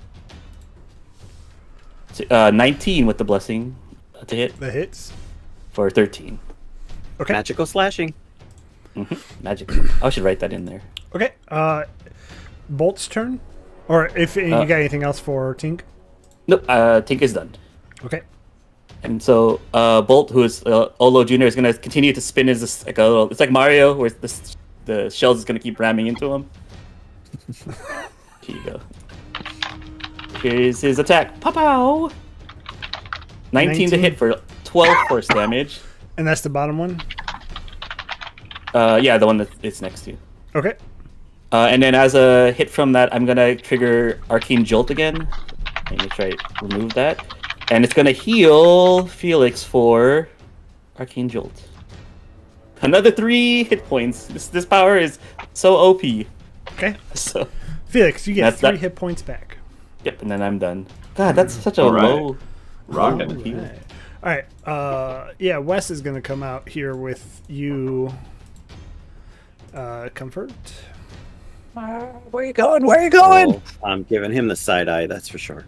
[SPEAKER 3] Uh, nineteen with the blessing to hit
[SPEAKER 1] The hits.
[SPEAKER 3] for thirteen.
[SPEAKER 1] Okay.
[SPEAKER 2] Magical slashing.
[SPEAKER 3] Mm-hmm. Magic. I should write that in there.
[SPEAKER 1] Okay. Uh, Bolt's turn. Or if you
[SPEAKER 3] Uh,
[SPEAKER 1] got anything else for Tink.
[SPEAKER 3] Nope, uh, Tink is done.
[SPEAKER 1] Okay.
[SPEAKER 3] And so uh, Bolt, who is uh, Olo Junior, is going to continue to spin as like a little. It's like Mario, where the the shells is going to keep ramming into him. Here you go. Here's his attack. Pow pow. nineteen to hit for twelve force damage.
[SPEAKER 1] And that's the bottom one.
[SPEAKER 3] Uh, yeah, the one that it's next to.
[SPEAKER 1] Okay.
[SPEAKER 3] Uh, and then as a hit from that, I'm gonna trigger Arcane Jolt again. Let me try to remove that. And it's gonna heal Felix for Arcane Jolt. Another three hit points. This this power is so O P.
[SPEAKER 1] Okay.
[SPEAKER 3] So
[SPEAKER 1] Felix, you get
[SPEAKER 3] That's
[SPEAKER 1] three
[SPEAKER 3] that-
[SPEAKER 1] hit points back.
[SPEAKER 3] yep, and then I'm done. God, that's such a
[SPEAKER 4] All right.
[SPEAKER 3] low.
[SPEAKER 4] Rocket.
[SPEAKER 3] low heal.
[SPEAKER 1] Alright. Alright. Uh, yeah, Wes is going to come out here with you. Uh, comfort.
[SPEAKER 6] Uh, where you going? Where you going?
[SPEAKER 2] Oh, I'm giving him the side eye, that's for sure.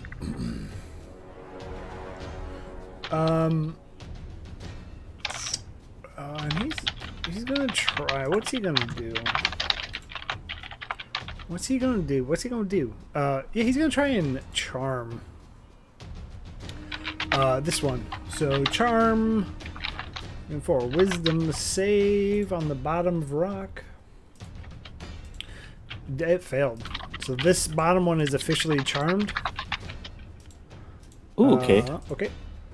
[SPEAKER 1] Um. Uh, and he's he's gonna try. What's he gonna do? What's he gonna do? What's he gonna do? Uh, yeah, he's gonna try and charm. Uh, this one. So charm. And for a wisdom save on the bottom of rock. It failed. So this bottom one is officially charmed.
[SPEAKER 3] Ooh, okay.
[SPEAKER 1] Uh, okay.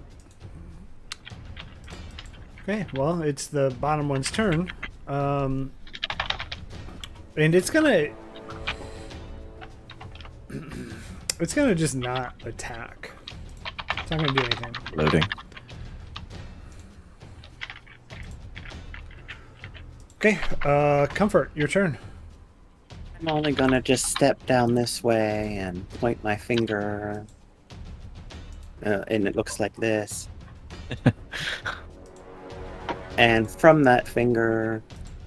[SPEAKER 1] Okay, well, it's the bottom one's turn. Um, and it's gonna... It's gonna just not attack. It's not gonna do anything.
[SPEAKER 5] Loading.
[SPEAKER 1] Okay, uh, Comfort, your turn.
[SPEAKER 2] I'm only gonna just step down this way and point my finger. Uh, and it looks like this. And from that finger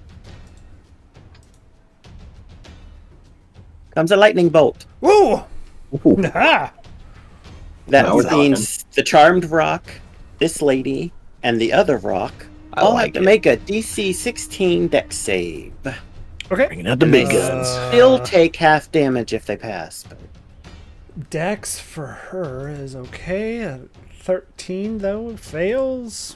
[SPEAKER 2] comes a lightning bolt.
[SPEAKER 1] Whoa! Ha!
[SPEAKER 2] That
[SPEAKER 4] Now we're
[SPEAKER 2] means the charmed rock, this lady, and the other rock
[SPEAKER 5] I
[SPEAKER 2] all
[SPEAKER 5] like
[SPEAKER 2] have to
[SPEAKER 5] it.
[SPEAKER 2] make a D C sixteen dex save.
[SPEAKER 1] Okay.
[SPEAKER 5] Bringing out the big
[SPEAKER 1] Uh,
[SPEAKER 5] guns.
[SPEAKER 2] Still take half damage if they pass. But
[SPEAKER 1] Dex for her is okay. Uh, thirteen, though, fails.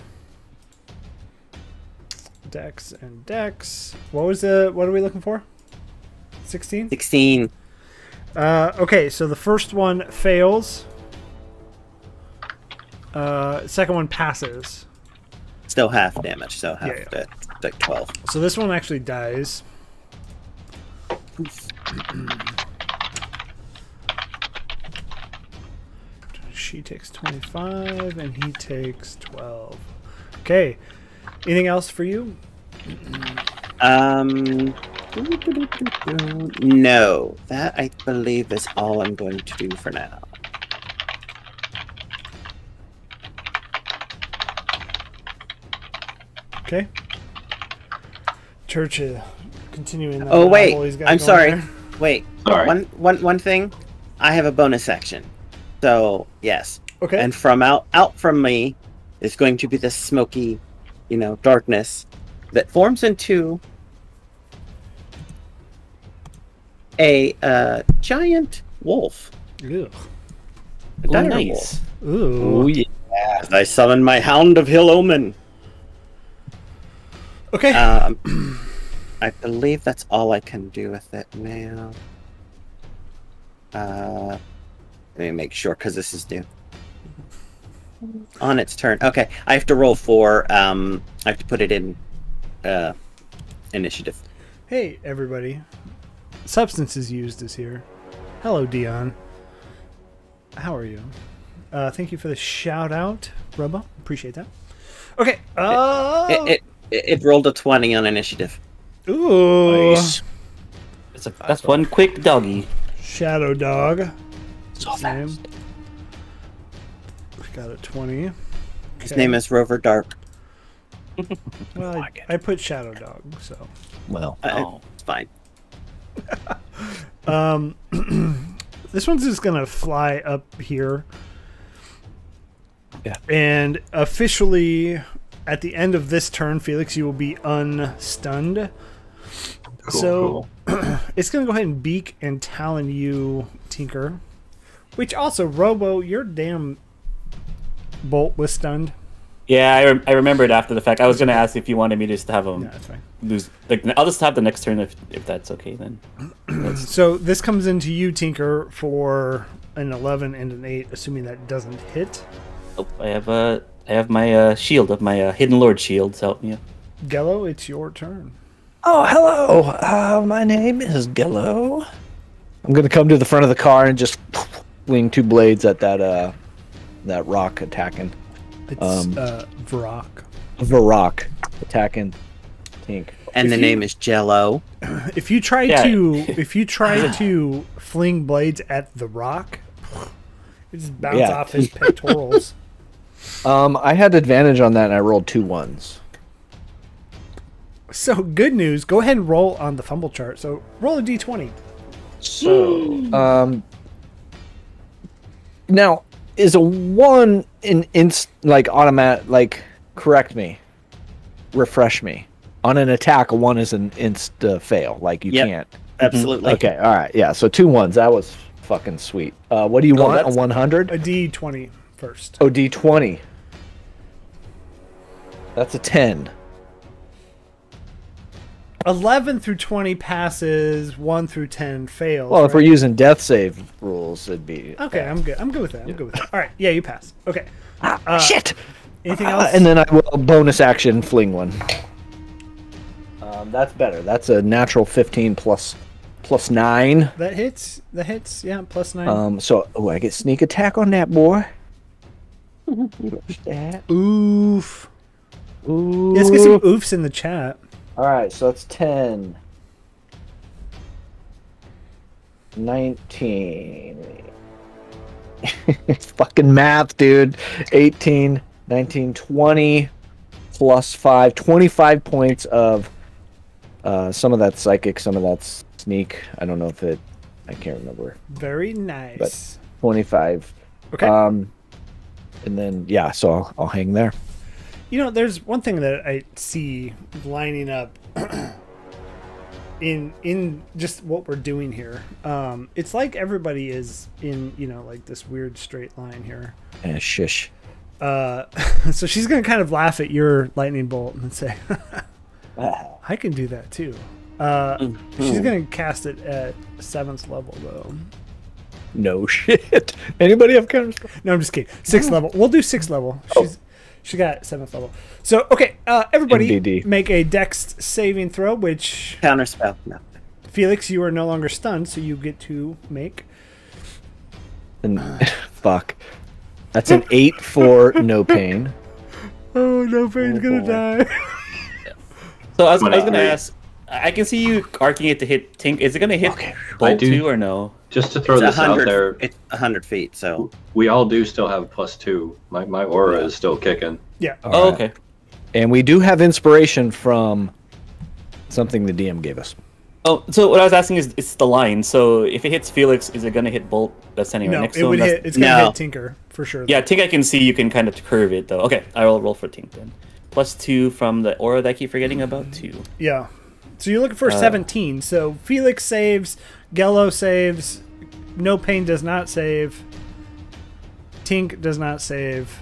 [SPEAKER 1] Dex and Dex. What was the... What are we looking for? sixteen?
[SPEAKER 2] sixteen.
[SPEAKER 1] Uh, okay, so the first one fails. Uh, second one passes.
[SPEAKER 2] Still half damage, so half
[SPEAKER 1] Yeah, yeah.
[SPEAKER 2] to like twelve.
[SPEAKER 1] So this one actually dies. She takes twenty-five and he takes twelve. Okay. Anything else for you?
[SPEAKER 2] Um, no, that I believe is all I'm going to do for now.
[SPEAKER 1] Okay. Church is continuing. that
[SPEAKER 2] Oh wait,
[SPEAKER 1] novel he's got
[SPEAKER 2] I'm
[SPEAKER 1] going
[SPEAKER 2] sorry.
[SPEAKER 1] there.
[SPEAKER 2] Wait,
[SPEAKER 4] Sorry.
[SPEAKER 2] one, one, one thing. I have a bonus action, so yes.
[SPEAKER 1] Okay.
[SPEAKER 2] And from out, out from me, is going to be this smoky, you know, darkness that forms into a uh, giant wolf.
[SPEAKER 1] Ugh.
[SPEAKER 2] A
[SPEAKER 3] Ooh,
[SPEAKER 2] dire
[SPEAKER 3] nice.
[SPEAKER 1] Ooh.
[SPEAKER 5] yeah.
[SPEAKER 2] As I summon my Hound of Hill Omen.
[SPEAKER 1] Okay.
[SPEAKER 2] Um, I believe that's all I can do with it now. Uh, let me make sure, because this is new. On its turn. Okay, I have to roll for, um, I have to put it in uh, initiative.
[SPEAKER 1] Hey, everybody. Substances Used is here. Hello, Dion. How are you? Uh, thank you for the shout out, Robo. Appreciate that. Okay. Uh,
[SPEAKER 2] It, it, it, it rolled a twenty on initiative.
[SPEAKER 1] ooh.
[SPEAKER 5] Nice.
[SPEAKER 3] That's, a, that's one quick doggy.
[SPEAKER 1] Shadow Dog.
[SPEAKER 5] So
[SPEAKER 1] Name.
[SPEAKER 5] fast.
[SPEAKER 1] Got a twenty.
[SPEAKER 2] His
[SPEAKER 1] Okay.
[SPEAKER 2] name is Rover Dark.
[SPEAKER 1] Well, I, I put Shadow Dog, so.
[SPEAKER 5] Well,
[SPEAKER 2] Uh,
[SPEAKER 3] Oh.
[SPEAKER 2] It's fine.
[SPEAKER 1] Um, this one's just gonna fly up here.
[SPEAKER 5] Yeah.
[SPEAKER 1] And officially, at the end of this turn, Felix, you will be unstunned.
[SPEAKER 4] Cool,
[SPEAKER 1] so
[SPEAKER 4] cool.
[SPEAKER 1] it's gonna go ahead and beak and talon you, Tinker. Which also, Robo, your damn bolt was stunned.
[SPEAKER 3] Yeah, I, rem- I remembered after the fact. I was gonna ask if you wanted me just to have him
[SPEAKER 1] Yeah, that's fine.
[SPEAKER 3] lose. Like, I'll just have the next turn if if that's okay then.
[SPEAKER 1] So this comes into you, Tinker, for an eleven and an eight, assuming that doesn't hit.
[SPEAKER 3] Oh, I have uh, I have my uh, shield of my uh, hidden lord shield. So yeah.
[SPEAKER 1] Gello, it's your turn.
[SPEAKER 6] Oh, hello. Uh, my name is Gello.
[SPEAKER 5] I'm gonna come to the front of the car and just wing two blades at that uh that rock attacking.
[SPEAKER 1] It's
[SPEAKER 5] Um,
[SPEAKER 1] uh, Vrock.
[SPEAKER 5] The rock attacking Tink.
[SPEAKER 2] And
[SPEAKER 1] If
[SPEAKER 2] the
[SPEAKER 1] you-
[SPEAKER 2] name is Jello.
[SPEAKER 1] If you try
[SPEAKER 3] Yeah.
[SPEAKER 1] to, if you try to fling blades at the rock, it just bounce
[SPEAKER 5] Yeah.
[SPEAKER 1] off his pectorals.
[SPEAKER 5] Um, I had advantage on that, and I rolled two ones.
[SPEAKER 1] So good news. Go ahead and roll on the fumble chart. So roll a d twenty.
[SPEAKER 5] So, um, now is a one in inst like automatic like correct me, refresh me on an attack. A one is an insta fail. Like you
[SPEAKER 2] Yep.
[SPEAKER 5] can't.
[SPEAKER 2] Absolutely.
[SPEAKER 5] Okay, all right, yeah. So two ones. That was fucking sweet. Uh, what do you
[SPEAKER 3] Oh,
[SPEAKER 5] want? A
[SPEAKER 3] that's-
[SPEAKER 5] one hundred?
[SPEAKER 1] A d twenty first.
[SPEAKER 5] Oh, D twenty. That's a ten.
[SPEAKER 1] eleven through twenty passes. one through ten fails.
[SPEAKER 5] Well, if we're
[SPEAKER 1] right?
[SPEAKER 5] using death save rules, it'd be
[SPEAKER 1] Okay, I'm good. I'm good with that. I'm good with that. All right. Yeah, you pass. Okay.
[SPEAKER 5] ah, shit.
[SPEAKER 1] Anything
[SPEAKER 5] Uh,
[SPEAKER 1] else?
[SPEAKER 5] and then I will bonus action fling one. Um, that's better. That's a natural fifteen plus plus nine.
[SPEAKER 1] that hits. That hits. Yeah, plus nine.
[SPEAKER 5] Um, so oh, I get sneak attack on that boy. That.
[SPEAKER 1] Oof.
[SPEAKER 5] Ooh.
[SPEAKER 1] Let's get some oofs in the chat.
[SPEAKER 5] All right, so that's ten. nineteen. It's fucking math, dude. eighteen, nineteen, twenty plus five. twenty-five points of uh, some of that psychic, some of that's sneak. I don't know if it, I can't remember.
[SPEAKER 1] Very nice.
[SPEAKER 5] twenty-five.
[SPEAKER 1] Okay.
[SPEAKER 5] Um, and then, yeah, so I'll, I'll hang there.
[SPEAKER 1] You know, there's one thing that I see lining up in in just what we're doing here. Um, it's like everybody is in, you know, like this weird straight line here.
[SPEAKER 5] Eh, shish.
[SPEAKER 1] Uh, so she's gonna kind of laugh at your lightning bolt and say, "I can do that too." Uh, she's gonna cast it at seventh level though.
[SPEAKER 5] No shit. Anybody have counter spell?
[SPEAKER 1] No, I'm just kidding. Sixth level. We'll do sixth level. She's she got seventh level. So okay, uh, everybody
[SPEAKER 5] M D D.
[SPEAKER 1] make a Dex saving throw. Which
[SPEAKER 2] Counterspell. No.
[SPEAKER 1] Felix, you are no longer stunned, so you get to make.
[SPEAKER 5] And fuck. That's an eight for no pain.
[SPEAKER 1] Oh no, Fane's
[SPEAKER 5] Oh,
[SPEAKER 1] gonna
[SPEAKER 5] boy.
[SPEAKER 1] die.
[SPEAKER 3] So I was, I was gonna
[SPEAKER 4] Twenty-three.
[SPEAKER 3] ask. I can see you arcing it to hit Tink. Is it gonna hit
[SPEAKER 5] Okay.
[SPEAKER 4] I
[SPEAKER 3] Bolt
[SPEAKER 4] do-
[SPEAKER 3] two or no?
[SPEAKER 4] Just to throw
[SPEAKER 2] It's a
[SPEAKER 4] this out
[SPEAKER 2] hundred.
[SPEAKER 4] there,
[SPEAKER 2] It's a hundred feet. So
[SPEAKER 4] we all do still have a plus two. My my aura is still kicking.
[SPEAKER 1] Yeah.
[SPEAKER 5] All
[SPEAKER 3] Oh,
[SPEAKER 5] right.
[SPEAKER 3] okay.
[SPEAKER 5] And we do have inspiration from something the D M gave us.
[SPEAKER 3] Oh, so what I was asking is, it's the line. So if it hits Felix, is it gonna hit Bolt that's standing right
[SPEAKER 1] No,
[SPEAKER 3] next
[SPEAKER 1] it
[SPEAKER 3] to him?
[SPEAKER 1] would
[SPEAKER 3] That's-
[SPEAKER 1] hit. It's gonna
[SPEAKER 2] No.
[SPEAKER 1] hit Tinker for sure.
[SPEAKER 3] Yeah, Tink I can see you can kind of curve it though. Okay, I will roll for Tink then. Plus two from the aura that I keep forgetting about. Two.
[SPEAKER 1] Yeah. So you're looking for
[SPEAKER 3] Uh,
[SPEAKER 1] seventeen. So Felix saves, Gello saves, No Pain does not save, Tink does not save.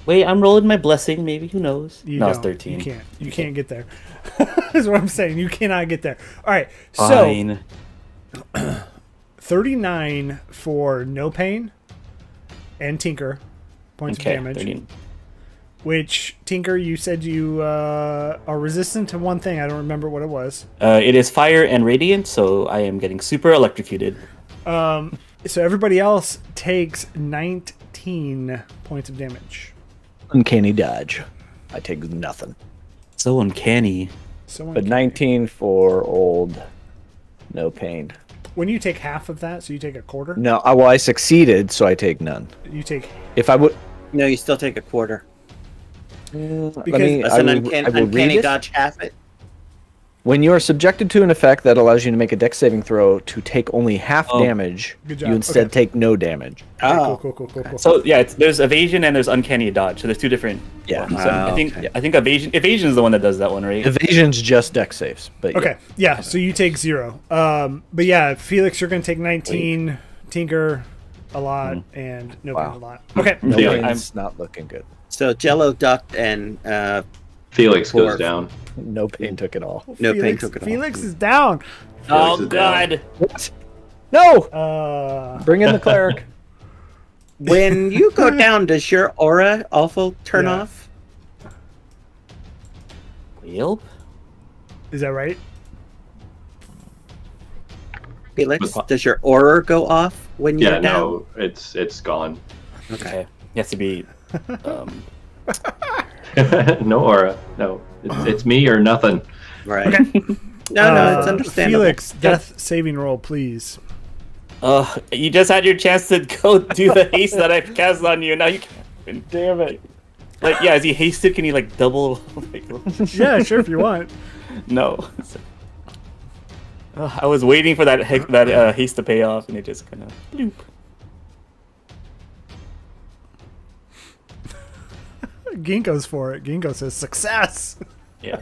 [SPEAKER 3] Wait, I'm rolling my blessing. Maybe who knows?
[SPEAKER 1] You
[SPEAKER 3] no, it's
[SPEAKER 1] don't.
[SPEAKER 3] thirteen.
[SPEAKER 1] You can't. You can't get there. That's what I'm saying. You cannot get there. All right.
[SPEAKER 3] Fine.
[SPEAKER 1] So thirty-nine for no pain and Tinker points
[SPEAKER 3] Okay.
[SPEAKER 1] of damage.
[SPEAKER 3] thirteen.
[SPEAKER 1] Which Tinker, you said you uh, are resistant to one thing. I don't remember what it was.
[SPEAKER 3] Uh, it is fire and radiant, so I am getting super electrocuted.
[SPEAKER 1] Um, so everybody else takes nineteen points of damage.
[SPEAKER 5] Uncanny dodge. I take nothing.
[SPEAKER 3] So uncanny.
[SPEAKER 1] So
[SPEAKER 5] But
[SPEAKER 1] uncanny.
[SPEAKER 5] nineteen for old. No pain.
[SPEAKER 1] When you take half of that, so you take a quarter.
[SPEAKER 5] No, I, well, I succeeded, so I take none.
[SPEAKER 1] You take
[SPEAKER 5] If I would,
[SPEAKER 2] No, you still take a quarter.
[SPEAKER 5] let
[SPEAKER 1] Because-
[SPEAKER 5] me.
[SPEAKER 2] That's
[SPEAKER 5] I
[SPEAKER 2] an
[SPEAKER 5] will,
[SPEAKER 2] uncanny,
[SPEAKER 5] I will read
[SPEAKER 2] uncanny
[SPEAKER 5] it.
[SPEAKER 2] dodge half it.
[SPEAKER 5] When you are subjected to an effect that allows you to make a dex saving throw to take only half
[SPEAKER 3] Oh.
[SPEAKER 5] damage,
[SPEAKER 1] Good job.
[SPEAKER 5] you instead
[SPEAKER 1] Okay.
[SPEAKER 5] take no damage.
[SPEAKER 1] Okay,
[SPEAKER 2] Oh.
[SPEAKER 1] cool, cool, cool, cool, cool.
[SPEAKER 3] So yeah, it's, there's evasion and there's uncanny dodge. So there's two different.
[SPEAKER 5] Yeah.
[SPEAKER 3] ones. So I
[SPEAKER 2] Oh,
[SPEAKER 3] think
[SPEAKER 2] okay.
[SPEAKER 3] I think evasion evasion is the one that does that one, right?
[SPEAKER 5] Evasion's just dex saves, but
[SPEAKER 1] Okay, yeah. So you take zero. Um, but yeah, Felix, you're gonna take nineteen. Tinker, a lot, and no
[SPEAKER 5] Wow.
[SPEAKER 1] pain a lot. Okay.
[SPEAKER 5] no
[SPEAKER 3] Yeah,
[SPEAKER 5] pain's not looking good.
[SPEAKER 2] So Jello ducked and uh,
[SPEAKER 4] Felix
[SPEAKER 2] Four.
[SPEAKER 4] goes down.
[SPEAKER 5] No pain took it all.
[SPEAKER 2] No pain
[SPEAKER 1] Felix,
[SPEAKER 2] took it all.
[SPEAKER 1] Felix is down.
[SPEAKER 3] Oh
[SPEAKER 4] Felix is down.
[SPEAKER 3] god.
[SPEAKER 5] What? No!
[SPEAKER 1] Uh,
[SPEAKER 5] Bring in the cleric.
[SPEAKER 2] when you go down, does your aura also turn
[SPEAKER 1] Yeah.
[SPEAKER 2] off?
[SPEAKER 3] Yelp.
[SPEAKER 1] is that right?
[SPEAKER 2] Felix,
[SPEAKER 4] With-
[SPEAKER 2] does your aura go off when you're
[SPEAKER 4] Yeah,
[SPEAKER 2] down?
[SPEAKER 4] no, it's it's gone.
[SPEAKER 3] Okay. It has to be. Um,
[SPEAKER 4] No aura. No, it's, it's me or nothing.
[SPEAKER 2] Right.
[SPEAKER 1] Okay.
[SPEAKER 2] No, no, it's
[SPEAKER 1] Uh,
[SPEAKER 2] understandable.
[SPEAKER 1] Felix, death saving roll, please.
[SPEAKER 3] uh, you just had your chance to go do the haste that I cast on you. Now you can't.
[SPEAKER 5] Damn it.
[SPEAKER 3] Like, yeah, is he hasted? Can he like double? Like,
[SPEAKER 1] Yeah, sure, if you want.
[SPEAKER 3] no. Uh, I was waiting for that heck, that uh, haste to pay off, and it just kind of bloop.
[SPEAKER 1] Ginkgo's for it. Ginkgo says success.
[SPEAKER 3] Yeah.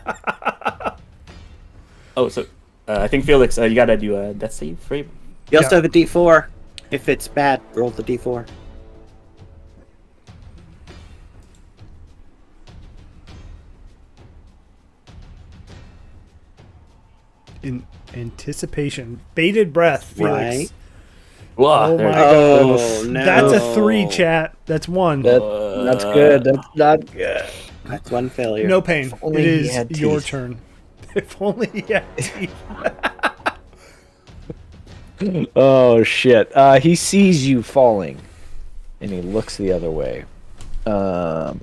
[SPEAKER 3] Oh, so uh, I think Felix, uh, you gotta do a death save, right?
[SPEAKER 2] You also
[SPEAKER 1] Yeah.
[SPEAKER 2] have a D four. If it's bad, roll the D four.
[SPEAKER 1] In anticipation, bated breath. Felix.
[SPEAKER 2] Right.
[SPEAKER 3] Wow.
[SPEAKER 1] Oh
[SPEAKER 3] there
[SPEAKER 1] my
[SPEAKER 3] we go.
[SPEAKER 2] Oh, no.
[SPEAKER 1] That's a three, chat. That's one.
[SPEAKER 5] That, that's good. That's not good.
[SPEAKER 2] That's one failure.
[SPEAKER 1] No pain.
[SPEAKER 5] only
[SPEAKER 1] It
[SPEAKER 5] he
[SPEAKER 1] is
[SPEAKER 5] had
[SPEAKER 1] your
[SPEAKER 5] teeth.
[SPEAKER 1] turn. If only he had teeth.
[SPEAKER 5] Oh shit! Uh, he sees you falling, and he looks the other way. Um,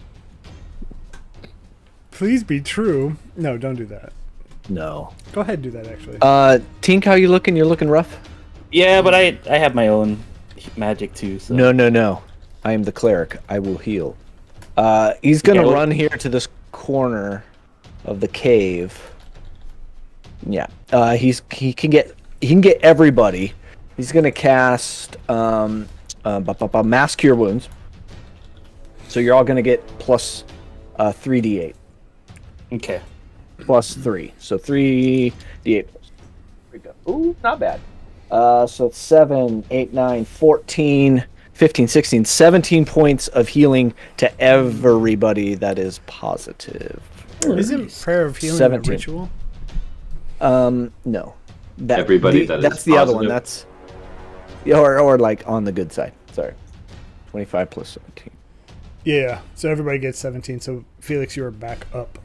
[SPEAKER 1] Please be true. No, don't do that.
[SPEAKER 5] no.
[SPEAKER 1] Go ahead and do that, actually.
[SPEAKER 5] Uh, Tink, how you looking? You're looking rough.
[SPEAKER 3] Yeah, but I I have my own magic too. So.
[SPEAKER 5] No, no, no. I am the cleric. I will heal. Uh, he's gonna
[SPEAKER 3] Yeah, well-
[SPEAKER 5] run here to this corner of the cave. Yeah. Uh, he's he can get he can get everybody. He's gonna cast um, uh, bu- bu- bu- mass cure wounds. So you're all gonna get plus uh, three d eight.
[SPEAKER 3] Okay.
[SPEAKER 5] Plus three. So three d eight. There we go. Ooh, not bad. Uh, so seven, eight, nine, fourteen, fifteen, sixteen, seventeen points of healing to everybody that is positive.
[SPEAKER 1] Isn't prayer of healing
[SPEAKER 5] seventeen.
[SPEAKER 1] a ritual?
[SPEAKER 5] Um, no. That,
[SPEAKER 4] Everybody
[SPEAKER 5] the-
[SPEAKER 4] that is
[SPEAKER 5] that's the other one.
[SPEAKER 4] positive.
[SPEAKER 5] That's yeah, or or like on the good side. Sorry. twenty-five plus seventeen.
[SPEAKER 1] Yeah. So everybody gets seventeen. So Felix, you are back up.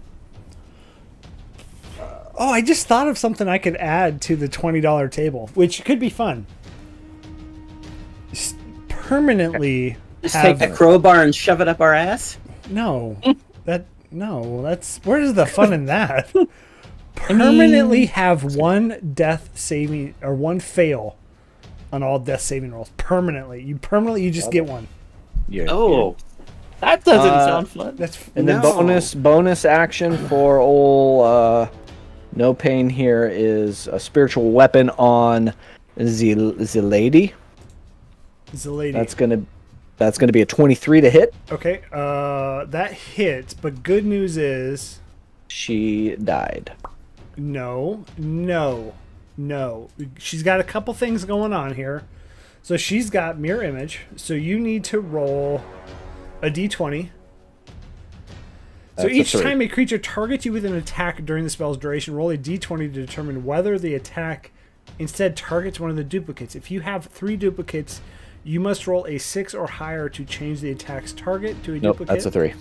[SPEAKER 1] Oh, I just thought of something I could add to the twenty dollar table, which could be fun. S- permanently
[SPEAKER 2] Just
[SPEAKER 1] have
[SPEAKER 2] take a crowbar and shove it up our ass?
[SPEAKER 1] no. That no. That's where's the fun in that? Permanently have one death saving or one fail on all death saving rolls. Permanently, you permanently you just get one.
[SPEAKER 5] Yeah.
[SPEAKER 2] Oh,
[SPEAKER 3] That doesn't
[SPEAKER 5] Uh,
[SPEAKER 3] sound fun.
[SPEAKER 1] That's
[SPEAKER 5] And then
[SPEAKER 2] No.
[SPEAKER 5] bonus bonus action for old uh, no pain here is a spiritual weapon on the the lady.
[SPEAKER 1] the lady.
[SPEAKER 5] That's gonna that's gonna be a twenty-three to hit.
[SPEAKER 1] Okay, uh, that hit, but good news is
[SPEAKER 5] She died.
[SPEAKER 1] no, no, no. She's got a couple things going on here. So she's got mirror image. So you need to roll a d twenty So
[SPEAKER 5] That's a
[SPEAKER 1] each
[SPEAKER 5] three.
[SPEAKER 1] time a creature targets you with an attack during the spell's duration, roll a d twenty to determine whether the attack instead targets one of the duplicates. If you have three duplicates, you must roll a six or higher to change the attack's target to a
[SPEAKER 5] Nope,
[SPEAKER 1] duplicate.
[SPEAKER 5] that's a three.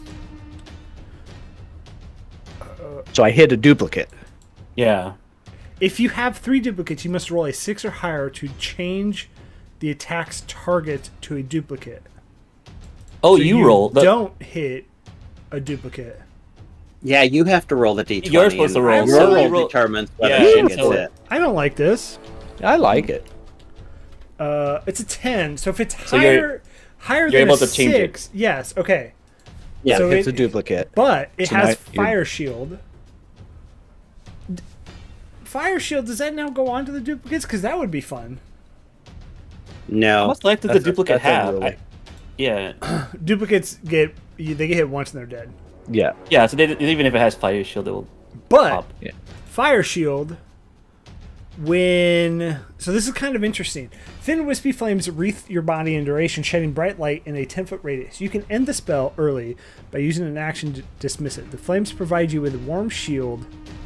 [SPEAKER 5] So I hit a duplicate.
[SPEAKER 3] Yeah.
[SPEAKER 1] If you have three duplicates, you must roll a six or higher to change the attack's target to a duplicate.
[SPEAKER 3] Oh,
[SPEAKER 1] So
[SPEAKER 3] you, roll. The,
[SPEAKER 1] Don't hit a duplicate.
[SPEAKER 2] Yeah, you have to roll the d twenty.
[SPEAKER 3] You're supposed to
[SPEAKER 2] and
[SPEAKER 3] roll,
[SPEAKER 2] Your
[SPEAKER 1] so
[SPEAKER 2] roll
[SPEAKER 3] you roll-
[SPEAKER 2] determines whether
[SPEAKER 3] Yeah,
[SPEAKER 2] she gets
[SPEAKER 3] so-
[SPEAKER 2] it.
[SPEAKER 1] I don't like this.
[SPEAKER 5] I like it.
[SPEAKER 1] Uh, it's a ten. So if it's
[SPEAKER 3] So you're-
[SPEAKER 1] higher, higher
[SPEAKER 3] you're
[SPEAKER 1] than
[SPEAKER 3] able
[SPEAKER 1] a
[SPEAKER 3] to change it.
[SPEAKER 1] six, yes, okay.
[SPEAKER 5] Yeah,
[SPEAKER 1] So
[SPEAKER 5] it's
[SPEAKER 1] it-
[SPEAKER 5] a duplicate.
[SPEAKER 1] But it
[SPEAKER 5] So
[SPEAKER 1] has
[SPEAKER 5] now you're-
[SPEAKER 1] fire shield. D- Fire shield. Does that now go on to the duplicates? Because that would be fun.
[SPEAKER 3] how
[SPEAKER 2] No.
[SPEAKER 3] much life does the
[SPEAKER 5] That's-
[SPEAKER 3] duplicate
[SPEAKER 5] that's
[SPEAKER 3] have?
[SPEAKER 5] unruly.
[SPEAKER 3] I, yeah.
[SPEAKER 1] Duplicates get you- they get hit once and they're dead.
[SPEAKER 5] Yeah.
[SPEAKER 3] Yeah, so they, even if it has fire shield, it will
[SPEAKER 1] But
[SPEAKER 3] pop.
[SPEAKER 1] fire shield. When so this is kind of interesting. Thin wispy flames wreath your body in duration, shedding bright light in a ten foot radius. You can end the spell early by using an action to dismiss it. The flames provide you with a warm shield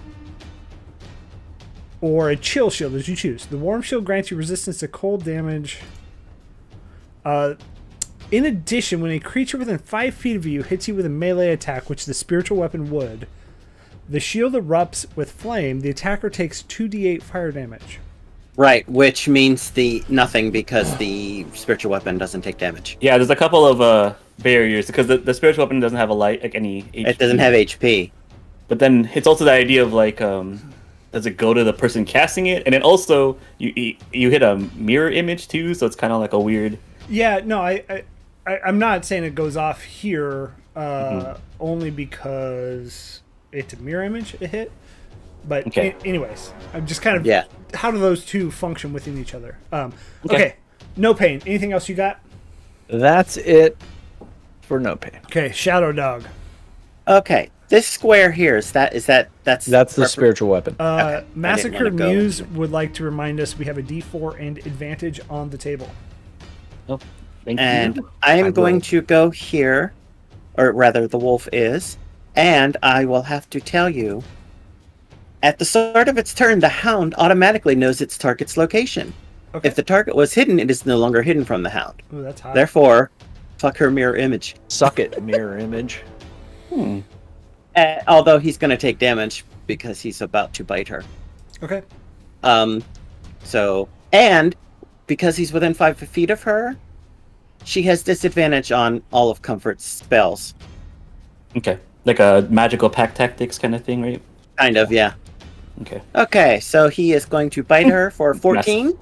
[SPEAKER 1] or a chill shield as you choose. The warm shield grants you resistance to cold damage. Uh, in addition, when a creature within five feet of you hits you with a melee attack, which the spiritual weapon would, the shield erupts with flame. The attacker takes two d eight fire damage.
[SPEAKER 2] Right, which means the nothing because the spiritual weapon doesn't take damage.
[SPEAKER 3] Yeah, there's a couple of uh, barriers because the, the spiritual weapon doesn't have a light, like any H P.
[SPEAKER 2] It doesn't have H P.
[SPEAKER 3] But then it's also the idea of like, um, does it go to the person casting it? And then also you you, you hit a mirror image too, so it's kind of like a weird.
[SPEAKER 1] Yeah, no, I, I, I I'm not saying it goes off here uh, only because it's a mirror image it hit. But
[SPEAKER 3] Okay.
[SPEAKER 1] a- anyways, I'm just kind of
[SPEAKER 2] Yeah.
[SPEAKER 1] how do those two function within each other? Um, okay.
[SPEAKER 3] Okay.
[SPEAKER 1] No pain. Anything else you got?
[SPEAKER 5] That's it for no pain.
[SPEAKER 1] Okay, Shadow Dog.
[SPEAKER 2] Okay, this square here is that is that that's
[SPEAKER 5] That's the
[SPEAKER 2] repre-
[SPEAKER 5] spiritual weapon.
[SPEAKER 1] Uh,
[SPEAKER 2] Okay, I
[SPEAKER 1] Massacre
[SPEAKER 2] didn't wanna go.
[SPEAKER 1] Muse would like to remind us we have a D four and advantage on the table.
[SPEAKER 3] Oh, thank
[SPEAKER 2] And
[SPEAKER 3] you.
[SPEAKER 2] I am
[SPEAKER 5] I
[SPEAKER 2] going
[SPEAKER 5] will.
[SPEAKER 2] to go here, or rather, the wolf is, and I will have to tell you. At the start of its turn, the hound automatically knows its target's location.
[SPEAKER 1] Okay.
[SPEAKER 2] If the target was hidden, it is no longer hidden from the hound.
[SPEAKER 1] Ooh, that's hot.
[SPEAKER 2] Therefore, fuck her mirror image.
[SPEAKER 5] Suck it, mirror image.
[SPEAKER 3] Hmm.
[SPEAKER 2] Uh, although he's going to take damage because he's about to bite her.
[SPEAKER 1] Okay.
[SPEAKER 2] Um, so and because he's within five feet of her, she has disadvantage on all of Comfort's spells.
[SPEAKER 3] Okay, like a magical pack tactics kind of thing, right?
[SPEAKER 2] Kind of, yeah.
[SPEAKER 3] Okay.
[SPEAKER 2] Okay, so he is going to bite her for fourteen.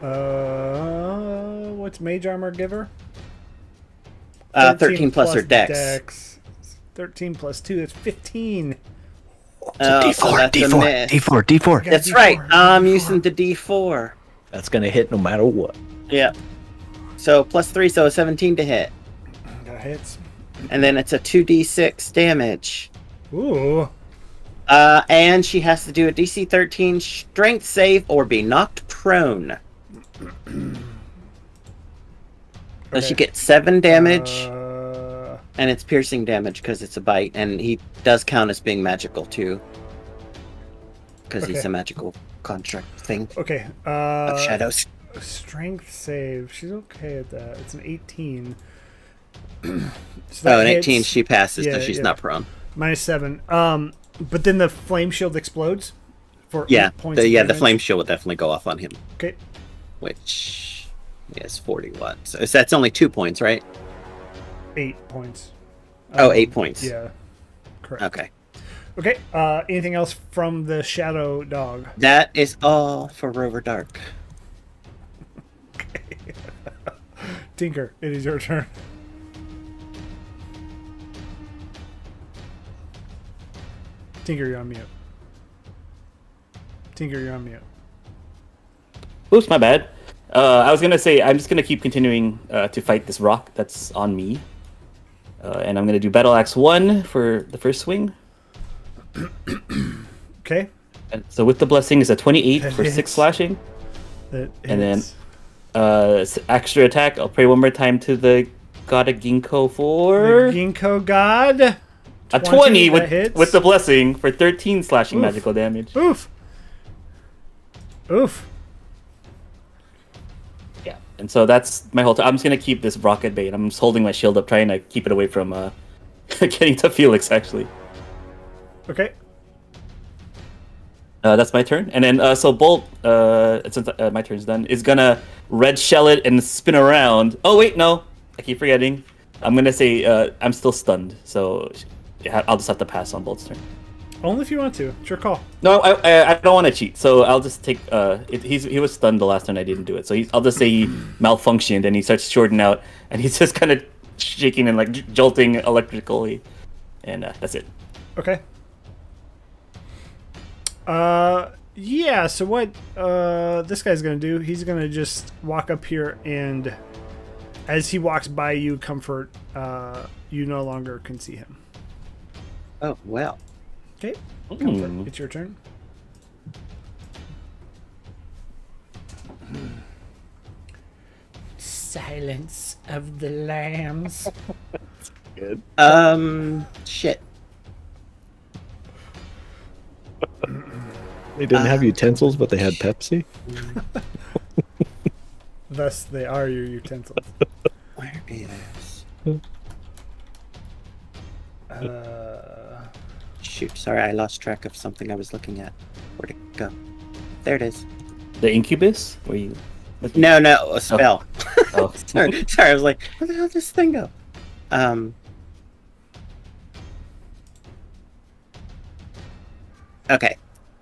[SPEAKER 1] Uh, what's mage armor give her?
[SPEAKER 2] Uh, thirteen plus her dex.
[SPEAKER 1] thirteen plus two, that's fifteen.
[SPEAKER 2] Oh, so that's a miss.
[SPEAKER 5] D four, D four.
[SPEAKER 1] Yeah.
[SPEAKER 2] That's
[SPEAKER 1] D
[SPEAKER 2] right.
[SPEAKER 1] four,
[SPEAKER 2] I'm
[SPEAKER 1] D four.
[SPEAKER 2] using the D four.
[SPEAKER 5] That's gonna hit no matter what.
[SPEAKER 2] Yeah. So plus three, so a seventeen to hit,
[SPEAKER 1] Got hits.
[SPEAKER 2] and then it's a two d six damage.
[SPEAKER 1] Ooh.
[SPEAKER 2] Uh, and she has to do a D C thirteen strength save or be knocked prone. So she
[SPEAKER 1] Okay.
[SPEAKER 2] gets seven damage,
[SPEAKER 1] Uh,
[SPEAKER 2] and it's piercing damage because it's a bite, and he does count as being magical too, because he's
[SPEAKER 1] Okay.
[SPEAKER 2] a magical construct thing
[SPEAKER 1] okay. Uh,
[SPEAKER 2] of shadows.
[SPEAKER 1] Strength save. She's okay at that. It's an eighteen. So
[SPEAKER 2] Oh,
[SPEAKER 1] that
[SPEAKER 2] an
[SPEAKER 1] hits.
[SPEAKER 2] eighteen, she passes
[SPEAKER 1] Yeah,
[SPEAKER 2] because she's
[SPEAKER 1] yeah.
[SPEAKER 2] not prone.
[SPEAKER 1] Minus seven. Um, but then the flame shield explodes for
[SPEAKER 2] Yeah,
[SPEAKER 1] eight points.
[SPEAKER 2] the,
[SPEAKER 1] of
[SPEAKER 2] yeah, the
[SPEAKER 1] damage.
[SPEAKER 2] flame shield will definitely go off on him,
[SPEAKER 1] Okay.
[SPEAKER 2] which is forty-one. So that's only two points, right?
[SPEAKER 1] Eight points.
[SPEAKER 2] Oh,
[SPEAKER 1] Um,
[SPEAKER 2] eight points.
[SPEAKER 1] Yeah. Correct.
[SPEAKER 2] Okay.
[SPEAKER 1] Okay. Uh, anything else from the Shadow Dog?
[SPEAKER 2] That is all for Rover Dark.
[SPEAKER 1] Tinker, it is your turn. Tinker, you're on mute. Tinker, you're on mute.
[SPEAKER 3] Oops, my bad. Uh, I was gonna say I'm just gonna keep continuing uh, to fight this rock that's on me, uh, and I'm gonna do Battle Axe one for the first swing.
[SPEAKER 1] Okay.
[SPEAKER 3] And so with the blessing is a twenty-eight
[SPEAKER 1] That
[SPEAKER 3] for
[SPEAKER 1] hits.
[SPEAKER 3] six slashing,
[SPEAKER 1] That
[SPEAKER 3] And then-
[SPEAKER 1] hits.
[SPEAKER 3] uh, s- extra attack. I'll pray one more time to the God of Ginkgo
[SPEAKER 1] The
[SPEAKER 3] for
[SPEAKER 1] Ginkgo God
[SPEAKER 3] A twenty
[SPEAKER 1] that
[SPEAKER 3] with
[SPEAKER 1] hits.
[SPEAKER 3] with the blessing for thirteen slashing
[SPEAKER 1] Oof.
[SPEAKER 3] magical damage.
[SPEAKER 1] Oof. Oof.
[SPEAKER 3] Yeah. And so that's my whole. T- I'm just gonna keep this rocket bait. I'm just holding my shield up, trying to keep it away from uh, getting to Felix. Actually,
[SPEAKER 1] Okay.
[SPEAKER 3] uh, that's my turn. And then uh, so Bolt, uh, since uh, my turn's done, is gonna red shell it and spin around. Oh wait, no, I keep forgetting. I'm gonna say uh, I'm still stunned, so yeah, I'll just have to pass on Bolt's turn.
[SPEAKER 1] Only if you want to. It's your call.
[SPEAKER 3] No, I I, I don't want to cheat, so I'll just take. Uh, it, he's he was stunned the last turn I didn't do it, so he's, I'll just say he malfunctioned and he starts shorting out, and he's just kind of shaking and like j- jolting electrically, and uh, that's it.
[SPEAKER 1] Okay. Uh, yeah. So what? Uh, this guy's gonna do? He's gonna just walk up here, and as he walks by you, Comfort, uh, you no longer can see him.
[SPEAKER 2] Oh well.
[SPEAKER 1] Okay. Comfort,
[SPEAKER 3] Hmm.
[SPEAKER 1] it's your turn. Silence of the lambs.
[SPEAKER 5] Good.
[SPEAKER 2] Um. Shit.
[SPEAKER 5] They didn't have
[SPEAKER 2] Uh,
[SPEAKER 5] utensils, but they had Pepsi.
[SPEAKER 1] Thus, they are your utensils.
[SPEAKER 2] Where is?
[SPEAKER 1] Uh,
[SPEAKER 2] Shoot. Sorry, I lost track of something I was looking at. Where'd it go? There it is.
[SPEAKER 3] The incubus? Were you?
[SPEAKER 2] No, no, a spell.
[SPEAKER 3] Oh.
[SPEAKER 2] sorry, sorry. I was like, where the hell did this thing go? Um. Okay.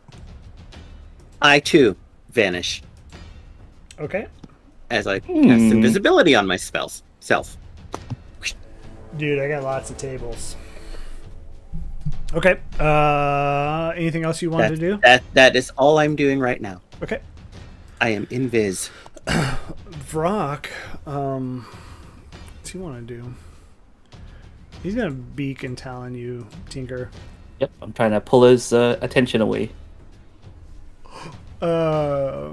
[SPEAKER 2] I too vanish
[SPEAKER 1] okay.
[SPEAKER 2] as I cast
[SPEAKER 3] Hmm.
[SPEAKER 2] invisibility on my spells self.
[SPEAKER 1] Dude, I got lots of tables. Okay. Uh, anything else you wanted
[SPEAKER 2] That,
[SPEAKER 1] to do?
[SPEAKER 2] that that is all I'm doing right now.
[SPEAKER 1] Okay.
[SPEAKER 2] I am invis.
[SPEAKER 1] Vrock, um, what's he want to do? He's gonna beak and talon you, Tinker.
[SPEAKER 3] Yep, I'm trying to pull his uh, attention away.
[SPEAKER 1] Uh,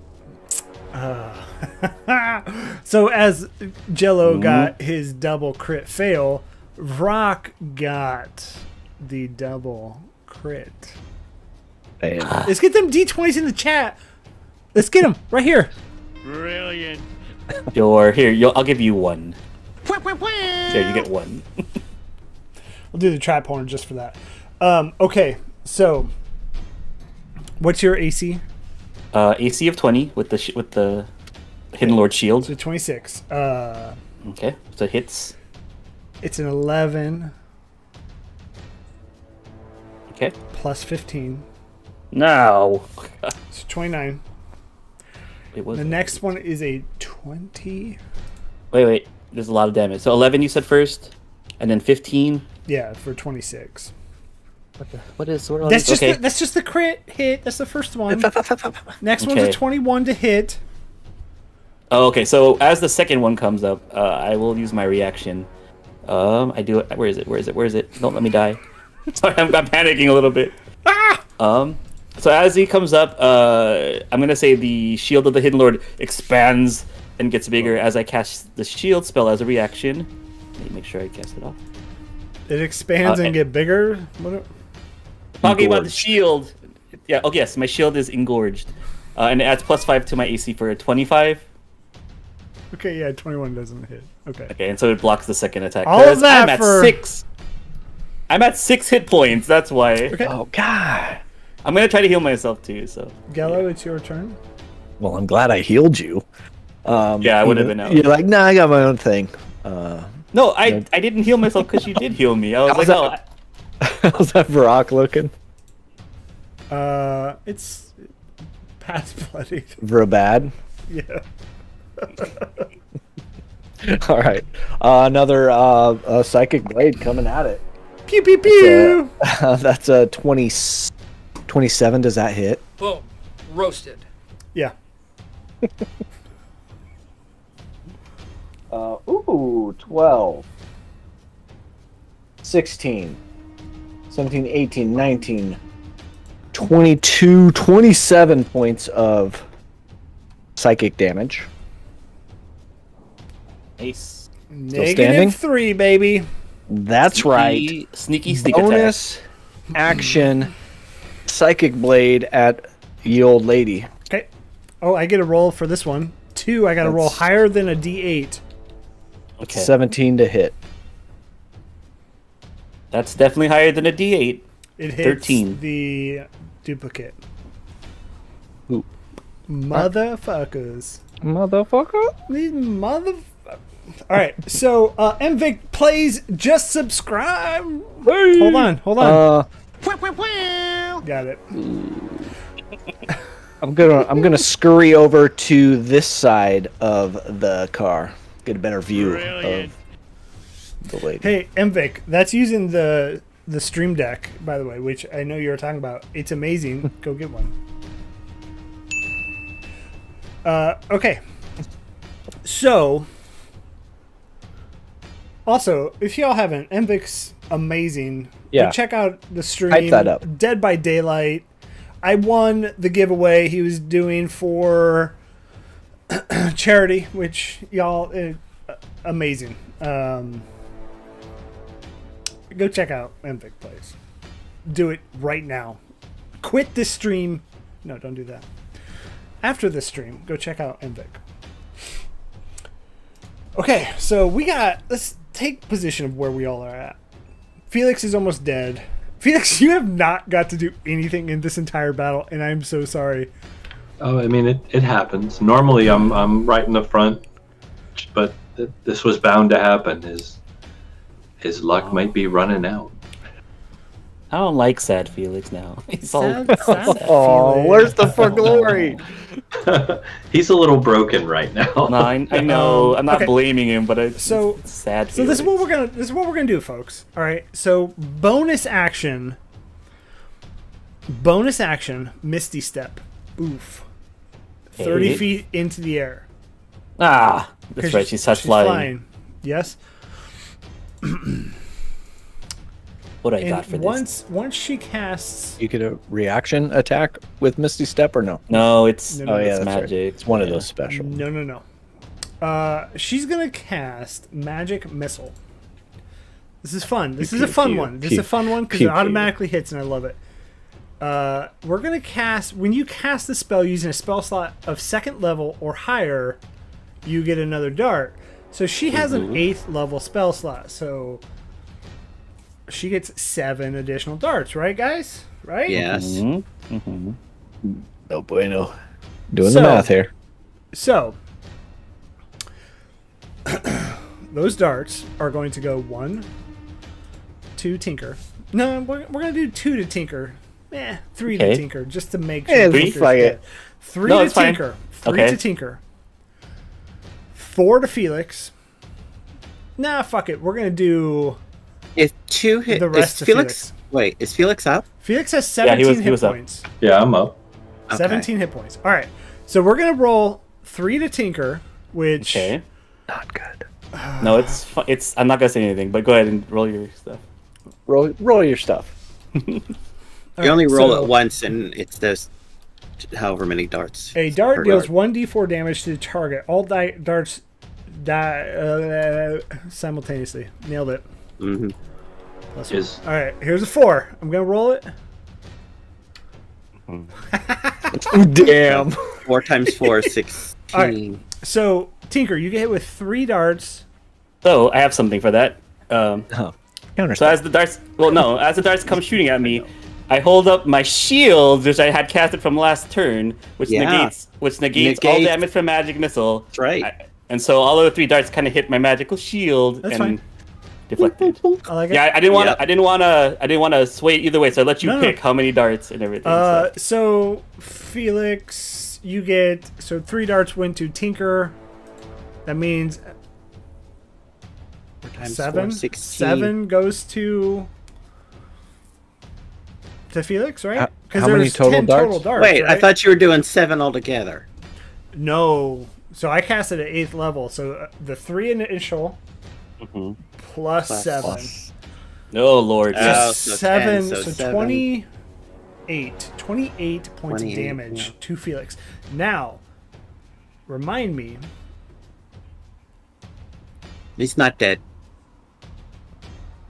[SPEAKER 1] uh. So as Jello
[SPEAKER 3] Mhm.
[SPEAKER 1] got his double crit fail, Vrock got the double crit.
[SPEAKER 5] Damn.
[SPEAKER 1] Let's get them D twenties in the chat. Let's get them right here.
[SPEAKER 7] Brilliant.
[SPEAKER 3] Your here, you'll, I'll give you one. There, you get one.
[SPEAKER 1] We'll do the trap horn just for that. Um, okay, so what's your A C?
[SPEAKER 3] Uh, A C of twenty with the sh- with the Hidden Lord shield.
[SPEAKER 1] So twenty-six. Uh,
[SPEAKER 3] Okay, so it hits.
[SPEAKER 1] it's an eleven
[SPEAKER 3] Okay.
[SPEAKER 1] plus fifteen.
[SPEAKER 3] No.
[SPEAKER 1] So twenty-nine.
[SPEAKER 3] It was.
[SPEAKER 1] The next one is a twenty.
[SPEAKER 3] Wait, wait. There's a lot of damage. So eleven you said first, and then fifteen.
[SPEAKER 1] Yeah, for twenty-six.
[SPEAKER 3] What the? What is? What are all
[SPEAKER 1] That's
[SPEAKER 3] these?
[SPEAKER 1] just
[SPEAKER 3] Okay.
[SPEAKER 1] the, that's just the crit hit. That's the first one. Next one's
[SPEAKER 3] Okay.
[SPEAKER 1] a twenty-one to hit.
[SPEAKER 3] Oh, okay. So as the second one comes up, uh, I will use my reaction. Um, I do it. Where is it? Where is it? Where is it? Don't let me die. Sorry, I'm, I'm panicking a little bit.
[SPEAKER 1] Ah!
[SPEAKER 3] Um, so as he comes up, uh, I'm gonna say the shield of the Hidden Lord expands and gets bigger as I cast the shield spell as a reaction. Let me make sure I cast it off.
[SPEAKER 1] It expands
[SPEAKER 3] Uh,
[SPEAKER 1] and get bigger. What?
[SPEAKER 3] Talking about the
[SPEAKER 5] Engorged.
[SPEAKER 3] shield. Yeah. Oh yes, my shield is engorged, uh, and it adds plus five to my A C for a twenty-five.
[SPEAKER 1] Okay, yeah, twenty-one doesn't hit. Okay.
[SPEAKER 3] Okay, and so it blocks the second attack.
[SPEAKER 1] All of
[SPEAKER 3] 'cause
[SPEAKER 1] that
[SPEAKER 3] I'm at
[SPEAKER 1] for-
[SPEAKER 3] six. I'm at six hit points. That's why.
[SPEAKER 1] Okay.
[SPEAKER 5] Oh God.
[SPEAKER 3] I'm gonna try to heal myself too. So
[SPEAKER 1] Gallo, it's your turn.
[SPEAKER 5] Well, I'm glad I healed you. Um,
[SPEAKER 3] Yeah, I
[SPEAKER 5] you
[SPEAKER 3] would've
[SPEAKER 5] know,
[SPEAKER 3] been out.
[SPEAKER 5] You're like, nah, I got my own thing. Uh,
[SPEAKER 3] no, I
[SPEAKER 5] Yeah.
[SPEAKER 3] I didn't heal myself because you did heal me. I was
[SPEAKER 5] How's
[SPEAKER 3] like, oh,
[SPEAKER 5] that? How's that Varrock looking?
[SPEAKER 1] Uh, it's past bloodied.
[SPEAKER 5] Vrabad.
[SPEAKER 1] Yeah.
[SPEAKER 5] All right. Uh, another uh, uh, psychic blade coming at it.
[SPEAKER 1] Pew pew pew.
[SPEAKER 5] Uh, that's a twenty, twenty-seven. Does that hit?
[SPEAKER 7] Boom. Roasted.
[SPEAKER 1] Yeah.
[SPEAKER 5] Uh, ooh, twelve. sixteen. seventeen, eighteen, nineteen. twenty-two, twenty-seven points of psychic damage.
[SPEAKER 3] nice.
[SPEAKER 1] Negative
[SPEAKER 5] standing?
[SPEAKER 1] three, baby.
[SPEAKER 5] That's right.
[SPEAKER 3] Sneaky, sneaky sneak attack.
[SPEAKER 5] Bonus action psychic blade at ye old lady.
[SPEAKER 1] Okay. Oh, I get a roll for this one. Two, I got to roll
[SPEAKER 5] That's-
[SPEAKER 1] higher than a D eight.
[SPEAKER 3] Okay.
[SPEAKER 5] seventeen to hit.
[SPEAKER 3] That's definitely higher than a D eight.
[SPEAKER 1] It hits
[SPEAKER 3] thirteen.
[SPEAKER 1] the duplicate.
[SPEAKER 5] Ooh.
[SPEAKER 1] Motherfuckers.
[SPEAKER 5] Motherfucker.
[SPEAKER 1] These mother. All right, so uh, M V I C plays. Just subscribe. Hold on, hold on.
[SPEAKER 5] Uh,
[SPEAKER 1] Got it.
[SPEAKER 5] I'm gonna I'm gonna scurry over to this side of the car, get a better view
[SPEAKER 7] Brilliant.
[SPEAKER 5] of the lady.
[SPEAKER 1] Hey, M V I C, that's using the the Stream Deck, by the way, which I know you were talking about. It's amazing. Go get one. Uh, okay. So, also, if y'all haven't, M V I C's amazing. Go
[SPEAKER 5] Yeah.
[SPEAKER 1] check out the stream.
[SPEAKER 5] Hype that up.
[SPEAKER 1] Dead by Daylight. I won the giveaway he was doing for charity, which y'all uh, amazing. Um, go check out M V I C Plays. Do it right now. Quit this stream. No, don't do that. After this stream, go check out M V I C. Okay, so we got. Let's take position of where we all are at. Felix is almost dead. Felix, you have not got to do anything in this entire battle, and I'm so sorry.
[SPEAKER 4] Oh, I mean, it, it happens. Normally, I'm I'm right in the front, but th- this was bound to happen. His his luck might be running out.
[SPEAKER 3] I don't like sad Felix now. He's all
[SPEAKER 1] Sad, sad
[SPEAKER 5] Oh,
[SPEAKER 1] Felix.
[SPEAKER 5] where's the for glory?
[SPEAKER 4] He's a little broken right now.
[SPEAKER 3] No, I, I know. I'm not
[SPEAKER 1] okay.
[SPEAKER 3] blaming him, but it's,
[SPEAKER 1] So-
[SPEAKER 3] it's sad.
[SPEAKER 1] So this is what
[SPEAKER 3] Felix.
[SPEAKER 1] we're gonna this is what we're gonna do, folks. All right. So bonus action. Bonus action. Misty Step. Oof. Thirty
[SPEAKER 3] Hey.
[SPEAKER 1] feet into the air.
[SPEAKER 3] Ah, that's
[SPEAKER 1] 'Cause
[SPEAKER 3] right. She's such flying.
[SPEAKER 1] Yes.
[SPEAKER 3] What do I
[SPEAKER 1] And
[SPEAKER 3] got for this?
[SPEAKER 1] once once she casts,
[SPEAKER 5] You get a reaction attack with Misty Step or no?
[SPEAKER 3] No, it's
[SPEAKER 1] No, no,
[SPEAKER 5] Oh yeah,
[SPEAKER 3] it's
[SPEAKER 5] that's right.
[SPEAKER 3] magic.
[SPEAKER 5] It's one of
[SPEAKER 3] Yeah.
[SPEAKER 5] those special.
[SPEAKER 1] no, no, no. Uh, she's gonna cast Magic Missile. This is fun. This is a
[SPEAKER 5] Pew,
[SPEAKER 1] fun
[SPEAKER 5] pew,
[SPEAKER 1] one. This is
[SPEAKER 5] pew,
[SPEAKER 1] a fun one because
[SPEAKER 5] pew,
[SPEAKER 1] it
[SPEAKER 5] pew.
[SPEAKER 1] automatically hits, and I love it. Uh, we're gonna cast when you cast the spell using a spell slot of second level or higher, you get another dart. So she has an eighth level spell slot, so she gets seven additional darts, right, guys? Right?
[SPEAKER 2] Yes.
[SPEAKER 3] Mhm, mhm.
[SPEAKER 5] No bueno. Doing
[SPEAKER 1] So-
[SPEAKER 5] the math here.
[SPEAKER 1] So those darts are going to go one to Tinker. No, we're, we're gonna do two to Tinker. Eh, three to
[SPEAKER 3] Okay.
[SPEAKER 1] Tinker, just to make sure.
[SPEAKER 5] Yeah,
[SPEAKER 1] Tinker's
[SPEAKER 5] fuck it.
[SPEAKER 1] dead. Three
[SPEAKER 3] No,
[SPEAKER 1] to
[SPEAKER 3] it's fine.
[SPEAKER 1] Tinker. Three
[SPEAKER 3] Okay.
[SPEAKER 1] to Tinker. Four to Felix. Nah, fuck it. We're gonna do.
[SPEAKER 2] If two hit,
[SPEAKER 1] The rest
[SPEAKER 2] is
[SPEAKER 1] to
[SPEAKER 2] Felix, Wait, is Felix up?
[SPEAKER 1] Felix has
[SPEAKER 3] Yeah, he
[SPEAKER 1] seventeen
[SPEAKER 3] was- he
[SPEAKER 1] hit
[SPEAKER 3] was up.
[SPEAKER 1] points.
[SPEAKER 4] Yeah, I'm up.
[SPEAKER 2] Okay.
[SPEAKER 1] Seventeen hit points. All right. So we're gonna roll three to Tinker, which
[SPEAKER 3] Okay.
[SPEAKER 5] Not good.
[SPEAKER 3] No, it's fu- it's. I'm not gonna say anything, but go ahead and roll your stuff.
[SPEAKER 5] Roll roll your stuff.
[SPEAKER 2] You only roll
[SPEAKER 1] so-
[SPEAKER 2] it once, and it's those however many darts.
[SPEAKER 1] A dart
[SPEAKER 2] per
[SPEAKER 1] deals
[SPEAKER 2] dart.
[SPEAKER 1] one d four damage to the target. All di- darts die uh, simultaneously. Nailed it.
[SPEAKER 2] Mm-hmm.
[SPEAKER 1] Plus
[SPEAKER 4] Is
[SPEAKER 1] one. All right, here's a four. I'm gonna roll it.
[SPEAKER 5] Damn.
[SPEAKER 2] Four times four is sixteen.
[SPEAKER 1] So Tinker, you get hit with three darts.
[SPEAKER 3] So I have something for that. Um,
[SPEAKER 5] Oh. Counter
[SPEAKER 3] so as the darts, well, no, as the darts come shooting at me, I hold up my shield, which I had casted from last turn, which
[SPEAKER 2] Yeah.
[SPEAKER 3] negates, which negates all
[SPEAKER 2] Negates-
[SPEAKER 3] damage from magic missile.
[SPEAKER 2] That's right.
[SPEAKER 3] I- and so all of the three darts kind of hit my magical shield
[SPEAKER 1] That's
[SPEAKER 3] and
[SPEAKER 1] fine.
[SPEAKER 3] deflected.
[SPEAKER 1] I like it.
[SPEAKER 3] Yeah, I, I didn't want to.
[SPEAKER 2] Yep.
[SPEAKER 3] I didn't want to. I didn't want to sway it either way. So I let you
[SPEAKER 1] No, no.
[SPEAKER 3] pick how many darts and everything.
[SPEAKER 1] Uh,
[SPEAKER 3] so.
[SPEAKER 1] so Felix, you get so three darts went to Tinker. That means
[SPEAKER 2] Four times
[SPEAKER 1] seven.
[SPEAKER 2] four, sixteen.
[SPEAKER 1] Seven goes to to Felix, right?
[SPEAKER 5] How-
[SPEAKER 1] 'Cause
[SPEAKER 5] how many
[SPEAKER 1] there's
[SPEAKER 5] total
[SPEAKER 1] ten
[SPEAKER 5] darts?
[SPEAKER 1] total darts.
[SPEAKER 2] Wait, I
[SPEAKER 1] right?
[SPEAKER 2] thought you were doing seven altogether.
[SPEAKER 1] No. So I cast it at eighth level. So uh, the three initial
[SPEAKER 3] Mhm.
[SPEAKER 1] plus
[SPEAKER 2] Plus
[SPEAKER 1] seven.
[SPEAKER 2] plus.
[SPEAKER 3] Oh lord.
[SPEAKER 2] Uh,
[SPEAKER 1] So
[SPEAKER 2] Oh, so
[SPEAKER 1] seven.
[SPEAKER 2] ten, so
[SPEAKER 1] so
[SPEAKER 2] seven.
[SPEAKER 1] twenty-eight. twenty-eight points of
[SPEAKER 2] twenty-eight,
[SPEAKER 1] damage
[SPEAKER 2] yeah.
[SPEAKER 1] to Felix. Now, remind me.
[SPEAKER 2] He's not dead.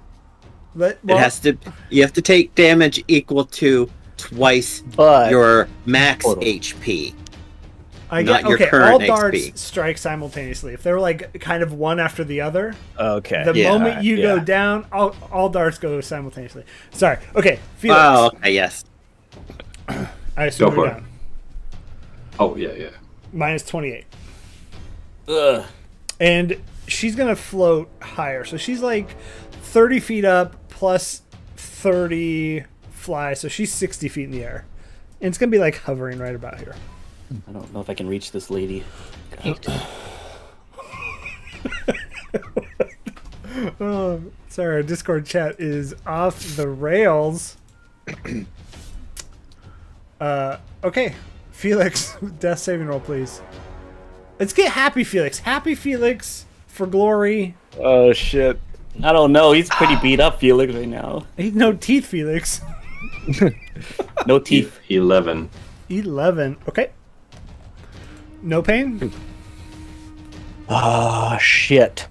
[SPEAKER 1] Let, well,
[SPEAKER 2] it has to. You have to take damage equal to twice
[SPEAKER 5] But
[SPEAKER 2] your max
[SPEAKER 3] Total.
[SPEAKER 2] H P.
[SPEAKER 1] I
[SPEAKER 2] not
[SPEAKER 1] get
[SPEAKER 2] your
[SPEAKER 1] okay.
[SPEAKER 2] current
[SPEAKER 1] All darts
[SPEAKER 2] X P.
[SPEAKER 1] strike simultaneously. If they're like kind of one after the other,
[SPEAKER 5] okay.
[SPEAKER 1] the
[SPEAKER 2] Yeah.
[SPEAKER 1] moment you go
[SPEAKER 5] Yeah.
[SPEAKER 1] down, all, all darts go simultaneously. Sorry. Okay, Felix.
[SPEAKER 2] Oh, okay, yes.
[SPEAKER 1] I assume
[SPEAKER 4] Go
[SPEAKER 1] you're
[SPEAKER 4] for it.
[SPEAKER 1] down.
[SPEAKER 4] Oh yeah, yeah.
[SPEAKER 1] Minus twenty-eight.
[SPEAKER 3] Ugh.
[SPEAKER 1] And she's going to float higher. So she's like thirty feet up plus thirty fly. So she's sixty feet in the air. And it's going to be like hovering right about here.
[SPEAKER 3] I don't know if I can reach this lady. God.
[SPEAKER 1] Oh, sorry. Our Discord chat is off the rails. uh, okay. Felix, death saving roll, please. Let's get Happy Felix. Happy Felix for glory.
[SPEAKER 5] Oh shit.
[SPEAKER 3] I don't know. He's pretty beat up, Felix, right now.
[SPEAKER 1] He's no teeth, Felix.
[SPEAKER 3] No teeth.
[SPEAKER 4] Eleven.
[SPEAKER 1] eleven. Okay. No pain?
[SPEAKER 5] Oh shit.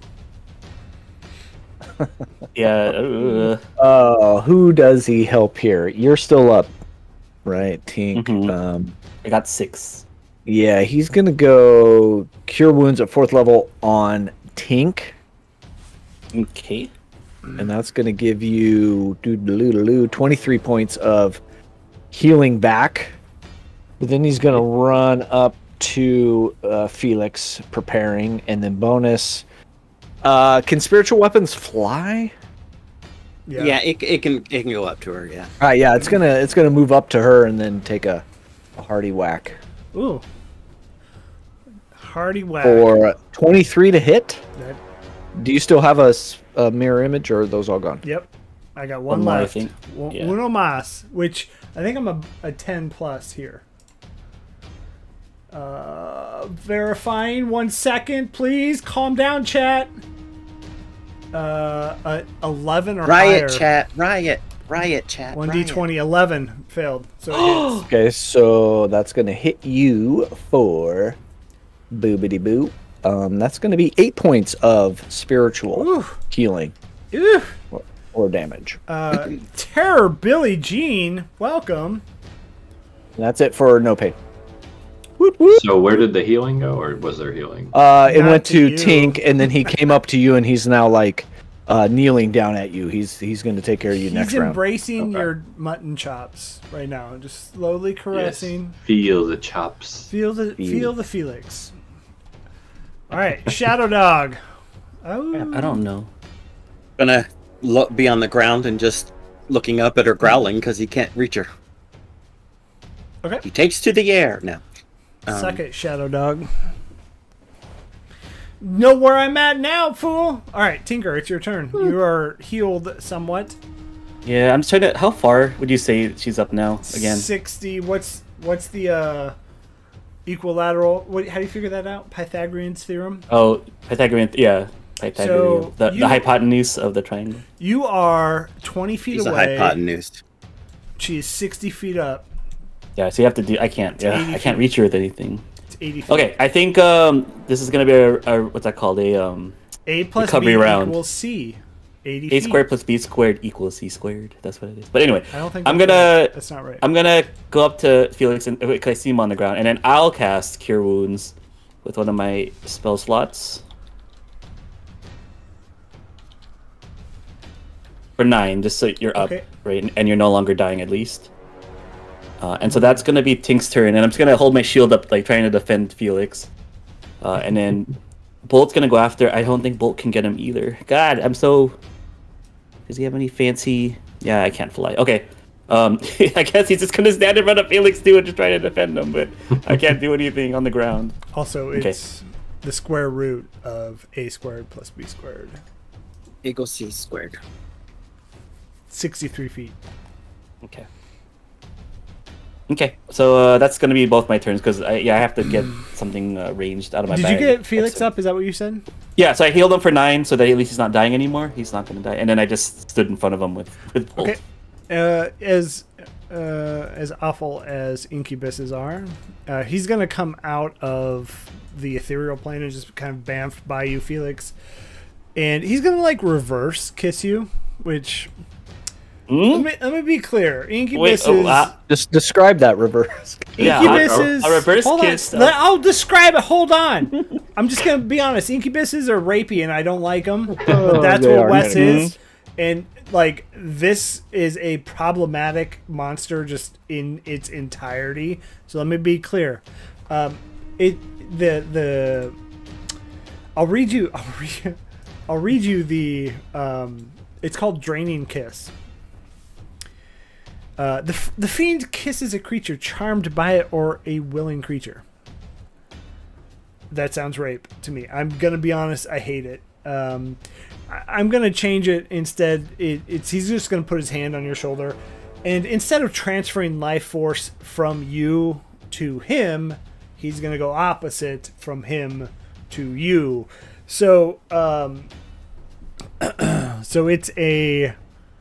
[SPEAKER 3] Yeah. Uh,
[SPEAKER 5] Oh, who does he help here? You're still up, right, Tink?
[SPEAKER 3] Mhm.
[SPEAKER 5] Um,
[SPEAKER 3] I got six.
[SPEAKER 5] yeah, he's gonna go cure wounds at fourth level on Tink,
[SPEAKER 3] Okay.
[SPEAKER 5] and that's gonna give you doo-doo-doo-doo, twenty-three points of healing back. But then he's gonna run up to uh, Felix, preparing, and then bonus. Uh, can spiritual weapons fly?
[SPEAKER 2] Yeah, it, it can it can go up to her. Yeah.
[SPEAKER 5] Uh, yeah, it's gonna it's gonna move up to her and then take a, a hearty whack
[SPEAKER 1] Ooh. Hardy whack.
[SPEAKER 5] for twenty-three to hit.
[SPEAKER 1] That-
[SPEAKER 5] Do you still have a, s- a mirror image, or are those all gone?
[SPEAKER 1] Yep. I got one,
[SPEAKER 3] One more, I
[SPEAKER 1] left.
[SPEAKER 3] think.
[SPEAKER 1] One-
[SPEAKER 3] Yeah.
[SPEAKER 1] Uno mas, which I think I'm a, a ten plus here. Uh, verifying one second, please. Calm down, chat. Uh, uh eleven or
[SPEAKER 2] Riot
[SPEAKER 1] higher.
[SPEAKER 2] chat. Riot. Riot chat.
[SPEAKER 1] One d
[SPEAKER 2] riot.
[SPEAKER 1] twenty. eleven failed. So it hits.
[SPEAKER 5] Okay, so that's gonna hit you for boobity boo. Um, that's gonna be eight points of spiritual
[SPEAKER 1] Ooh.
[SPEAKER 5] healing
[SPEAKER 1] Ew.
[SPEAKER 5] or, or damage.
[SPEAKER 1] Uh, Terror Billy Jean, welcome.
[SPEAKER 5] And that's it for no pain.
[SPEAKER 4] So where did the healing go, or was there healing?
[SPEAKER 5] Uh, it
[SPEAKER 1] Not
[SPEAKER 5] went
[SPEAKER 1] to
[SPEAKER 5] to
[SPEAKER 1] you.
[SPEAKER 5] Tink, and then he came up to you, and he's now like uh, kneeling down at you. He's he's going to take care of you
[SPEAKER 1] He's
[SPEAKER 5] next round.
[SPEAKER 1] embracing
[SPEAKER 4] Okay.
[SPEAKER 1] your mutton chops right now, just slowly
[SPEAKER 4] Yes.
[SPEAKER 1] caressing.
[SPEAKER 4] Feel the chops.
[SPEAKER 1] Feel the
[SPEAKER 5] Feel.
[SPEAKER 1] feel the Felix. All right, Shadow Dog. Oh,
[SPEAKER 3] I don't know.
[SPEAKER 2] Gonna lo- be on the ground and just looking up at her, growling because he can't reach her.
[SPEAKER 1] Okay.
[SPEAKER 2] He takes to the air now. Um,
[SPEAKER 1] Suck it, Shadow Dog. Know where I'm at now, fool. All right, Tinker, it's your turn. You are healed somewhat.
[SPEAKER 3] Yeah, I'm just trying to. How far would you say she's up now? Again.
[SPEAKER 1] sixty. What's what's the uh, equilateral? What? How do you figure that out? Pythagorean's theorem.
[SPEAKER 3] Oh, Pythagorean. Yeah, Pythagorean.
[SPEAKER 1] So,
[SPEAKER 3] the,
[SPEAKER 1] you-
[SPEAKER 3] the hypotenuse of the triangle.
[SPEAKER 1] You are twenty feet
[SPEAKER 2] He's a
[SPEAKER 1] away.
[SPEAKER 2] hypotenuse.
[SPEAKER 1] She is sixty feet up.
[SPEAKER 3] Yeah, so you have to do. I can't. Yeah,
[SPEAKER 1] eighty
[SPEAKER 3] I can't
[SPEAKER 1] feet.
[SPEAKER 3] reach her with anything.
[SPEAKER 1] It's eighty feet.
[SPEAKER 3] Okay, I think um this is gonna be a, a what's that called? A um
[SPEAKER 1] A plus
[SPEAKER 3] recovery
[SPEAKER 1] B
[SPEAKER 3] round.
[SPEAKER 1] equals C. eighty
[SPEAKER 3] a
[SPEAKER 1] feet.
[SPEAKER 3] squared plus b squared equals c squared. That's what it is. But anyway,
[SPEAKER 1] I don't think
[SPEAKER 3] I'm
[SPEAKER 1] that's
[SPEAKER 3] gonna
[SPEAKER 1] right. That's not right.
[SPEAKER 3] I'm gonna go up to Felix and wait, 'cause I see him on the ground, and then I'll cast Cure Wounds with one of my spell slots for nine, just so you're up,
[SPEAKER 1] Okay.
[SPEAKER 3] right, and- and you're no longer dying at least. Uh, and so that's gonna be Tink's turn, and I'm just gonna hold my shield up, like trying to defend Felix. Uh, and then Bolt's gonna go after. I don't think Bolt can get him either. God, I'm so. Does he have any fancy? Yeah, I can't fly. Okay. Um, I guess he's just gonna stand in front of Felix too and just try to defend him, but I can't do anything on the ground.
[SPEAKER 1] Also,
[SPEAKER 3] Okay.
[SPEAKER 1] it's the square root of A squared plus B squared.
[SPEAKER 2] Equals C squared.
[SPEAKER 1] sixty-three feet.
[SPEAKER 3] Okay. Okay, so uh, that's gonna be both my turns because I yeah I have to get something uh, ranged out of my
[SPEAKER 1] Did
[SPEAKER 3] bag.
[SPEAKER 1] you get Felix
[SPEAKER 3] So-
[SPEAKER 1] up? Is that what you said?
[SPEAKER 3] Yeah, so I healed him for nine, so that at least he's not dying anymore. He's not gonna die, and then I just stood in front of him with with Bolt.
[SPEAKER 1] Okay. Uh, as uh, as awful as incubuses are, uh, he's gonna come out of the ethereal plane and just kind of bamf by you, Felix, and he's gonna like reverse kiss you, which Let me, let me be clear. Incubus
[SPEAKER 3] Wait, oh,
[SPEAKER 1] is...
[SPEAKER 3] uh,
[SPEAKER 5] Just describe that reverse.
[SPEAKER 3] Yeah,
[SPEAKER 1] Incubus
[SPEAKER 3] a-
[SPEAKER 1] is...
[SPEAKER 3] a reverse
[SPEAKER 1] hold on.
[SPEAKER 3] kiss, uh,
[SPEAKER 1] Let- I'll describe it. Hold on. I'm just going to be honest. Incubuses are rapey, and I don't like them. But that's
[SPEAKER 5] they
[SPEAKER 1] what
[SPEAKER 5] are.
[SPEAKER 1] Wes
[SPEAKER 3] Mhm.
[SPEAKER 1] is. And, like, this is a problematic monster just in its entirety. So let me be clear. Um, it the the I'll read you. I'll read. I'll read you the. Um, it's called Draining Kiss. Uh, the f- the fiend kisses a creature charmed by it or a willing creature. That sounds rape to me. I'm gonna be honest. I hate it. Um, I- I'm gonna change it instead. It, it's he's just gonna put his hand on your shoulder, and instead of transferring life force from you to him, he's gonna go opposite from him to you. So um, so it's a.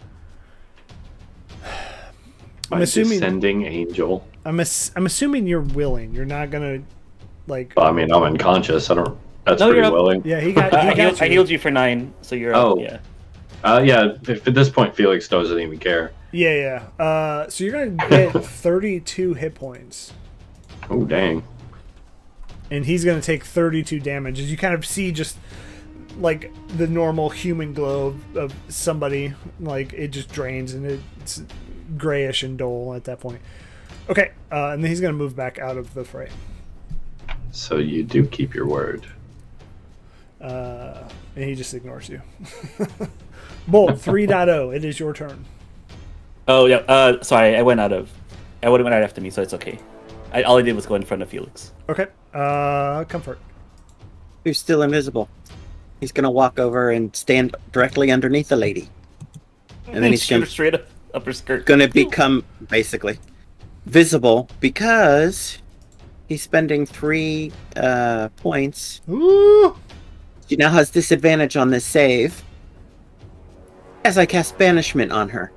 [SPEAKER 1] I'm
[SPEAKER 4] My
[SPEAKER 1] assuming.
[SPEAKER 4] descending angel.
[SPEAKER 1] I'm ass- I'm assuming you're willing. You're not gonna like.
[SPEAKER 4] Well, I mean, I'm unconscious. I don't. That's
[SPEAKER 3] No,
[SPEAKER 4] pretty
[SPEAKER 3] you're up.
[SPEAKER 4] willing.
[SPEAKER 1] Yeah, he got.
[SPEAKER 3] Uh,
[SPEAKER 1] He
[SPEAKER 3] I, healed,
[SPEAKER 1] got
[SPEAKER 3] I
[SPEAKER 1] you.
[SPEAKER 3] healed you for nine, so you're
[SPEAKER 4] Oh.
[SPEAKER 3] up. Yeah.
[SPEAKER 4] Uh, yeah. If at this point Felix doesn't even care.
[SPEAKER 1] Yeah, yeah. Uh, so you're gonna get thirty-two hit points,
[SPEAKER 4] Oh dang.
[SPEAKER 1] and he's gonna take thirty-two damage. As you kind of see, just like the normal human glow of, of somebody, like it just drains and it, it's grayish and dull at that point. Okay, uh, and then he's gonna move back out of the fray.
[SPEAKER 4] So you do keep your word.
[SPEAKER 1] Uh, and he just ignores you. Bolt three point oh. It is your turn.
[SPEAKER 3] Oh yeah. Uh, sorry, I went out of. I would have went out after me, so it's okay. I, all I did was go in front of Felix.
[SPEAKER 1] Okay. Uh, comfort.
[SPEAKER 2] Who's still invisible? He's gonna walk over and stand directly underneath the lady, and then he's
[SPEAKER 3] Shoot
[SPEAKER 2] gonna
[SPEAKER 3] her straight up, up her skirt.
[SPEAKER 2] gonna become basically visible because he's spending three uh, points.
[SPEAKER 1] Ooh.
[SPEAKER 2] She now has disadvantage on this save as I cast banishment on her.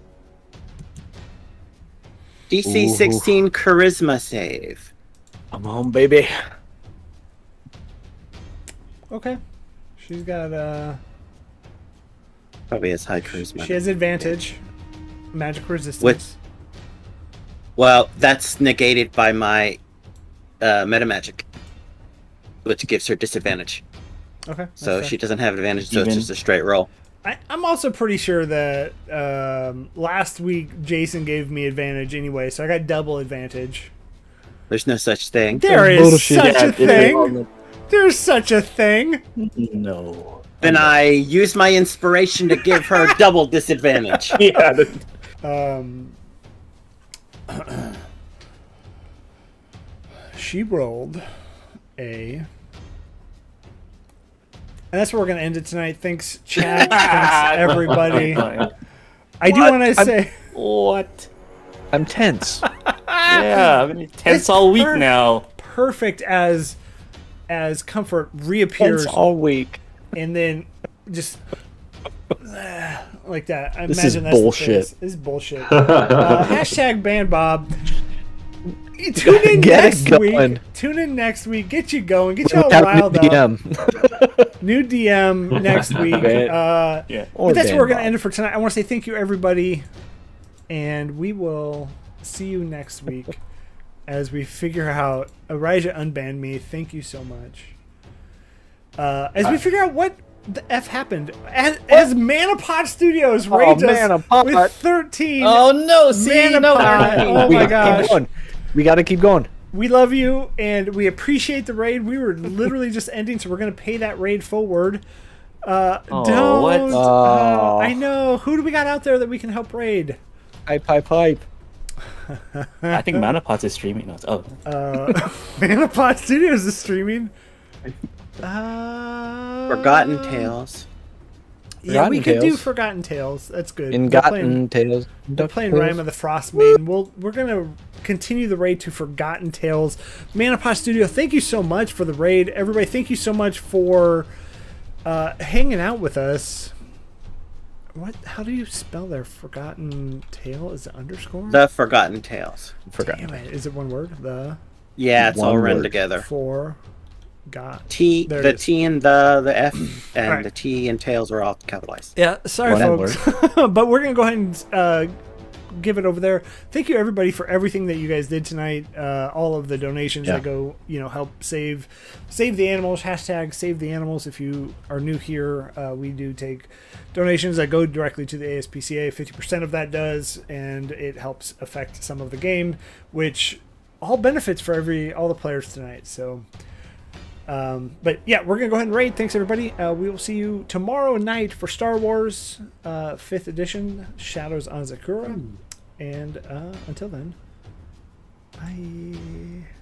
[SPEAKER 2] D C
[SPEAKER 5] Ooh.
[SPEAKER 2] sixteen charisma save.
[SPEAKER 5] I'm home, baby.
[SPEAKER 1] Okay. She's got uh.
[SPEAKER 2] Probably has high charisma.
[SPEAKER 1] She has advantage. Magic resistance.
[SPEAKER 2] What? Well, that's negated by my uh, meta magic, which gives her disadvantage.
[SPEAKER 1] Okay.
[SPEAKER 2] So
[SPEAKER 1] that's
[SPEAKER 2] she
[SPEAKER 1] fair.
[SPEAKER 2] doesn't have advantage, so it's
[SPEAKER 3] Even.
[SPEAKER 2] just a straight roll.
[SPEAKER 1] I, I'm also pretty sure that um, last week Jason gave me advantage anyway, so I got double advantage.
[SPEAKER 2] There's no such thing.
[SPEAKER 1] There is
[SPEAKER 5] bullshit.
[SPEAKER 1] such
[SPEAKER 3] Yeah,
[SPEAKER 1] a
[SPEAKER 3] it is.
[SPEAKER 1] thing. There's such a thing.
[SPEAKER 3] No.
[SPEAKER 2] Then I use my inspiration to give her double disadvantage.
[SPEAKER 3] Yeah. the-
[SPEAKER 1] Um, she rolled a. And that's where we're going to end it tonight. Thanks, chat. Thanks, everybody. I do
[SPEAKER 5] What?
[SPEAKER 1] want to
[SPEAKER 5] I'm-
[SPEAKER 1] say.
[SPEAKER 3] What?
[SPEAKER 5] I'm tense.
[SPEAKER 3] Yeah, I've been tense
[SPEAKER 1] It's
[SPEAKER 3] all week
[SPEAKER 1] per-
[SPEAKER 3] now.
[SPEAKER 1] Perfect as as Comfort reappears
[SPEAKER 5] Tense all week.
[SPEAKER 1] and then just like that. I
[SPEAKER 5] This
[SPEAKER 1] imagine
[SPEAKER 5] is
[SPEAKER 1] that's the
[SPEAKER 5] bullshit.
[SPEAKER 1] face. This is bullshit. Uh, hashtag ban Bob. Tune in
[SPEAKER 5] Get it
[SPEAKER 1] next
[SPEAKER 5] going.
[SPEAKER 1] week. Tune in next week. Get you going. Get you all
[SPEAKER 5] We have a new
[SPEAKER 1] riled
[SPEAKER 5] D
[SPEAKER 1] up.
[SPEAKER 5] M.
[SPEAKER 1] New D M next week.
[SPEAKER 5] Ban-
[SPEAKER 1] Uh,
[SPEAKER 3] Yeah.
[SPEAKER 5] Or
[SPEAKER 1] but that's
[SPEAKER 5] ban
[SPEAKER 1] where we're going to
[SPEAKER 5] Bob.
[SPEAKER 1] end it for tonight. I want to say thank you, everybody. And we will see you next week as we figure out. Elijah unbanned me. Thank you so much. Uh, as we figure out what the F happened. As, as Manapod Studios rates us
[SPEAKER 5] Manapod.
[SPEAKER 1] with thirteen.
[SPEAKER 6] Oh no! See,
[SPEAKER 1] Manapod.
[SPEAKER 6] no,
[SPEAKER 1] Oh
[SPEAKER 5] we
[SPEAKER 1] my
[SPEAKER 5] gotta
[SPEAKER 1] gosh.
[SPEAKER 5] keep going. We gotta keep going.
[SPEAKER 1] We love you and we appreciate the raid. We were literally just ending, so we're going to pay that raid forward. Uh,
[SPEAKER 3] Oh,
[SPEAKER 1] don't.
[SPEAKER 3] what?
[SPEAKER 1] uh,
[SPEAKER 5] Oh.
[SPEAKER 1] I know. Who do we got out there that we can help raid?
[SPEAKER 5] Pipe, pipe, pipe.
[SPEAKER 3] I think Manapod is streaming now. Oh,
[SPEAKER 1] Uh, Manapod Studios is streaming. Uh,
[SPEAKER 2] Forgotten Tales.
[SPEAKER 1] Yeah, we
[SPEAKER 5] Forgotten
[SPEAKER 1] could do
[SPEAKER 5] Tales.
[SPEAKER 1] Forgotten Tales. That's good. They're playing-
[SPEAKER 5] Ingotten tales.
[SPEAKER 1] They're playing Rime of the Frost Maiden. We'll, we're going to continue the raid to Forgotten Tales. Manapod Studio, thank you so much for the raid. Everybody, thank you so much for uh, hanging out with us. What? How do you spell their Forgotten Tale? Is it underscore?
[SPEAKER 2] The Forgotten Tales.
[SPEAKER 5] Forgotten.
[SPEAKER 1] Damn it. Is it one word? The
[SPEAKER 2] Yeah, it's
[SPEAKER 5] One
[SPEAKER 2] all run
[SPEAKER 5] word.
[SPEAKER 2] together.
[SPEAKER 1] for got
[SPEAKER 2] T,
[SPEAKER 1] There it
[SPEAKER 2] the
[SPEAKER 1] is.
[SPEAKER 2] T and the the F and
[SPEAKER 1] Alright.
[SPEAKER 2] the T and tails are all capitalized.
[SPEAKER 1] Yeah, sorry,
[SPEAKER 5] Well,
[SPEAKER 1] folks. But we're going to go ahead and uh, give it over there. Thank you, everybody, for everything that you guys did tonight. Uh, all of the donations
[SPEAKER 5] Yeah.
[SPEAKER 1] that go, you know, help save save the animals. Hashtag save the animals. If you are new here, uh, we do take donations that go directly to the A S P C A. fifty percent of that does, and it helps affect some of the game, which all benefits for every all the players tonight. So... Um, but yeah, we're gonna go ahead and raid. Thanks everybody. Uh, we will see you tomorrow night for Star Wars uh, fifth edition, Shadows on Zakura. And uh, until then, bye.